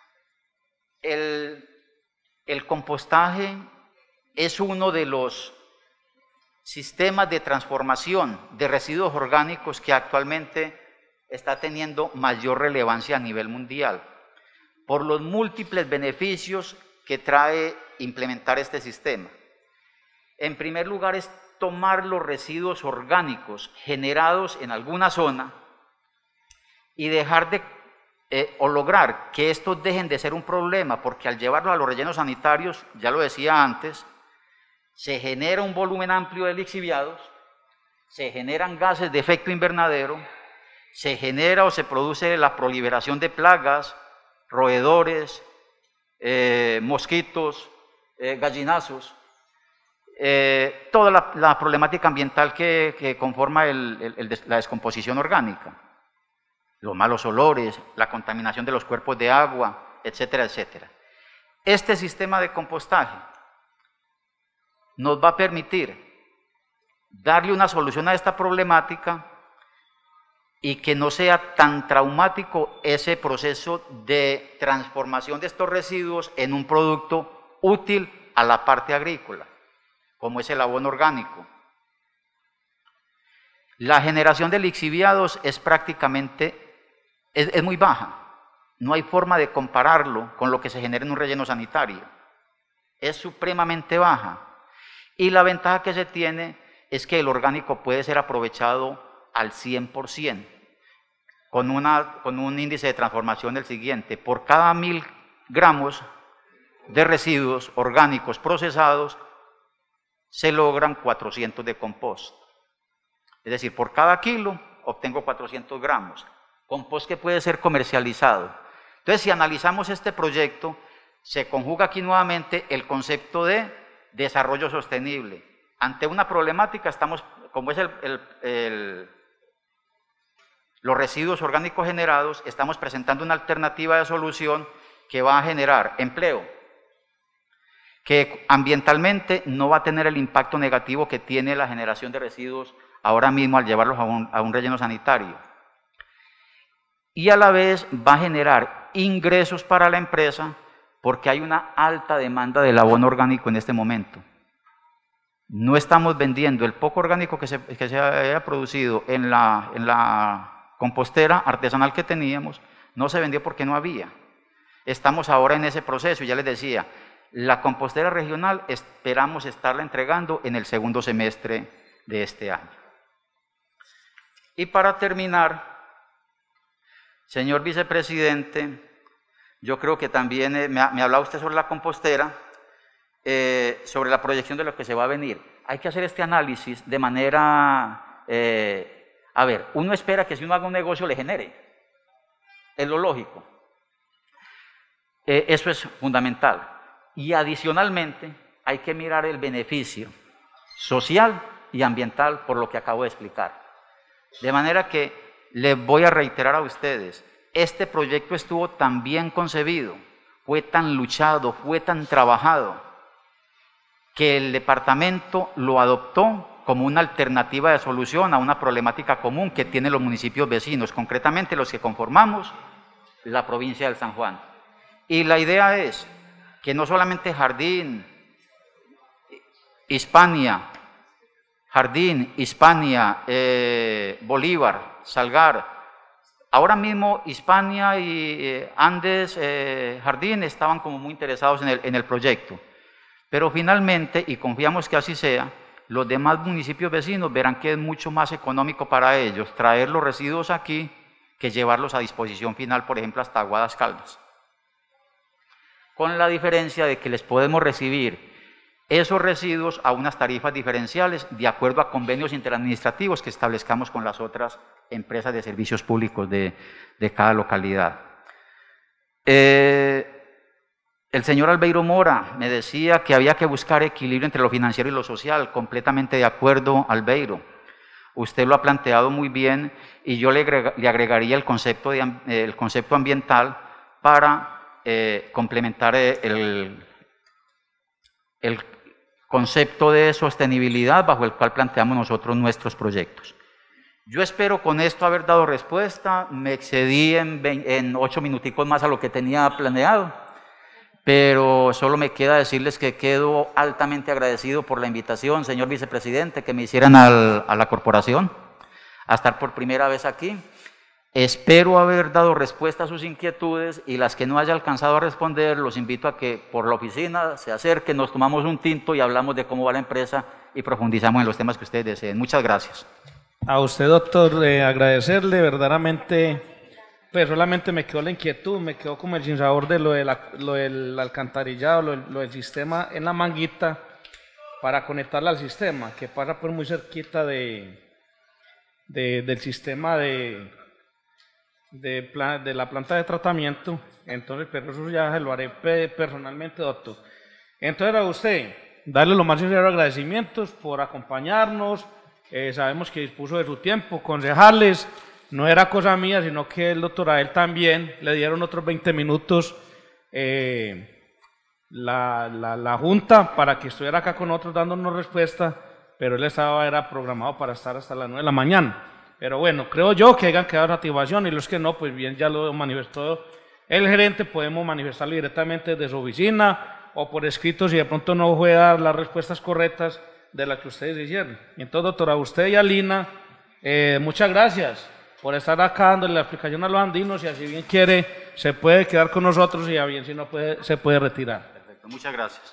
el, el compostaje es uno de los sistemas de transformación de residuos orgánicos que actualmente está teniendo mayor relevancia a nivel mundial, por los múltiples beneficios que trae implementar este sistema. En primer lugar es tomar los residuos orgánicos generados en alguna zona y dejar de, eh, o lograr que estos dejen de ser un problema, porque al llevarlos a los rellenos sanitarios, ya lo decía antes, se genera un volumen amplio de lixiviados, se generan gases de efecto invernadero, se genera o se produce la proliferación de plagas, roedores, eh, mosquitos, eh, gallinazos, eh, toda la, la problemática ambiental que, que conforma el, el, el, la descomposición orgánica, los malos olores, la contaminación de los cuerpos de agua, etcétera, etcétera. Este sistema de compostaje nos va a permitir darle una solución a esta problemática y que no sea tan traumático ese proceso de transformación de estos residuos en un producto útil a la parte agrícola, como es el abono orgánico. La generación de lixiviados es prácticamente, es, es muy baja, no hay forma de compararlo con lo que se genera en un relleno sanitario, es supremamente baja, y la ventaja que se tiene es que el orgánico puede ser aprovechado al cien por ciento. Con, una, con un índice de transformación del siguiente: por cada mil gramos de residuos orgánicos procesados se logran cuatrocientos de compost. Es decir, por cada kilo obtengo cuatrocientos gramos, compost que puede ser comercializado. Entonces, si analizamos este proyecto, se conjuga aquí nuevamente el concepto de desarrollo sostenible. Ante una problemática, estamos, como es el, el, el los residuos orgánicos generados, estamos presentando una alternativa de solución que va a generar empleo, que ambientalmente no va a tener el impacto negativo que tiene la generación de residuos ahora mismo al llevarlos a un, a un relleno sanitario. Y a la vez va a generar ingresos para la empresa porque hay una alta demanda del abono orgánico en este momento. No estamos vendiendo el poco orgánico que se, que se haya producido en la, en la compostera artesanal que teníamos, no se vendió porque no había. Estamos ahora en ese proceso y ya les decía, la compostera regional esperamos estarla entregando en el segundo semestre de este año. Y para terminar, señor vicepresidente, yo creo que también eh, me, me hablaba usted sobre la compostera, eh, sobre la proyección de lo que se va a venir. Hay que hacer este análisis de manera... Eh, A ver, uno espera que si uno haga un negocio le genere, es lo lógico. Eh, eso es fundamental. Y adicionalmente hay que mirar el beneficio social y ambiental por lo que acabo de explicar. De manera que les voy a reiterar a ustedes, este proyecto estuvo tan bien concebido, fue tan luchado, fue tan trabajado, que el departamento lo adoptó como una alternativa de solución a una problemática común que tienen los municipios vecinos, concretamente los que conformamos la provincia del San Juan. Y la idea es que no solamente Jardín, Hispania, Jardín, Hispania, eh, Bolívar, Salgar, ahora mismo Hispania y eh, Andes eh, Jardín estaban como muy interesados en el, en el proyecto, pero finalmente, y confiamos que así sea, los demás municipios vecinos verán que es mucho más económico para ellos traer los residuos aquí que llevarlos a disposición final, por ejemplo, hasta Aguadas Caldas. Con la diferencia de que les podemos recibir esos residuos a unas tarifas diferenciales de acuerdo a convenios interadministrativos que establezcamos con las otras empresas de servicios públicos de, de cada localidad. Eh, el señor Albeiro Mora me decía que había que buscar equilibrio entre lo financiero y lo social. Completamente de acuerdo, Albeiro. Usted lo ha planteado muy bien y yo le, agrega, le agregaría el concepto, de, el concepto ambiental para eh, complementar el, el concepto de sostenibilidad bajo el cual planteamos nosotros nuestros proyectos. Yo espero con esto haber dado respuesta. Me excedí en, en ocho minuticos más a lo que tenía planeado, pero solo me queda decirles que quedo altamente agradecido por la invitación, señor vicepresidente, que me hicieran al, a la corporación a estar por primera vez aquí. Espero haber dado respuesta a sus inquietudes y las que no haya alcanzado a responder, los invito a que por la oficina se acerquen, nos tomamos un tinto y hablamos de cómo va la empresa y profundizamos en los temas que ustedes deseen. Muchas gracias. A usted, doctor, eh, agradecerle verdaderamente, pues solamente me quedó la inquietud, me quedó como el sinsabor de lo, de la, lo del alcantarillado, lo, lo del sistema en la manguita para conectarla al sistema, que pasa por muy cerquita de, de, del sistema de, de, plan, de la planta de tratamiento. Entonces, pero eso ya se lo haré personalmente, doctor. Entonces, a usted, darle los más sinceros agradecimientos por acompañarnos. Eh, sabemos que dispuso de su tiempo, concejales, no era cosa mía, sino que el doctor a él también le dieron otros veinte minutos eh, la, la, la Junta para que estuviera acá con nosotros dándonos respuesta, pero él estaba, era programado para estar hasta las nueve de la mañana. Pero bueno, creo yo que hayan quedado satisfacción y los que no, pues bien, ya lo manifestó el gerente, podemos manifestarlo directamente desde su oficina o por escrito si de pronto no puede dar las respuestas correctas de la que ustedes hicieron. Y entonces, doctora, a usted y a Lina, eh, muchas gracias por estar acá dándole la explicación a los andinos, y así bien quiere, se puede quedar con nosotros, y a bien si no puede, se puede retirar. Perfecto, muchas gracias.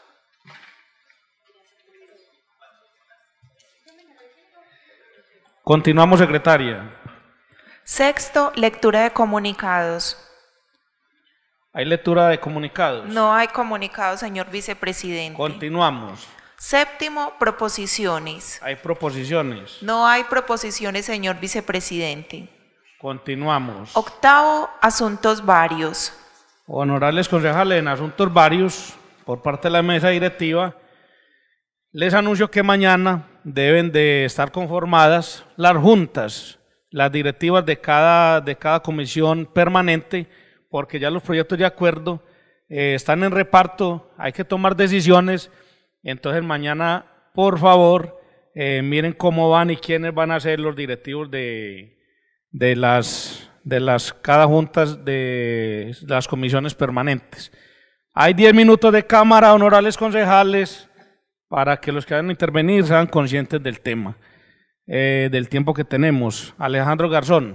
Continuamos, secretaria. Sexto, lectura de comunicados. ¿Hay lectura de comunicados? No hay comunicados, señor vicepresidente. Continuamos. Séptimo, proposiciones. ¿Hay proposiciones? No hay proposiciones, señor vicepresidente. Continuamos. Octavo, asuntos varios. Honorables concejales, en asuntos varios, por parte de la mesa directiva, les anuncio que mañana deben de estar conformadas las juntas, las directivas de cada, de cada comisión permanente, porque ya los proyectos de acuerdo eh, están en reparto, hay que tomar decisiones. Entonces mañana, por favor, eh, miren cómo van y quiénes van a ser los directivos de, de, las, de las cada juntas de las comisiones permanentes. Hay diez minutos de cámara, honorables concejales, para que los que vayan a intervenir sean conscientes del tema, eh, del tiempo que tenemos. Alejandro Garzón.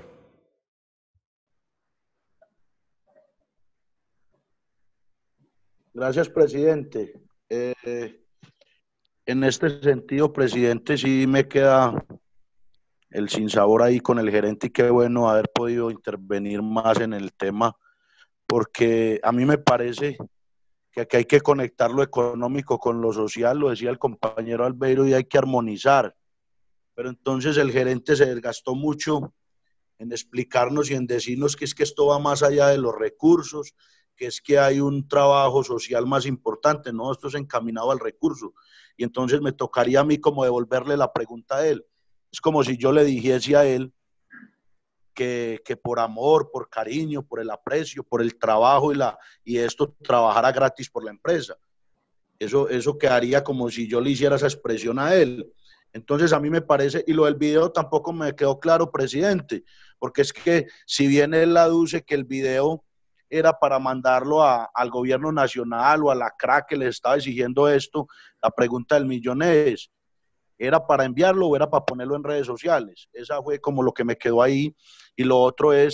Gracias, presidente. Eh, En este sentido, presidente, sí me queda el sinsabor ahí con el gerente, y qué bueno haber podido intervenir más en el tema, porque a mí me parece que aquí hay que conectar lo económico con lo social, lo decía el compañero Albeiro, y hay que armonizar. Pero entonces el gerente se desgastó mucho en explicarnos y en decirnos que es que esto va más allá de los recursos, que es que hay un trabajo social más importante, no, esto es encaminado al recurso. Y entonces me tocaría a mí como devolverle la pregunta a él. Es como si yo le dijese a él que, que por amor, por cariño, por el aprecio, por el trabajo y, la, y esto trabajara gratis por la empresa. Eso, eso quedaría como si yo le hiciera esa expresión a él. Entonces a mí me parece, y lo del video tampoco me quedó claro, presidente, porque es que si bien él aduce que el video era para mandarlo a, al gobierno nacional o a la C R A que les estaba exigiendo esto, la pregunta del millón es, ¿era para enviarlo o era para ponerlo en redes sociales? Esa fue como lo que me quedó ahí. Y lo otro es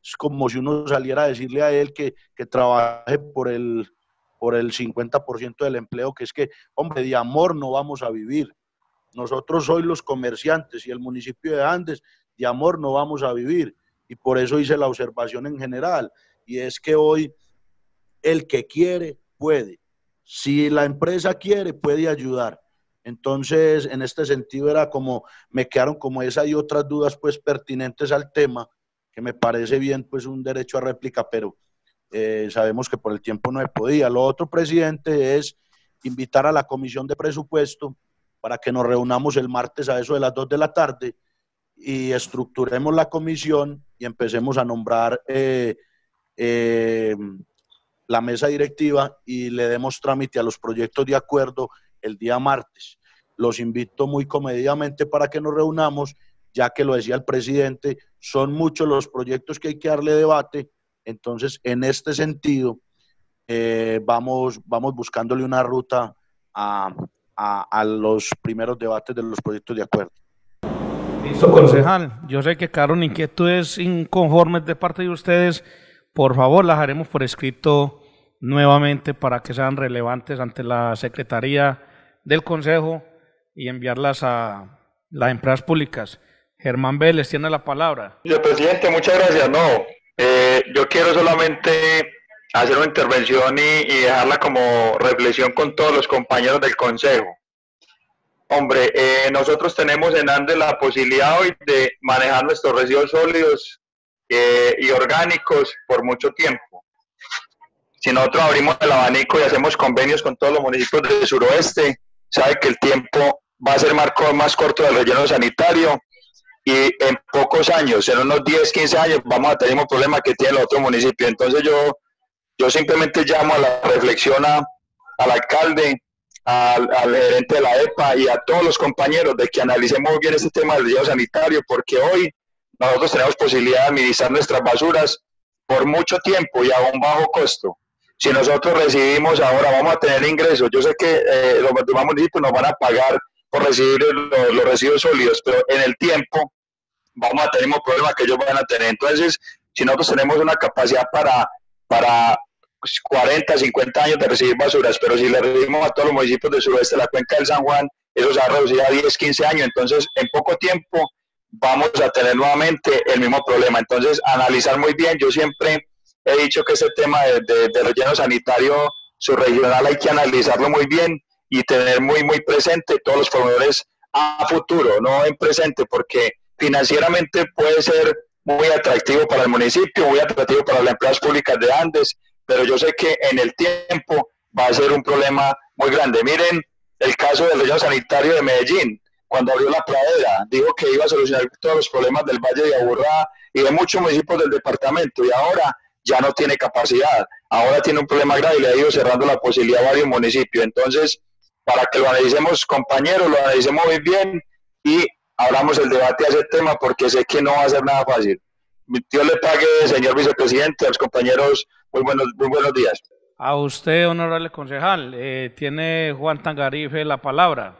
Es como si uno saliera a decirle a él que, que trabaje por el, por el cincuenta por ciento del empleo, que es que, hombre, de amor no vamos a vivir. Nosotros hoy los comerciantes y el municipio de Andes, de amor no vamos a vivir. Y por eso hice la observación en general. Y es que hoy el que quiere, puede. Si la empresa quiere, puede ayudar. Entonces, en este sentido era como, me quedaron como esa y otras dudas pues pertinentes al tema, que me parece bien pues un derecho a réplica, pero eh, sabemos que por el tiempo no se podía. Lo otro, presidente, es invitar a la comisión de presupuesto para que nos reunamos el martes a eso de las dos de la tarde y estructuremos la comisión y empecemos a nombrar eh, eh, la mesa directiva y le demos trámite a los proyectos de acuerdo el día martes. Los invito muy comedidamente para que nos reunamos, ya que lo decía el presidente, son muchos los proyectos que hay que darle debate. Entonces, en este sentido, eh, vamos, vamos buscándole una ruta a, a, a los primeros debates de los proyectos de acuerdo. Listo, concejal. Yo sé que quedaron inquietudes inconformes de parte de ustedes. Por favor, las haremos por escrito nuevamente para que sean relevantes ante la Secretaría del Consejo y enviarlas a las empresas públicas. Germán Vélez tiene la palabra. Vicepresidente, muchas gracias. No, eh, yo quiero solamente hacer una intervención y, y dejarla como reflexión con todos los compañeros del Consejo. Hombre, eh, nosotros tenemos en Andes la posibilidad hoy de manejar nuestros residuos sólidos eh, y orgánicos por mucho tiempo. Si nosotros abrimos el abanico y hacemos convenios con todos los municipios del suroeste, sabe que el tiempo va a ser más, más corto del relleno sanitario y en pocos años, en unos diez, quince años, vamos a tener un problema que tiene el otro municipio. Entonces yo, yo simplemente llamo a la reflexión a, al alcalde, al, al gerente de la E P A y a todos los compañeros de que analicemos bien este tema del relleno sanitario, porque hoy nosotros tenemos posibilidad de administrar nuestras basuras por mucho tiempo y a un bajo costo. Si nosotros recibimos ahora, vamos a tener ingresos. Yo sé que eh, los demás municipios nos van a pagar por recibir los, los residuos sólidos, pero en el tiempo vamos a tener un problema que ellos van a tener. Entonces, si nosotros tenemos una capacidad para, para cuarenta, cincuenta años de recibir basuras, pero si le recibimos a todos los municipios del suroeste de la cuenca del San Juan, eso se va a reducir a diez, quince años. Entonces, en poco tiempo vamos a tener nuevamente el mismo problema. Entonces, analizar muy bien. Yo siempre he dicho que este tema de, de, de relleno sanitario subregional hay que analizarlo muy bien y tener muy, muy presente todos los proveedores a futuro, no en presente, porque financieramente puede ser muy atractivo para el municipio, muy atractivo para las empresas públicas de Andes, pero yo sé que en el tiempo va a ser un problema muy grande. Miren el caso del relleno sanitario de Medellín, cuando abrió la pradera, dijo que iba a solucionar todos los problemas del Valle de Aburrá y de muchos municipios del departamento, y ahora ya no tiene capacidad, ahora tiene un problema grave y le ha ido cerrando la posibilidad a varios municipios. Entonces, para que lo analicemos, compañeros, lo analicemos muy bien y abramos el debate a ese tema, porque sé que no va a ser nada fácil. Dios le pague, señor vicepresidente, a los compañeros, muy buenos, muy buenos días. A usted, honorable concejal, eh, tiene Juan Tangarife la palabra.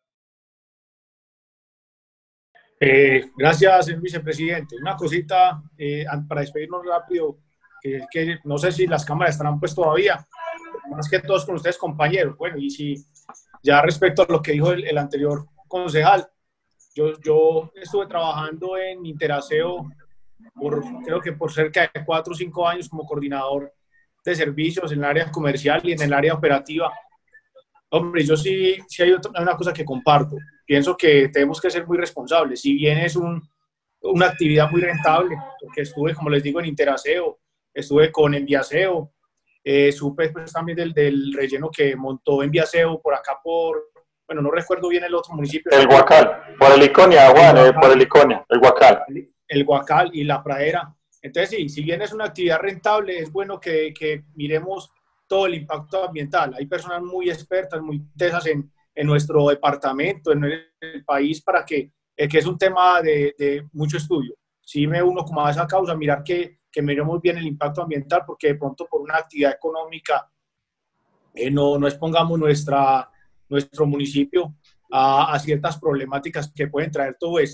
Eh, gracias, señor vicepresidente. Una cosita eh, para despedirnos rápido, que, que no sé si las cámaras estarán pues todavía, más que todos con ustedes, compañeros. Bueno, y si ya respecto a lo que dijo el, el anterior concejal, yo, yo estuve trabajando en Interaseo por, creo que por cerca de cuatro o cinco años como coordinador de servicios en el área comercial y en el área operativa. Hombre, yo sí, sí hay otra, una cosa que comparto. Pienso que tenemos que ser muy responsables. Si bien es un, una actividad muy rentable, porque estuve, como les digo, en Interaseo, estuve con Enviaseo, eh, supe pues, también del, del relleno que montó Enviaseo por acá por, bueno, no recuerdo bien el otro municipio. El Guacal, por el Iconia, Juan, eh, por el Iconia, el Guacal. El, el Guacal y la Pradera. Entonces, sí, si bien es una actividad rentable, es bueno que, que miremos todo el impacto ambiental. Hay personas muy expertas, muy tesas en, en nuestro departamento, en el, el país, para que, eh, que es un tema de, de mucho estudio. Sí me uno como a esa causa, mirar que, que miremos bien el impacto ambiental, porque de pronto por una actividad económica eh, no, no expongamos nuestra, nuestro municipio a, a ciertas problemáticas que pueden traer todo esto.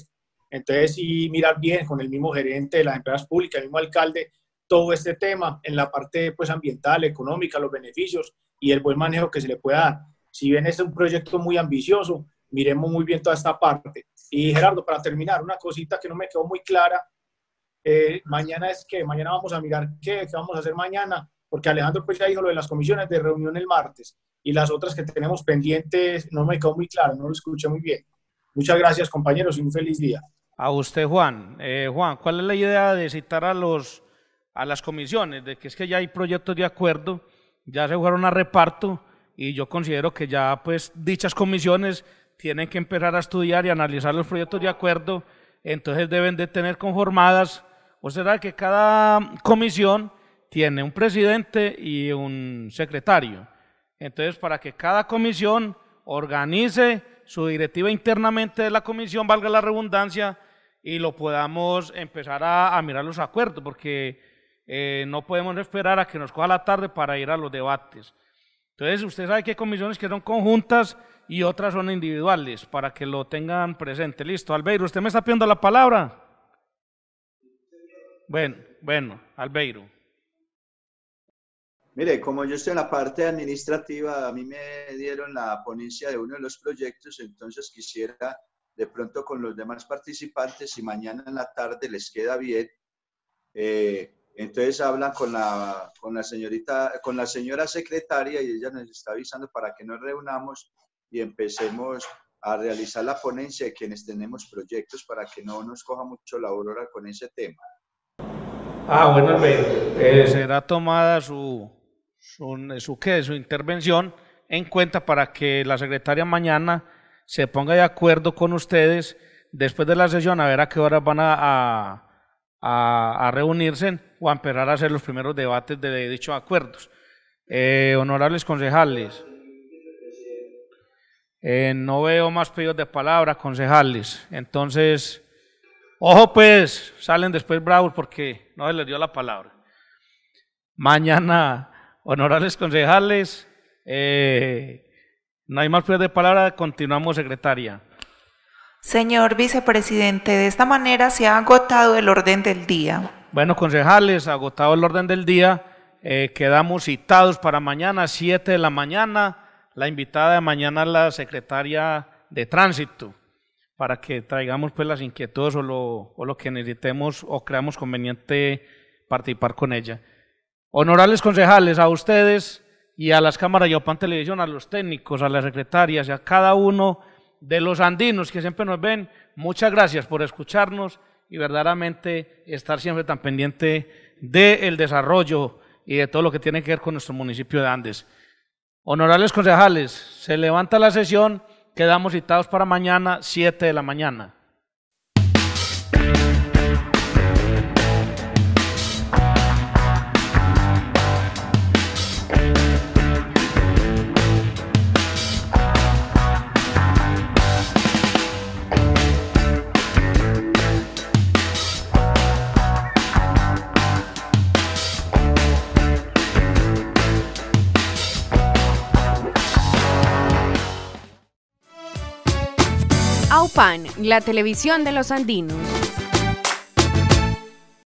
Entonces, y mirar bien con el mismo gerente de las empresas públicas, el mismo alcalde, todo este tema en la parte pues, ambiental, económica, los beneficios y el buen manejo que se le pueda dar. Si bien este es un proyecto muy ambicioso, miremos muy bien toda esta parte. Y Gerardo, para terminar, una cosita que no me quedó muy clara, eh, mañana es que, mañana vamos a mirar qué, qué vamos a hacer mañana, porque Alejandro pues ya dijo lo de las comisiones de reunión el martes, y las otras que tenemos pendientes no me quedó muy claro, no lo escuché muy bien. Muchas gracias, compañeros, y un feliz día. A usted, Juan. Eh, Juan, ¿cuál es la idea de citar a, los, a las comisiones? De que es que ya hay proyectos de acuerdo, ya se fueron a reparto, y yo considero que ya pues dichas comisiones tienen que empezar a estudiar y analizar los proyectos de acuerdo, entonces deben de tener conformadas, o será que cada comisión tiene un presidente y un secretario. Entonces, para que cada comisión organice su directiva internamente de la comisión, valga la redundancia, y lo podamos empezar a, a mirar los acuerdos, porque eh, no podemos esperar a que nos coja la tarde para ir a los debates. Entonces, usted sabe que hay comisiones que son conjuntas y otras son individuales, para que lo tengan presente. Listo, Albeiro, ¿usted me está pidiendo la palabra? Bueno, bueno, Albeiro. Mire, como yo estoy en la parte administrativa, a mí me dieron la ponencia de uno de los proyectos, entonces quisiera de pronto con los demás participantes, si mañana en la tarde les queda bien, eh, entonces hablan con la, con la señorita, con la señora secretaria y ella nos está avisando para que nos reunamos y empecemos a realizar la ponencia de quienes tenemos proyectos para que no nos coja mucho la aurora con ese tema. Ah, bueno, Albeiro, eh, será tomada su... Su, su, ¿qué? su intervención en cuenta para que la secretaria mañana se ponga de acuerdo con ustedes después de la sesión a ver a qué horas van a, a, a reunirse o a empezar a hacer los primeros debates de dichos acuerdos. Eh, honorables concejales, eh, no veo más pedidos de palabra, concejales, entonces, ojo pues, salen después bravos porque no se les dio la palabra. Mañana... Honorables concejales, eh, no hay más pedidos de palabra, continuamos, secretaria. Señor vicepresidente, de esta manera se ha agotado el orden del día. Bueno, concejales, agotado el orden del día, eh, quedamos citados para mañana, siete de la mañana, la invitada de mañana es la secretaria de Tránsito, para que traigamos pues las inquietudes o lo, o lo que necesitemos o creamos conveniente participar con ella. Honorables concejales, a ustedes y a las cámaras de Yopán Televisión, a los técnicos, a las secretarias y a cada uno de los andinos que siempre nos ven, muchas gracias por escucharnos y verdaderamente estar siempre tan pendiente del desarrollo y de todo lo que tiene que ver con nuestro municipio de Andes. Honorables concejales, se levanta la sesión, quedamos citados para mañana, siete de la mañana. AUPAN, la televisión de los andinos.